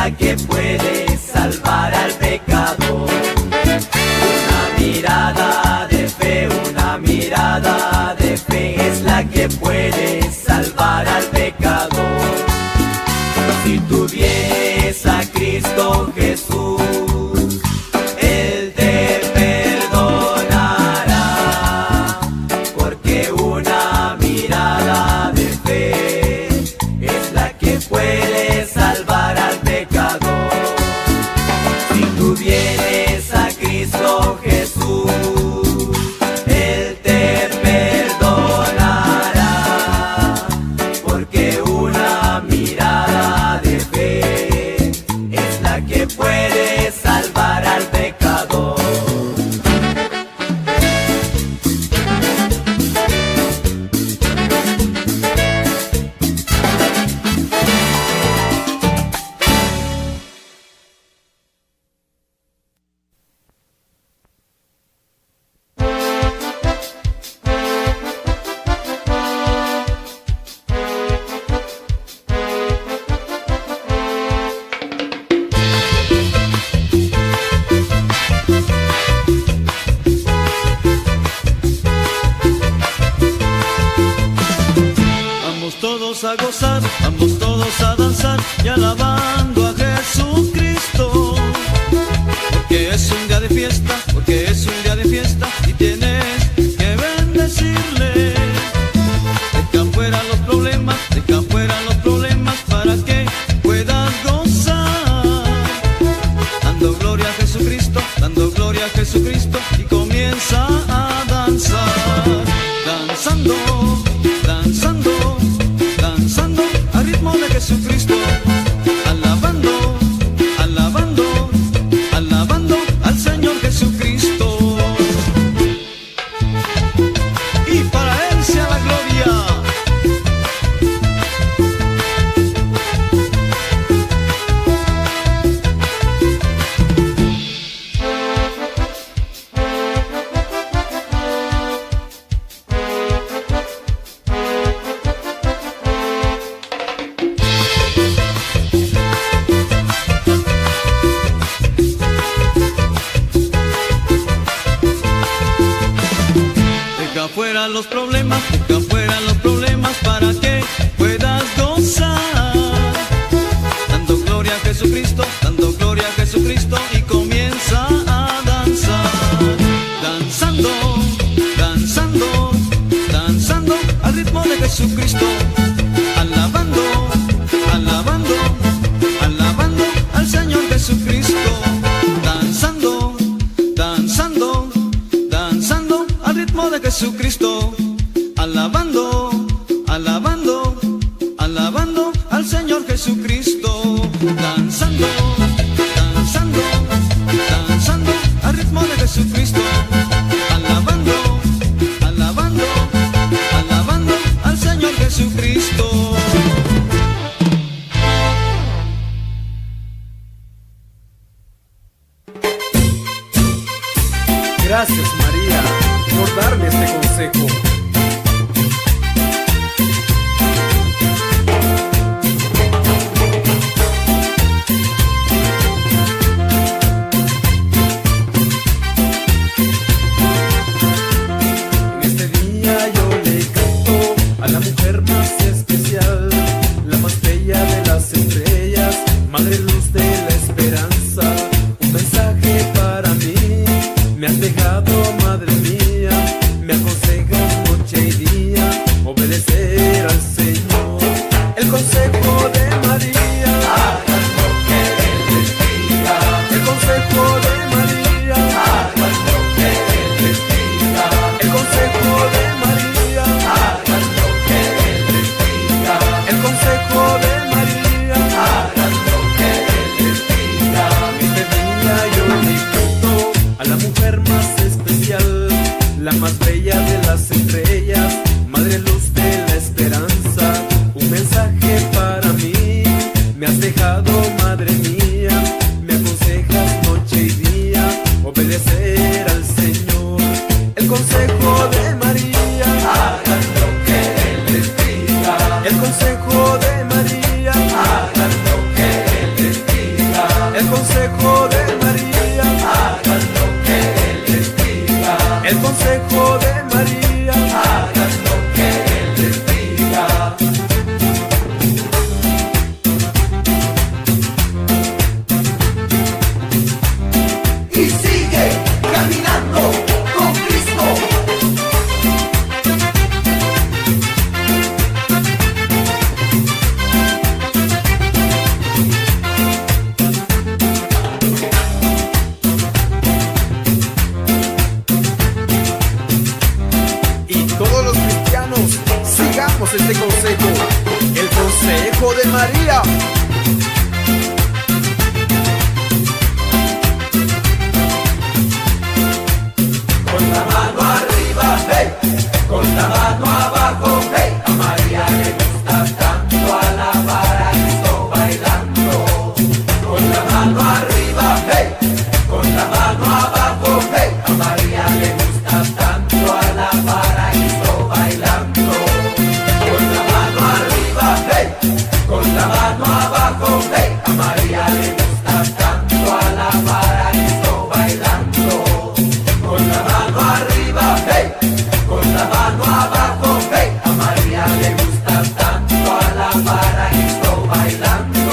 la que puede salvar al pecador. Una mirada de fe, una mirada de fe es la que puede salvar al pecador. Si tú vienes a Cristo Jesús, Él te perdonará, porque una mirada de fe es la que puede salvar al pecador. Si tú vienes a Cristo Jesús, Él te perdonará, porque una mirada de fe es la que puede salvar al pecador. A gozar, vamos todos a danzar y alabando a Jesucristo, porque es un día de fiesta, porque es un día de fiesta y tienes que bendecirle. Deja fuera los problemas, deja fuera los problemas para que puedas gozar, dando gloria a Jesucristo, dando gloria a Jesucristo y comienza a danzar, danzando, danzando, danzando al ritmo de Jesucristo, alabando, alabando, alabando al Señor Jesucristo. Y para Él sea la gloria. Deja fuera los problemas, deja fuera los problemas para que puedas gozar, dando gloria a Jesucristo, dando gloria a Jesucristo y comienza a danzar, danzando, danzando, danzando al ritmo de Jesucristo, alabando, alabando, alabando al Señor Jesucristo, danzando, danzando, danzando al ritmo de Jesucristo, alabando, alabando, alabando al Señor Jesucristo, danzando, danzando, danzando al ritmo de Jesucristo, alabando, alabando, alabando al Señor Jesucristo. Gracias, María, por darme este consejo. En este día yo le canto a la mujer más especial, la más bella de las estrellas, madre luz de la esperanza. Un mensaje para mí, me has dejado, madre mía, me aconsejas noche y día, obedecer al Señor. El consejo de María, hagan lo que Él les diga. el consejo de María, Hagan lo que Él les diga. el consejo de María, Hagan lo que Él les diga. el consejo de María. Hagan lo que Él les diga. Este día yo le canto a la mujer más especial, la más bella de las estrellas, madre luz de la esperanza. Un mensaje para mí, me has dejado, madre mía, me aconsejas noche y día, obedecer al Señor. El consejo de María, Hagan lo que Él les diga. el consejo de María, Hagan lo que Él les diga. escuchamos este consejo, el consejo de María. Con la mano arriba, hey, con la mano abajo, hey, a María le gusta tanto alabar a Cristo bailando. Con la mano arriba, hey, con la mano abajo, hey, a María le gusta tanto alabar a Cristo bailando. Con la mano arriba, hey, con la mano abajo, hey, a María le gusta tanto alabar a Cristo bailando. Con la mano arriba, hey, con la mano abajo, hey, a María le gusta tanto alabar a Cristo bailando.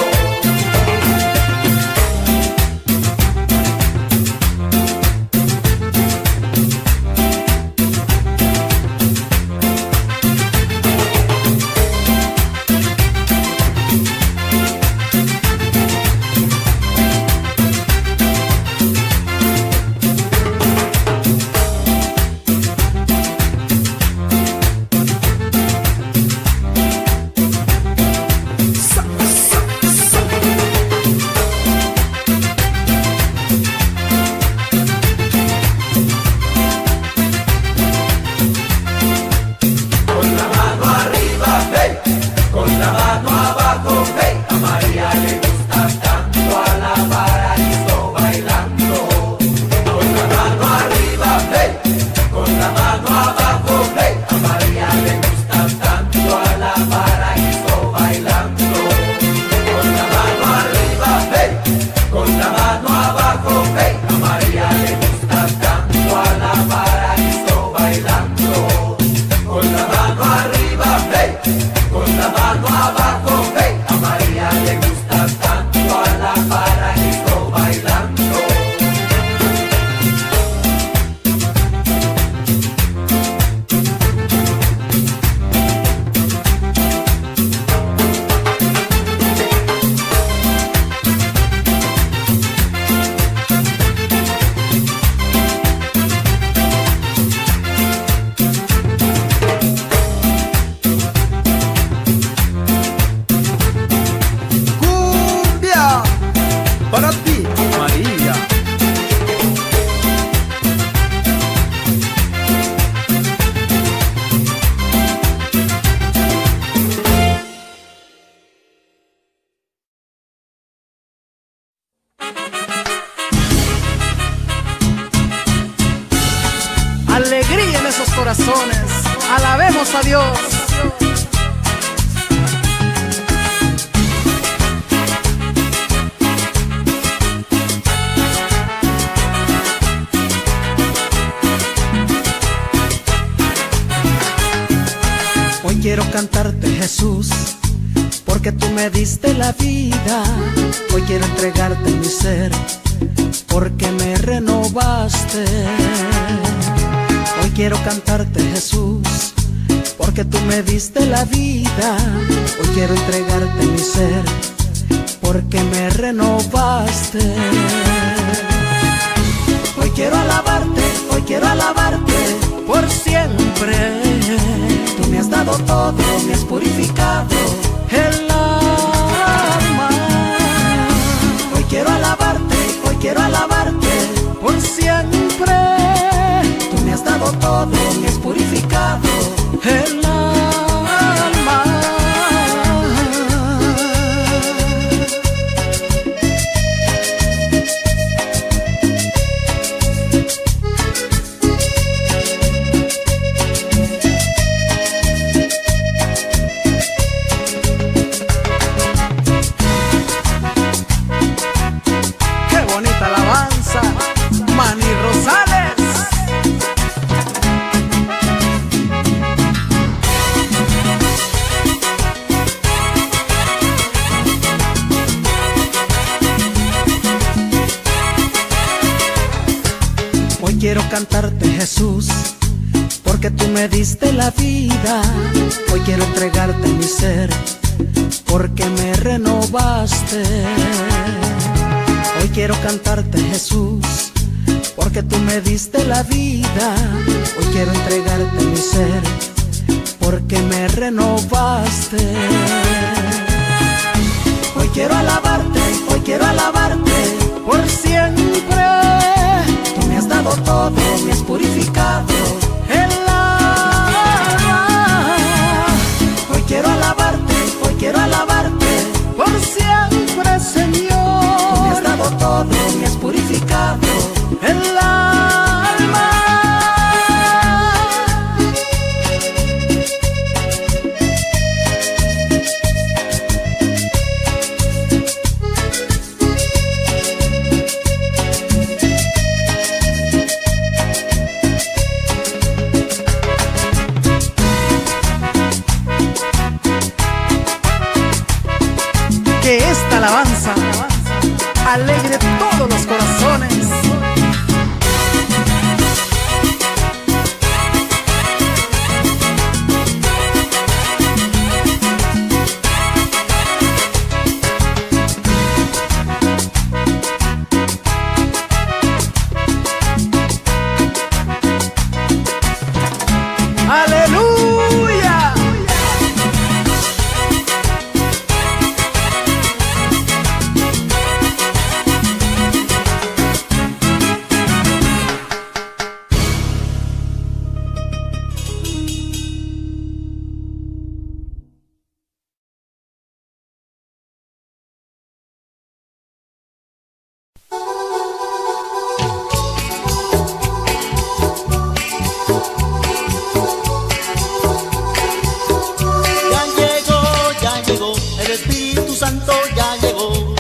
Para ti, María. Alegría en esos corazones, alabemos a Dios. Hoy quiero cantarte, Jesús, porque tú me diste la vida. Hoy quiero entregarte mi ser, porque me renovaste. Hoy quiero cantarte, Jesús, porque tú me diste la vida. Hoy quiero entregarte mi ser, porque me renovaste. Hoy quiero alabarte por siempre. Tú me has dado todo, me has purificado el alma. Hoy quiero alabarte por siempre. Tú me has dado todo, me has purificado el alma. Quiero cantarte, Jesús, porque tú me diste la vida. Hoy quiero entregarte mi ser, porque me renovaste. Hoy quiero cantarte, Jesús, porque tú me diste la vida. Hoy quiero entregarte mi ser, porque me renovaste. Hoy quiero alabarte por siempre. Tú me has dado todo, me has purificado el alma. Hoy quiero alabarte por siempre, Señor. Tú me has dado todo, me has purificado el alma. Que esta alabanza alegre todos los corazones. ¡Aleluya! El Espíritu Santo ya llegó,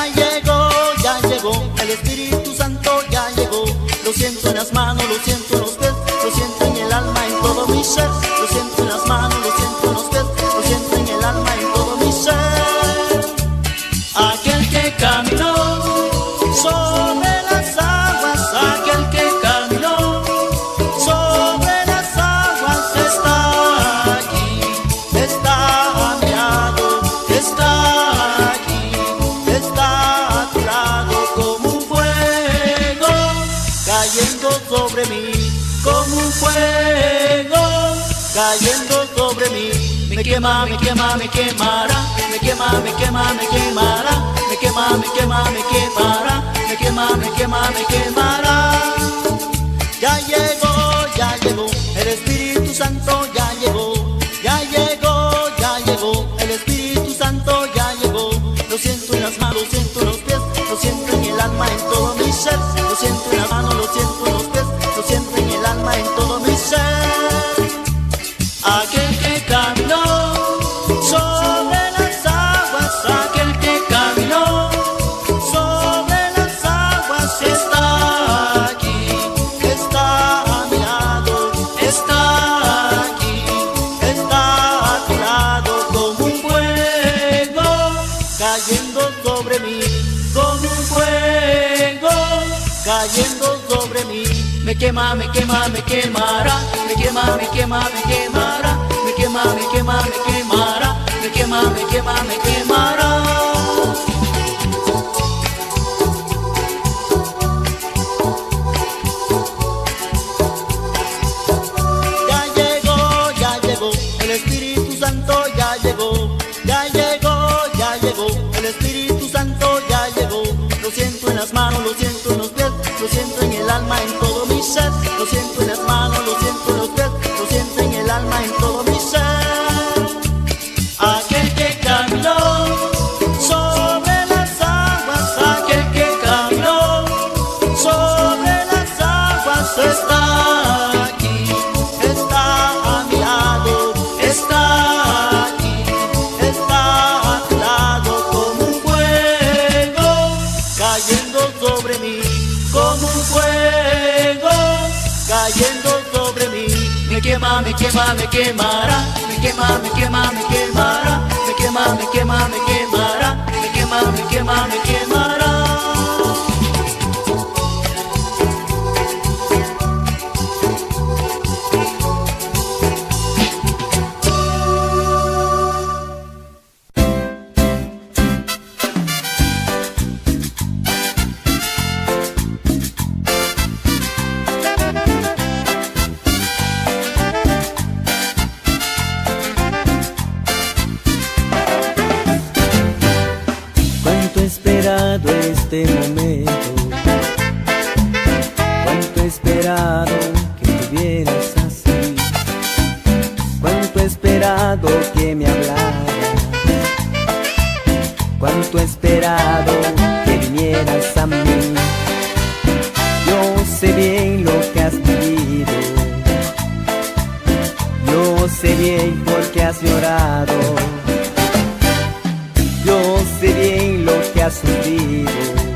el Espíritu Santo ya llegó. Lo siento en las manos, lo siento en los pies, lo siento en el alma, en todo mi ser. Lo siento en las manos, lo siento en los pies, lo siento en el alma, en todo mi ser. Aquel que caminó sobre las aguas, aquel que caminó sobre las aguas está aquí, está a mi lado, está aquí, está a tu lado, como un fuego cayendo sobre mí, como un fuego cayendo sobre mí. Me quema, me quema, me quemará, me quema, me quema, me quemará, me quema, me quema, me quemará, me quema, me quema, me quemará. Ya llegó, el Espíritu Santo ya llegó, el Espíritu Santo ya llegó. Lo siento en las manos, lo siento en los pies, lo siento en el alma, en todo mi ser. Lo siento en las manos, lo siento en los pies, lo siento en el alma, en todo mi ser. Aquel que caminó sobre las aguas, aquel que caminó sobre las aguas está aquí, está a mi lado, está aquí, está a tu lado, como un fuego cayendo sobre mí, como un fuego cayendo sobre mí. Me quema, me quema, me quemará, me quema, me quema, me quemará, me quema, me quema, me quemará, me quema, me quema, me quemará. Ya llegó, el Espíritu Santo ya llegó, el Espíritu Santo ya llegó. Lo siento en las manos, lo siento en los pies, lo siento en el alma, en todo mi ser. Lo siento en las manos, lo siento en los pies, lo siento en el alma, en todo mi ser. Aquel que caminó sobre las aguas, aquel que caminó sobre las aguas está aquí, está a mi lado, está aquí, está a tu lado, como un fuego cayendo sobre mí, como un fuego cayendo sobre mí. Me quema, me quema, me quemará, me quema, me quema, me quemará, me quema, me quema, me quemará, me quema, me quema, me quemará. esperado que estuvieras así, cuánto he esperado que me hablaras, cuánto he esperado que vinieras a mí. Yo sé bien lo que has vivido, yo sé bien por qué has llorado, yo sé bien lo que has sufrido,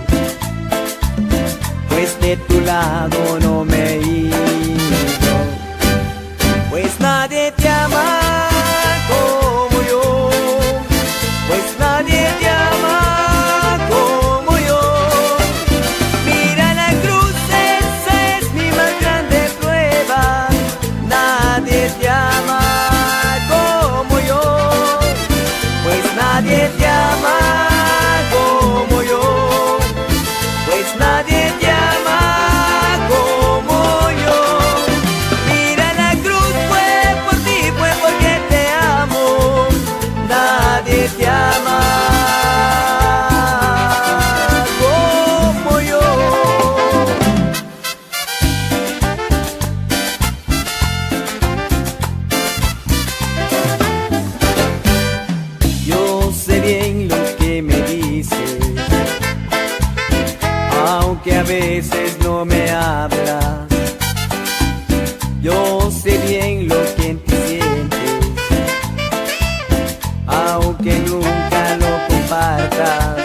pues de tu lado no me he ido. Pues nadie te ama como yo, pues nadie te ama como yo. Mira la cruz, esa es mi más grande prueba. Nadie te ama como yo, pues nadie te ama como yo, pues nadie te ama como yo. Mira la cruz, fue por ti, fue porque te amo. Nadie te ama como yo. Yo sé bien lo que me dices, aunque a veces no me hablas. Yo sé bien lo que en ti sientes, aunque nunca lo compartas.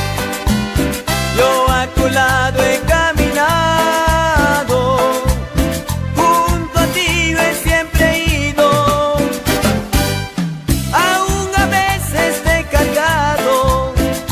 Yo a tu lado he caminado, junto a ti yo he siempre ido. Aún a veces te he cargado,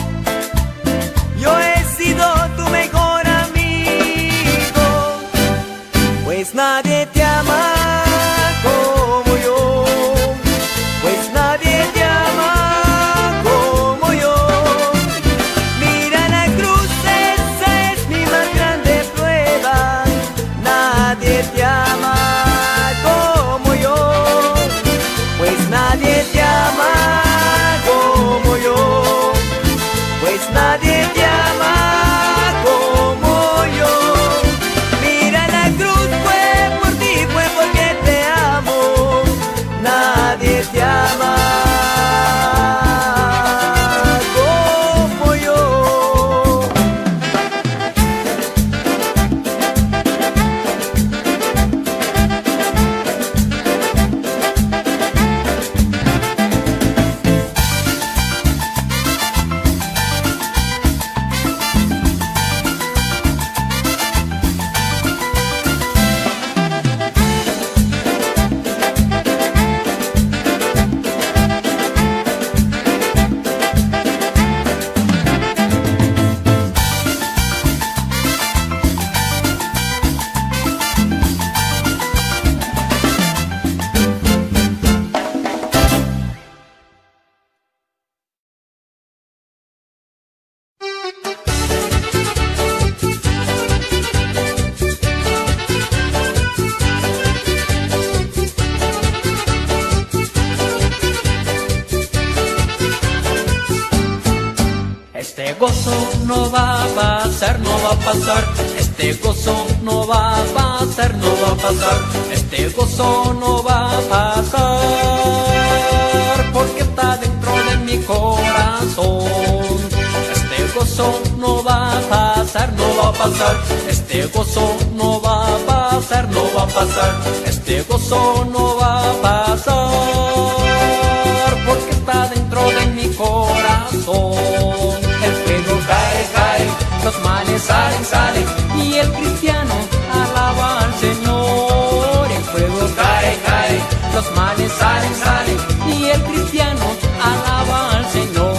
yo he sido tu mejor amigo. Pues nadie te ama como yo, pues nadie te ama como yo. Mira la cruz, esa es mi más grande prueba. Nadie te ama como yo, pues nadie te ama como yo, pues nadie te ama como yo. Mira la cruz, fue por ti, fue porque te amo. Nadie te ama como yo. Este gozo no va a pasar, no va a pasar. Este gozo no va a pasar, no va a pasar. Este gozo no va a pasar, porque está dentro de mi corazón. Este gozo no va a pasar, no va a pasar. Este gozo no va a pasar, no va a pasar. Este gozo no va a pasar, porque está dentro de mi corazón. El fuego cae, cae, los males salen, salen, y el cristiano alaba al Señor. El fuego cae, cae, los males salen, salen, y el cristiano alaba al Señor.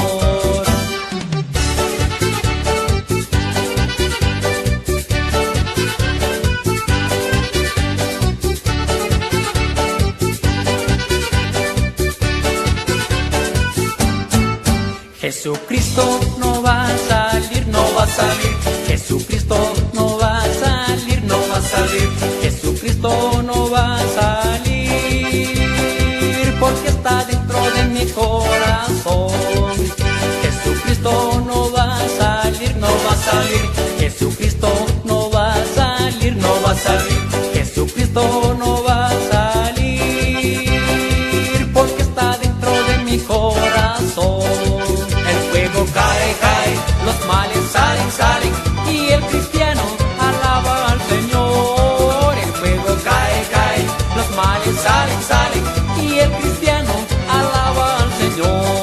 Jesucristo no va a salir, no va a salir. Jesucristo no va a salir, no va a salir. Jesucristo no va a salir, porque está dentro de mi corazón. Jesucristo no va a salir, no va a salir. Jesucristo no va a salir, no va a salir. Jesucristo no va a salir, porque está dentro de mi corazón. El fuego cae, cae, los males salen, salen, y el cristiano alaba al Señor. El fuego cae, cae, los males salen, salen, y el cristiano alaba al Señor.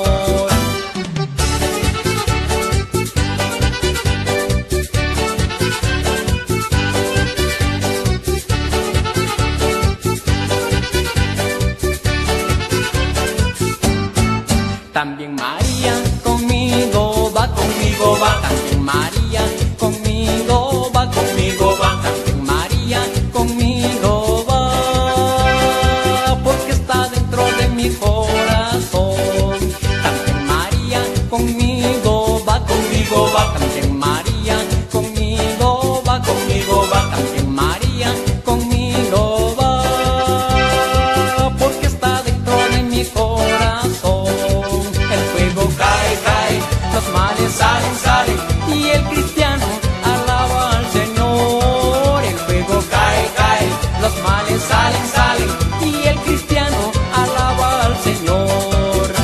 También María conmigo va, conmigo va. También María conmigo va, conmigo va. También María conmigo va, porque está dentro de mi corazón. También María conmigo va, conmigo va. También María conmigo va, conmigo va. También María conmigo va, porque está dentro de mi corazón. Cae, cae, los males salen, salen, y el cristiano alaba al Señor. El fuego cae, cae, los males salen, salen, y el cristiano alaba al Señor.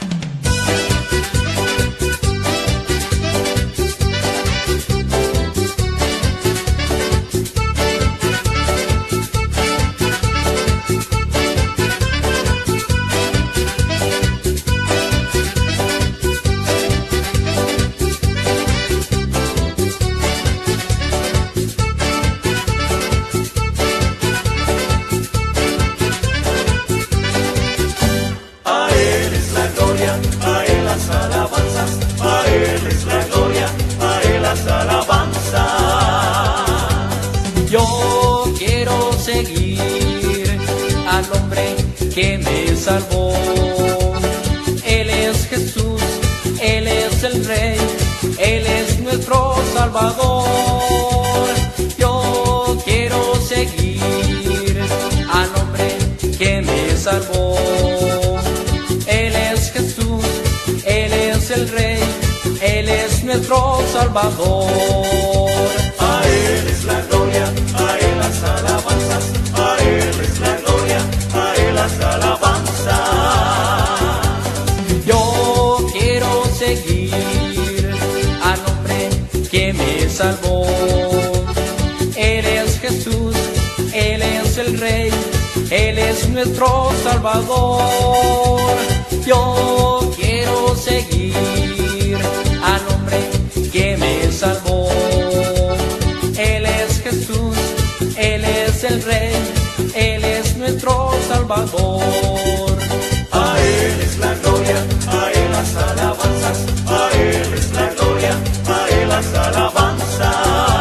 Yo quiero seguir al hombre que me salvó. Él es Jesús, Él es el Rey, Él es nuestro Salvador. Yo quiero seguir al hombre que me salvó. Él es Jesús, Él es el Rey, Él es nuestro Salvador. A Él es la gloria, a Él las alabanzas, a Él es la gloria, a Él las alabanzas. Yo quiero seguir al hombre que me salvó. Él es Jesús, Él es el Rey, Él es nuestro Salvador. Yo quiero seguir al hombre que me salvó. Él es Jesús, Él es el Rey, Él es nuestro Salvador. A Él es la gloria, a Él las alabanzas, a Él es la gloria, a Él las alabanzas.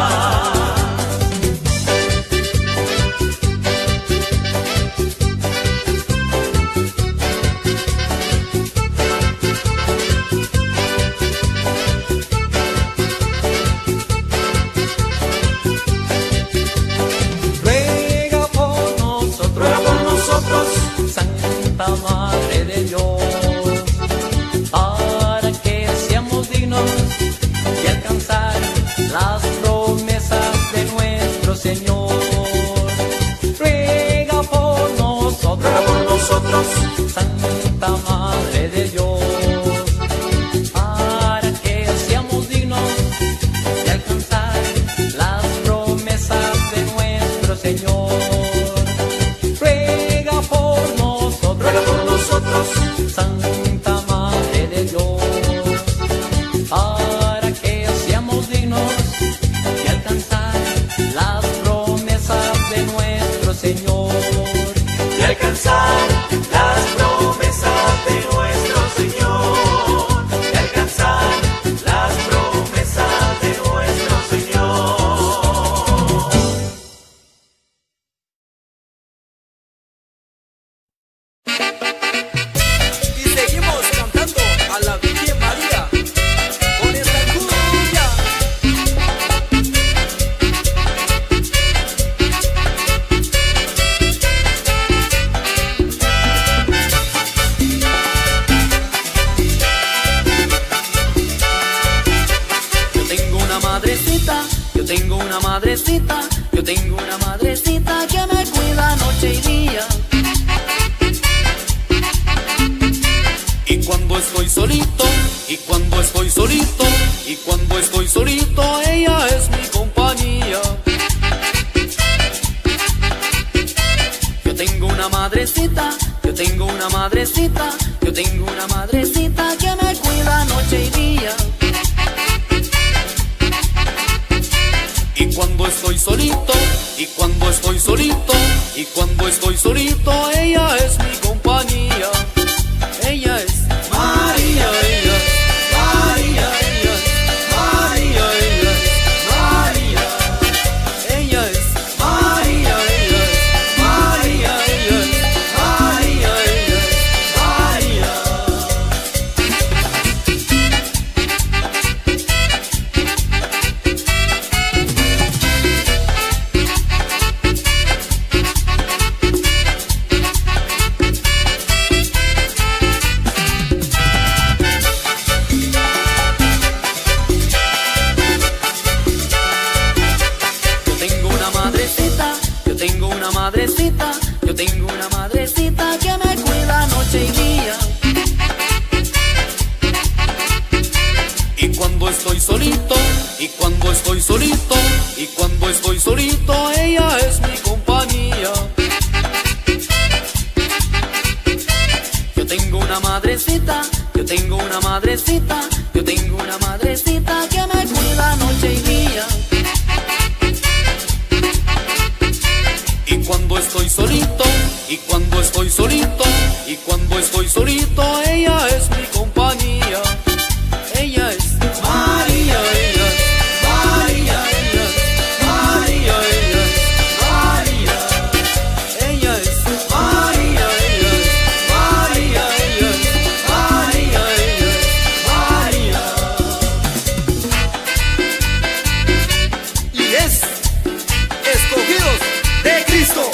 Santa Madre de Dios, para que seamos dignos de alcanzar las promesas de nuestro Señor. Ruega por nosotros, Santa Madre de Dios, para que seamos dignos de alcanzar las promesas de nuestro Señor. Santa Madre de Dios, para que seamos dignos de alcanzar las promesas de nuestro Señor. De alcanzar las promesas de nuestro Señor. De alcanzar las promesas de nuestro Señor. Yo tengo una madrecita Yo tengo una madrecita, yo tengo una madrecita que me cuida noche y día. Y cuando estoy solito, y cuando estoy solito, y cuando estoy solito, ella es mi compañía. Ella es María, ella es María, ella es María, ella es María. Ella es María, ella es María, ella es María, ella es María. Yo tengo una madrecita, yo tengo una madrecita que me cuida noche y día. Y cuando estoy solito, y cuando estoy solito, y cuando estoy solito, ella es mi compañía. Yo tengo una madrecita, yo tengo una madrecita, yo tengo una madrecita que me cuida noche y día. Y cuando estoy solito, y cuando estoy solito, y cuando estoy solito, ella es mi compañía. Ella es María, ella es María, ella es María, ella es María. Ella es María, ella es María, ella es María, ella es María. Y es escogidos de Cristo.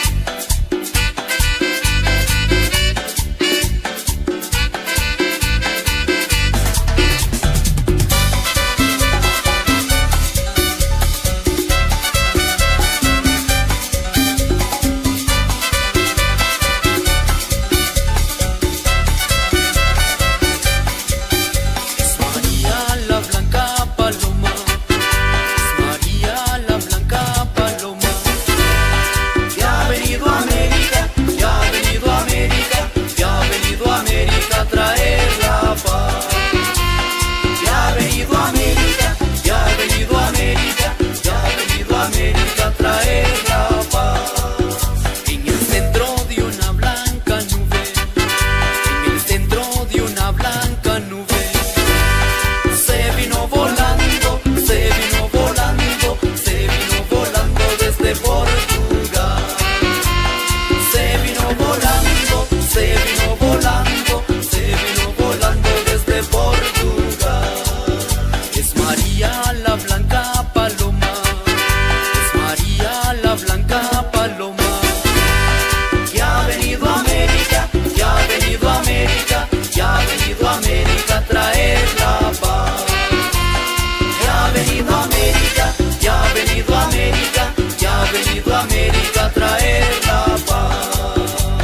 Es María la blanca paloma, es María la blanca paloma, Que ha venido a América, que ha venido a América, que ha venido a América a traer la paz. que ha venido a América, Que ha venido a América, que ha venido a América a traer la paz. En el centro de una blanca nube, en el centro de una blanca nube, se vino volando, se vino volando, se vino volando desde Portugal. Se vino volando, se vino volando, se vino volando desde Portugal. Es María la blanca paloma, es María la blanca paloma, que ha venido a América, que ha venido a América, que ha venido a América a traer la paz. que ha venido a América, Que ha venido a América, que ha venido a América a traer la paz.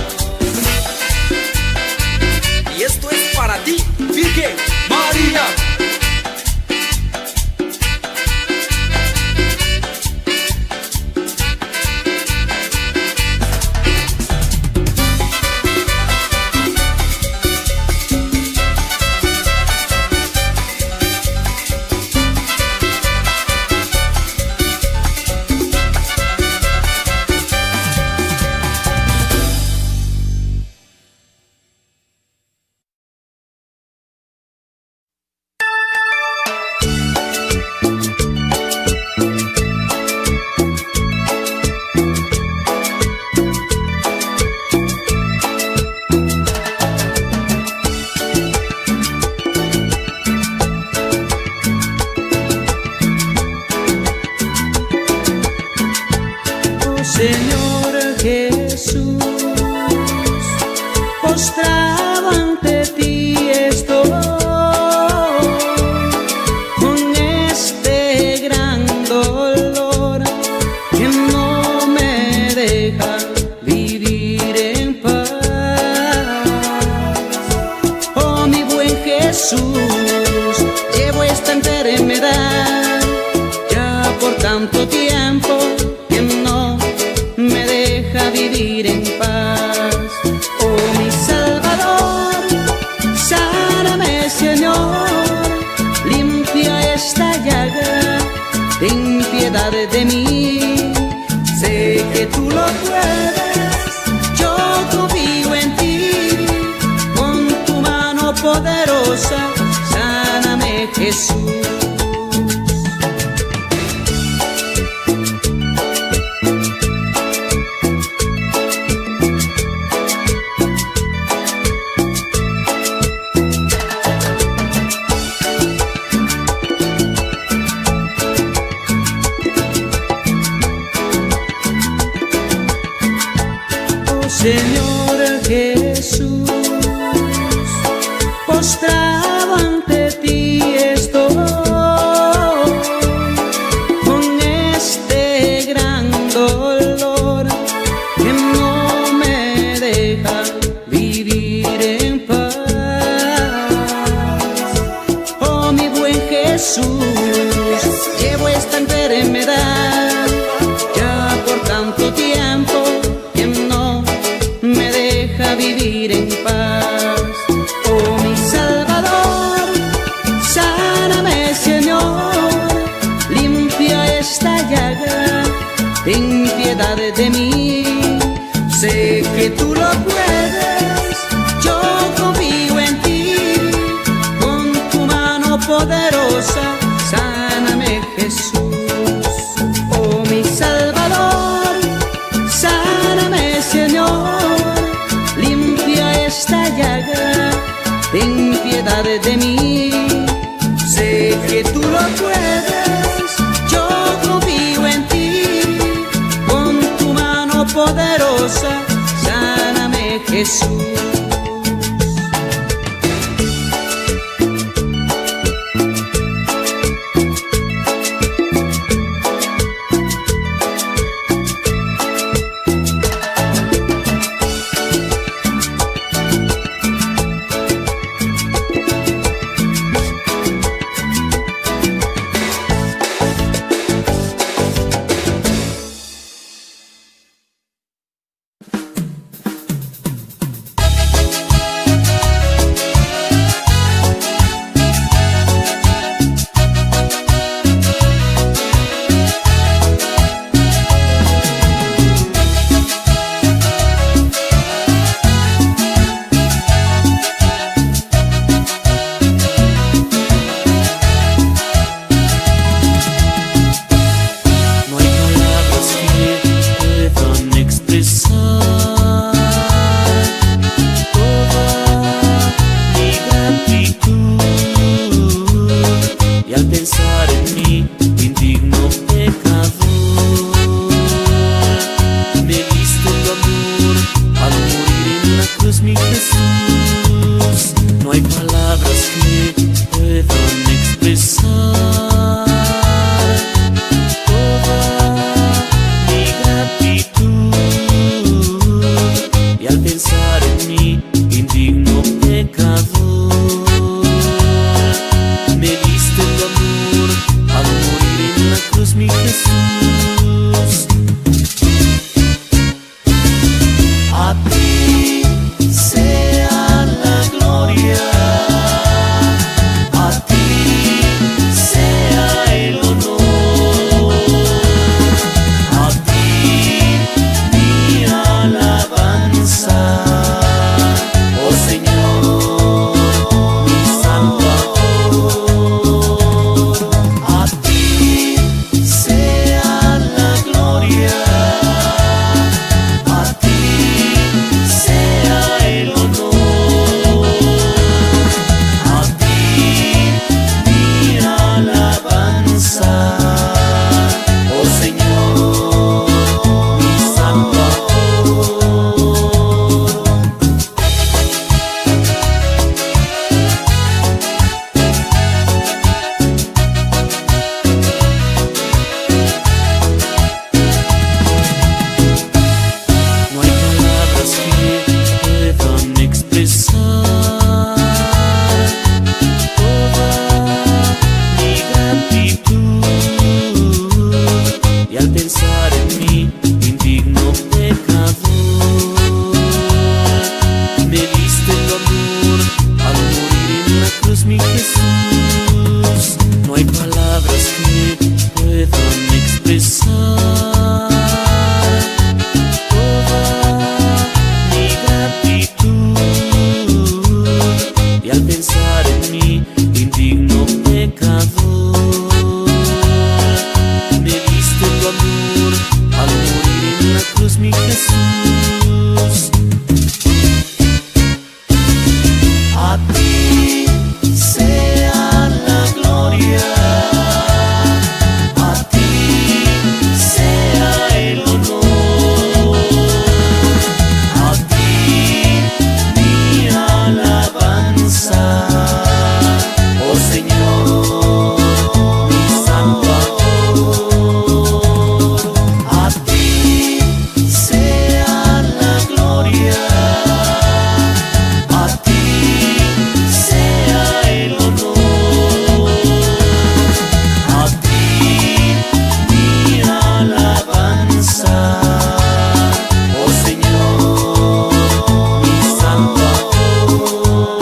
Y esto es para ti, Virgen María. Señor Jesús, postrado ante ti estoy, con este gran dolor que no me deja vivir en paz. Oh, mi buen Jesús, llevo esta enfermedad ya por tanto tiempo que no me lo puedes, yo confío en ti. Con tu mano poderosa, sáname, Jesús. Señor Jesús, postrado ante ti estoy, con este gran dolor que no me deja vivir en paz. Oh, mi buen Jesús, llevo esta enfermedad ya por tanto tiempo, vivir en paz. Oh, mi Salvador, sáname, Señor, limpia esta llaga, ten piedad de mí. Sé que tú lo puedes, yo confío en ti. Con tu mano poderosa, sáname, Jesús. Oh, mi Salvador, sáname, Señor, esta llaga, ten piedad de mí. Sé que tú lo puedes, yo confío en ti. Con tu mano poderosa, sáname, Jesús. Dios mi Jesús. A ti sea la gloria, a ti sea el honor, a ti mi alabanza, oh Señor, mi Salvador. A ti sea la gloria, a ti sea el honor, a ti mi alabanza, oh Señor, mi Salvador.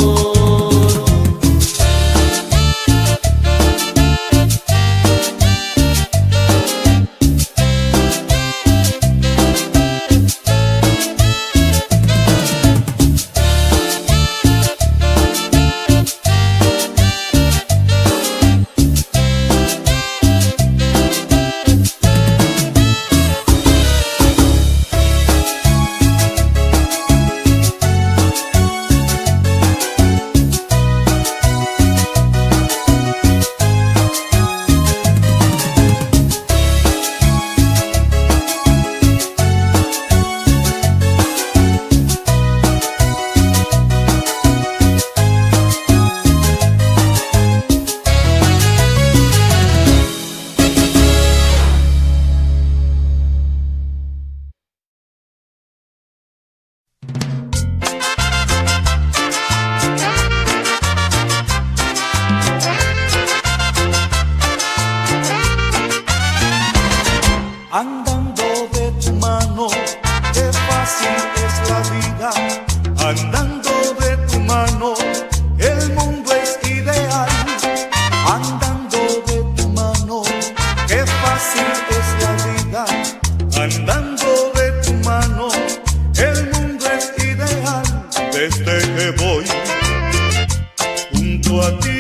Andando de tu mano, qué fácil es la vida. Andando de tu mano, el mundo es ideal. Andando de tu mano, qué fácil es la vida. Andando de tu mano, el mundo es ideal. Desde que voy junto a ti,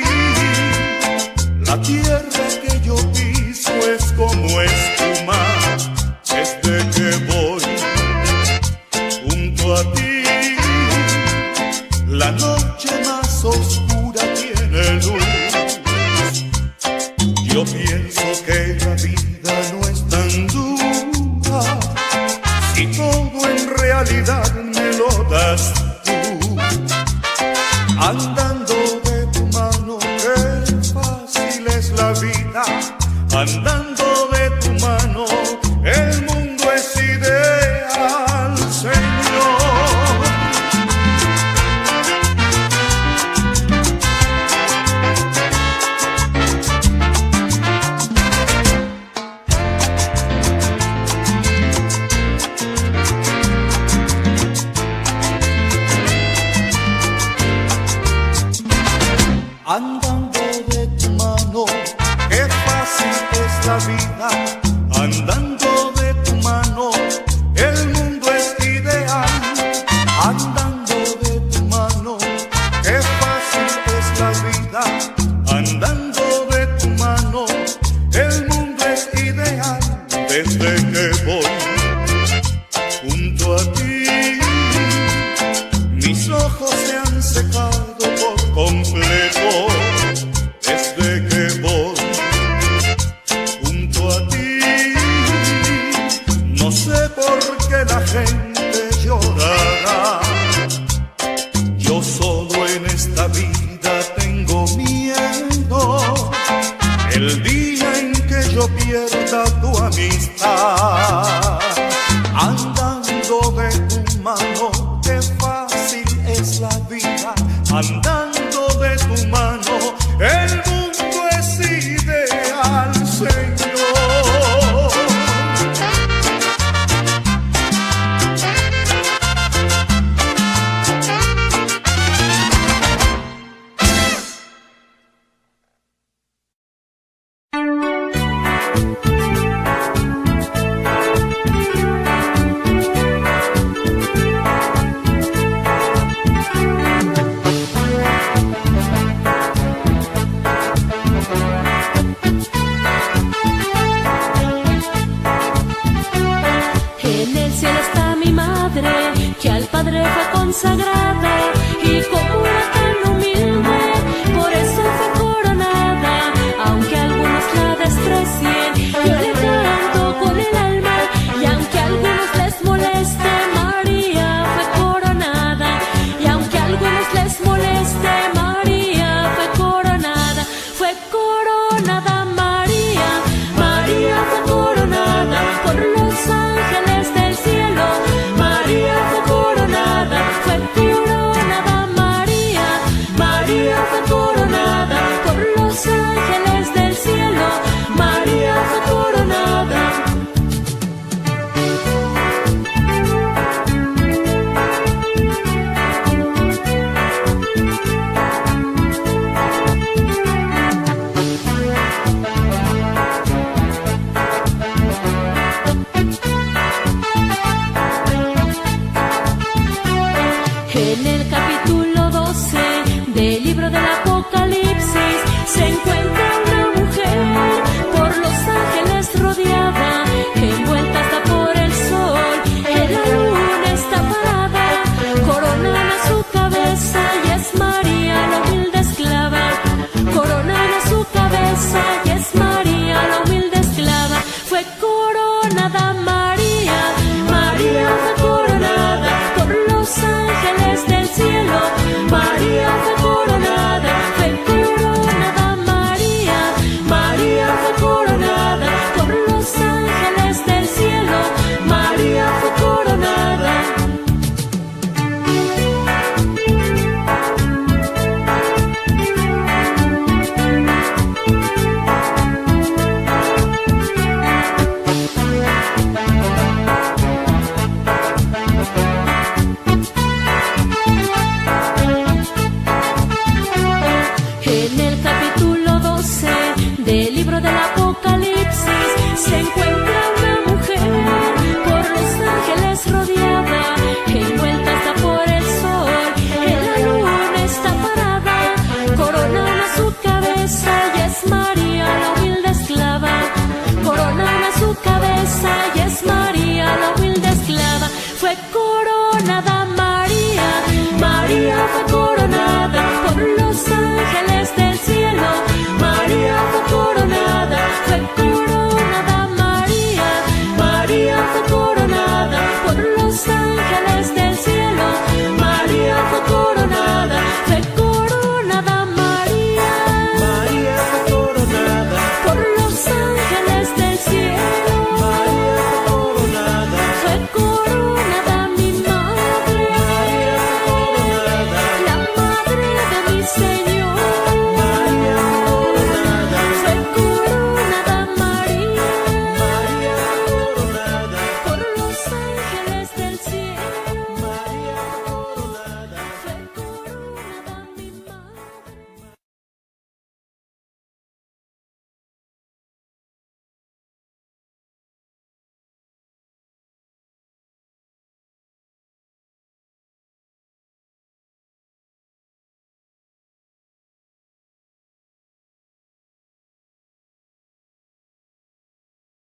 la tierra que yo piso es como espuma. Desde que voy junto a ti, la noche más oscura tiene luz. Yo pienso que la vida no es tan dura si todo en realidad me lo das tú. Andando de tu mano, qué fácil es la vida. Andando de tu mano, el mundo es ideal, Señor. Andando de tu mano, qué fácil es la vida. Andando de tu mano, el mundo es ideal. Andando de tu mano, qué fácil es la vida. Andando de tu mano, el mundo es ideal. Desde que voy junto a ti, mis ojos se han secado por completo. Desde que voy junto a ti, no sé por qué la gente llorará. Yo solo en esta vida tengo miedo, el día en que yo pierda tu amistad. Andando de tu mano, qué fácil es la vida. Andando de tu mano, el mundo es ideal, Señor. consagrada y como era tan humilde, por eso fue coronada. Aunque algunos la desprecien, yo le canto con el alma, y aunque a algunos les moleste, María fue coronada. Y aunque a algunos les moleste, María fue coronada. Fue coronada María, María fue coronada por los ángeles del cielo. María fue coronada, fue coronada María, María fue coronada por los ángeles del cielo. María fue coronada. En el capítulo 12 del libro del Apocalipsis se encuentra una mujer por los ángeles rodeada, envuelta hasta por el sol, en la luna está parada, coronada su cabeza y es María la humilde esclava. Coronada su cabeza y es María la humilde esclava. Fue coronada María.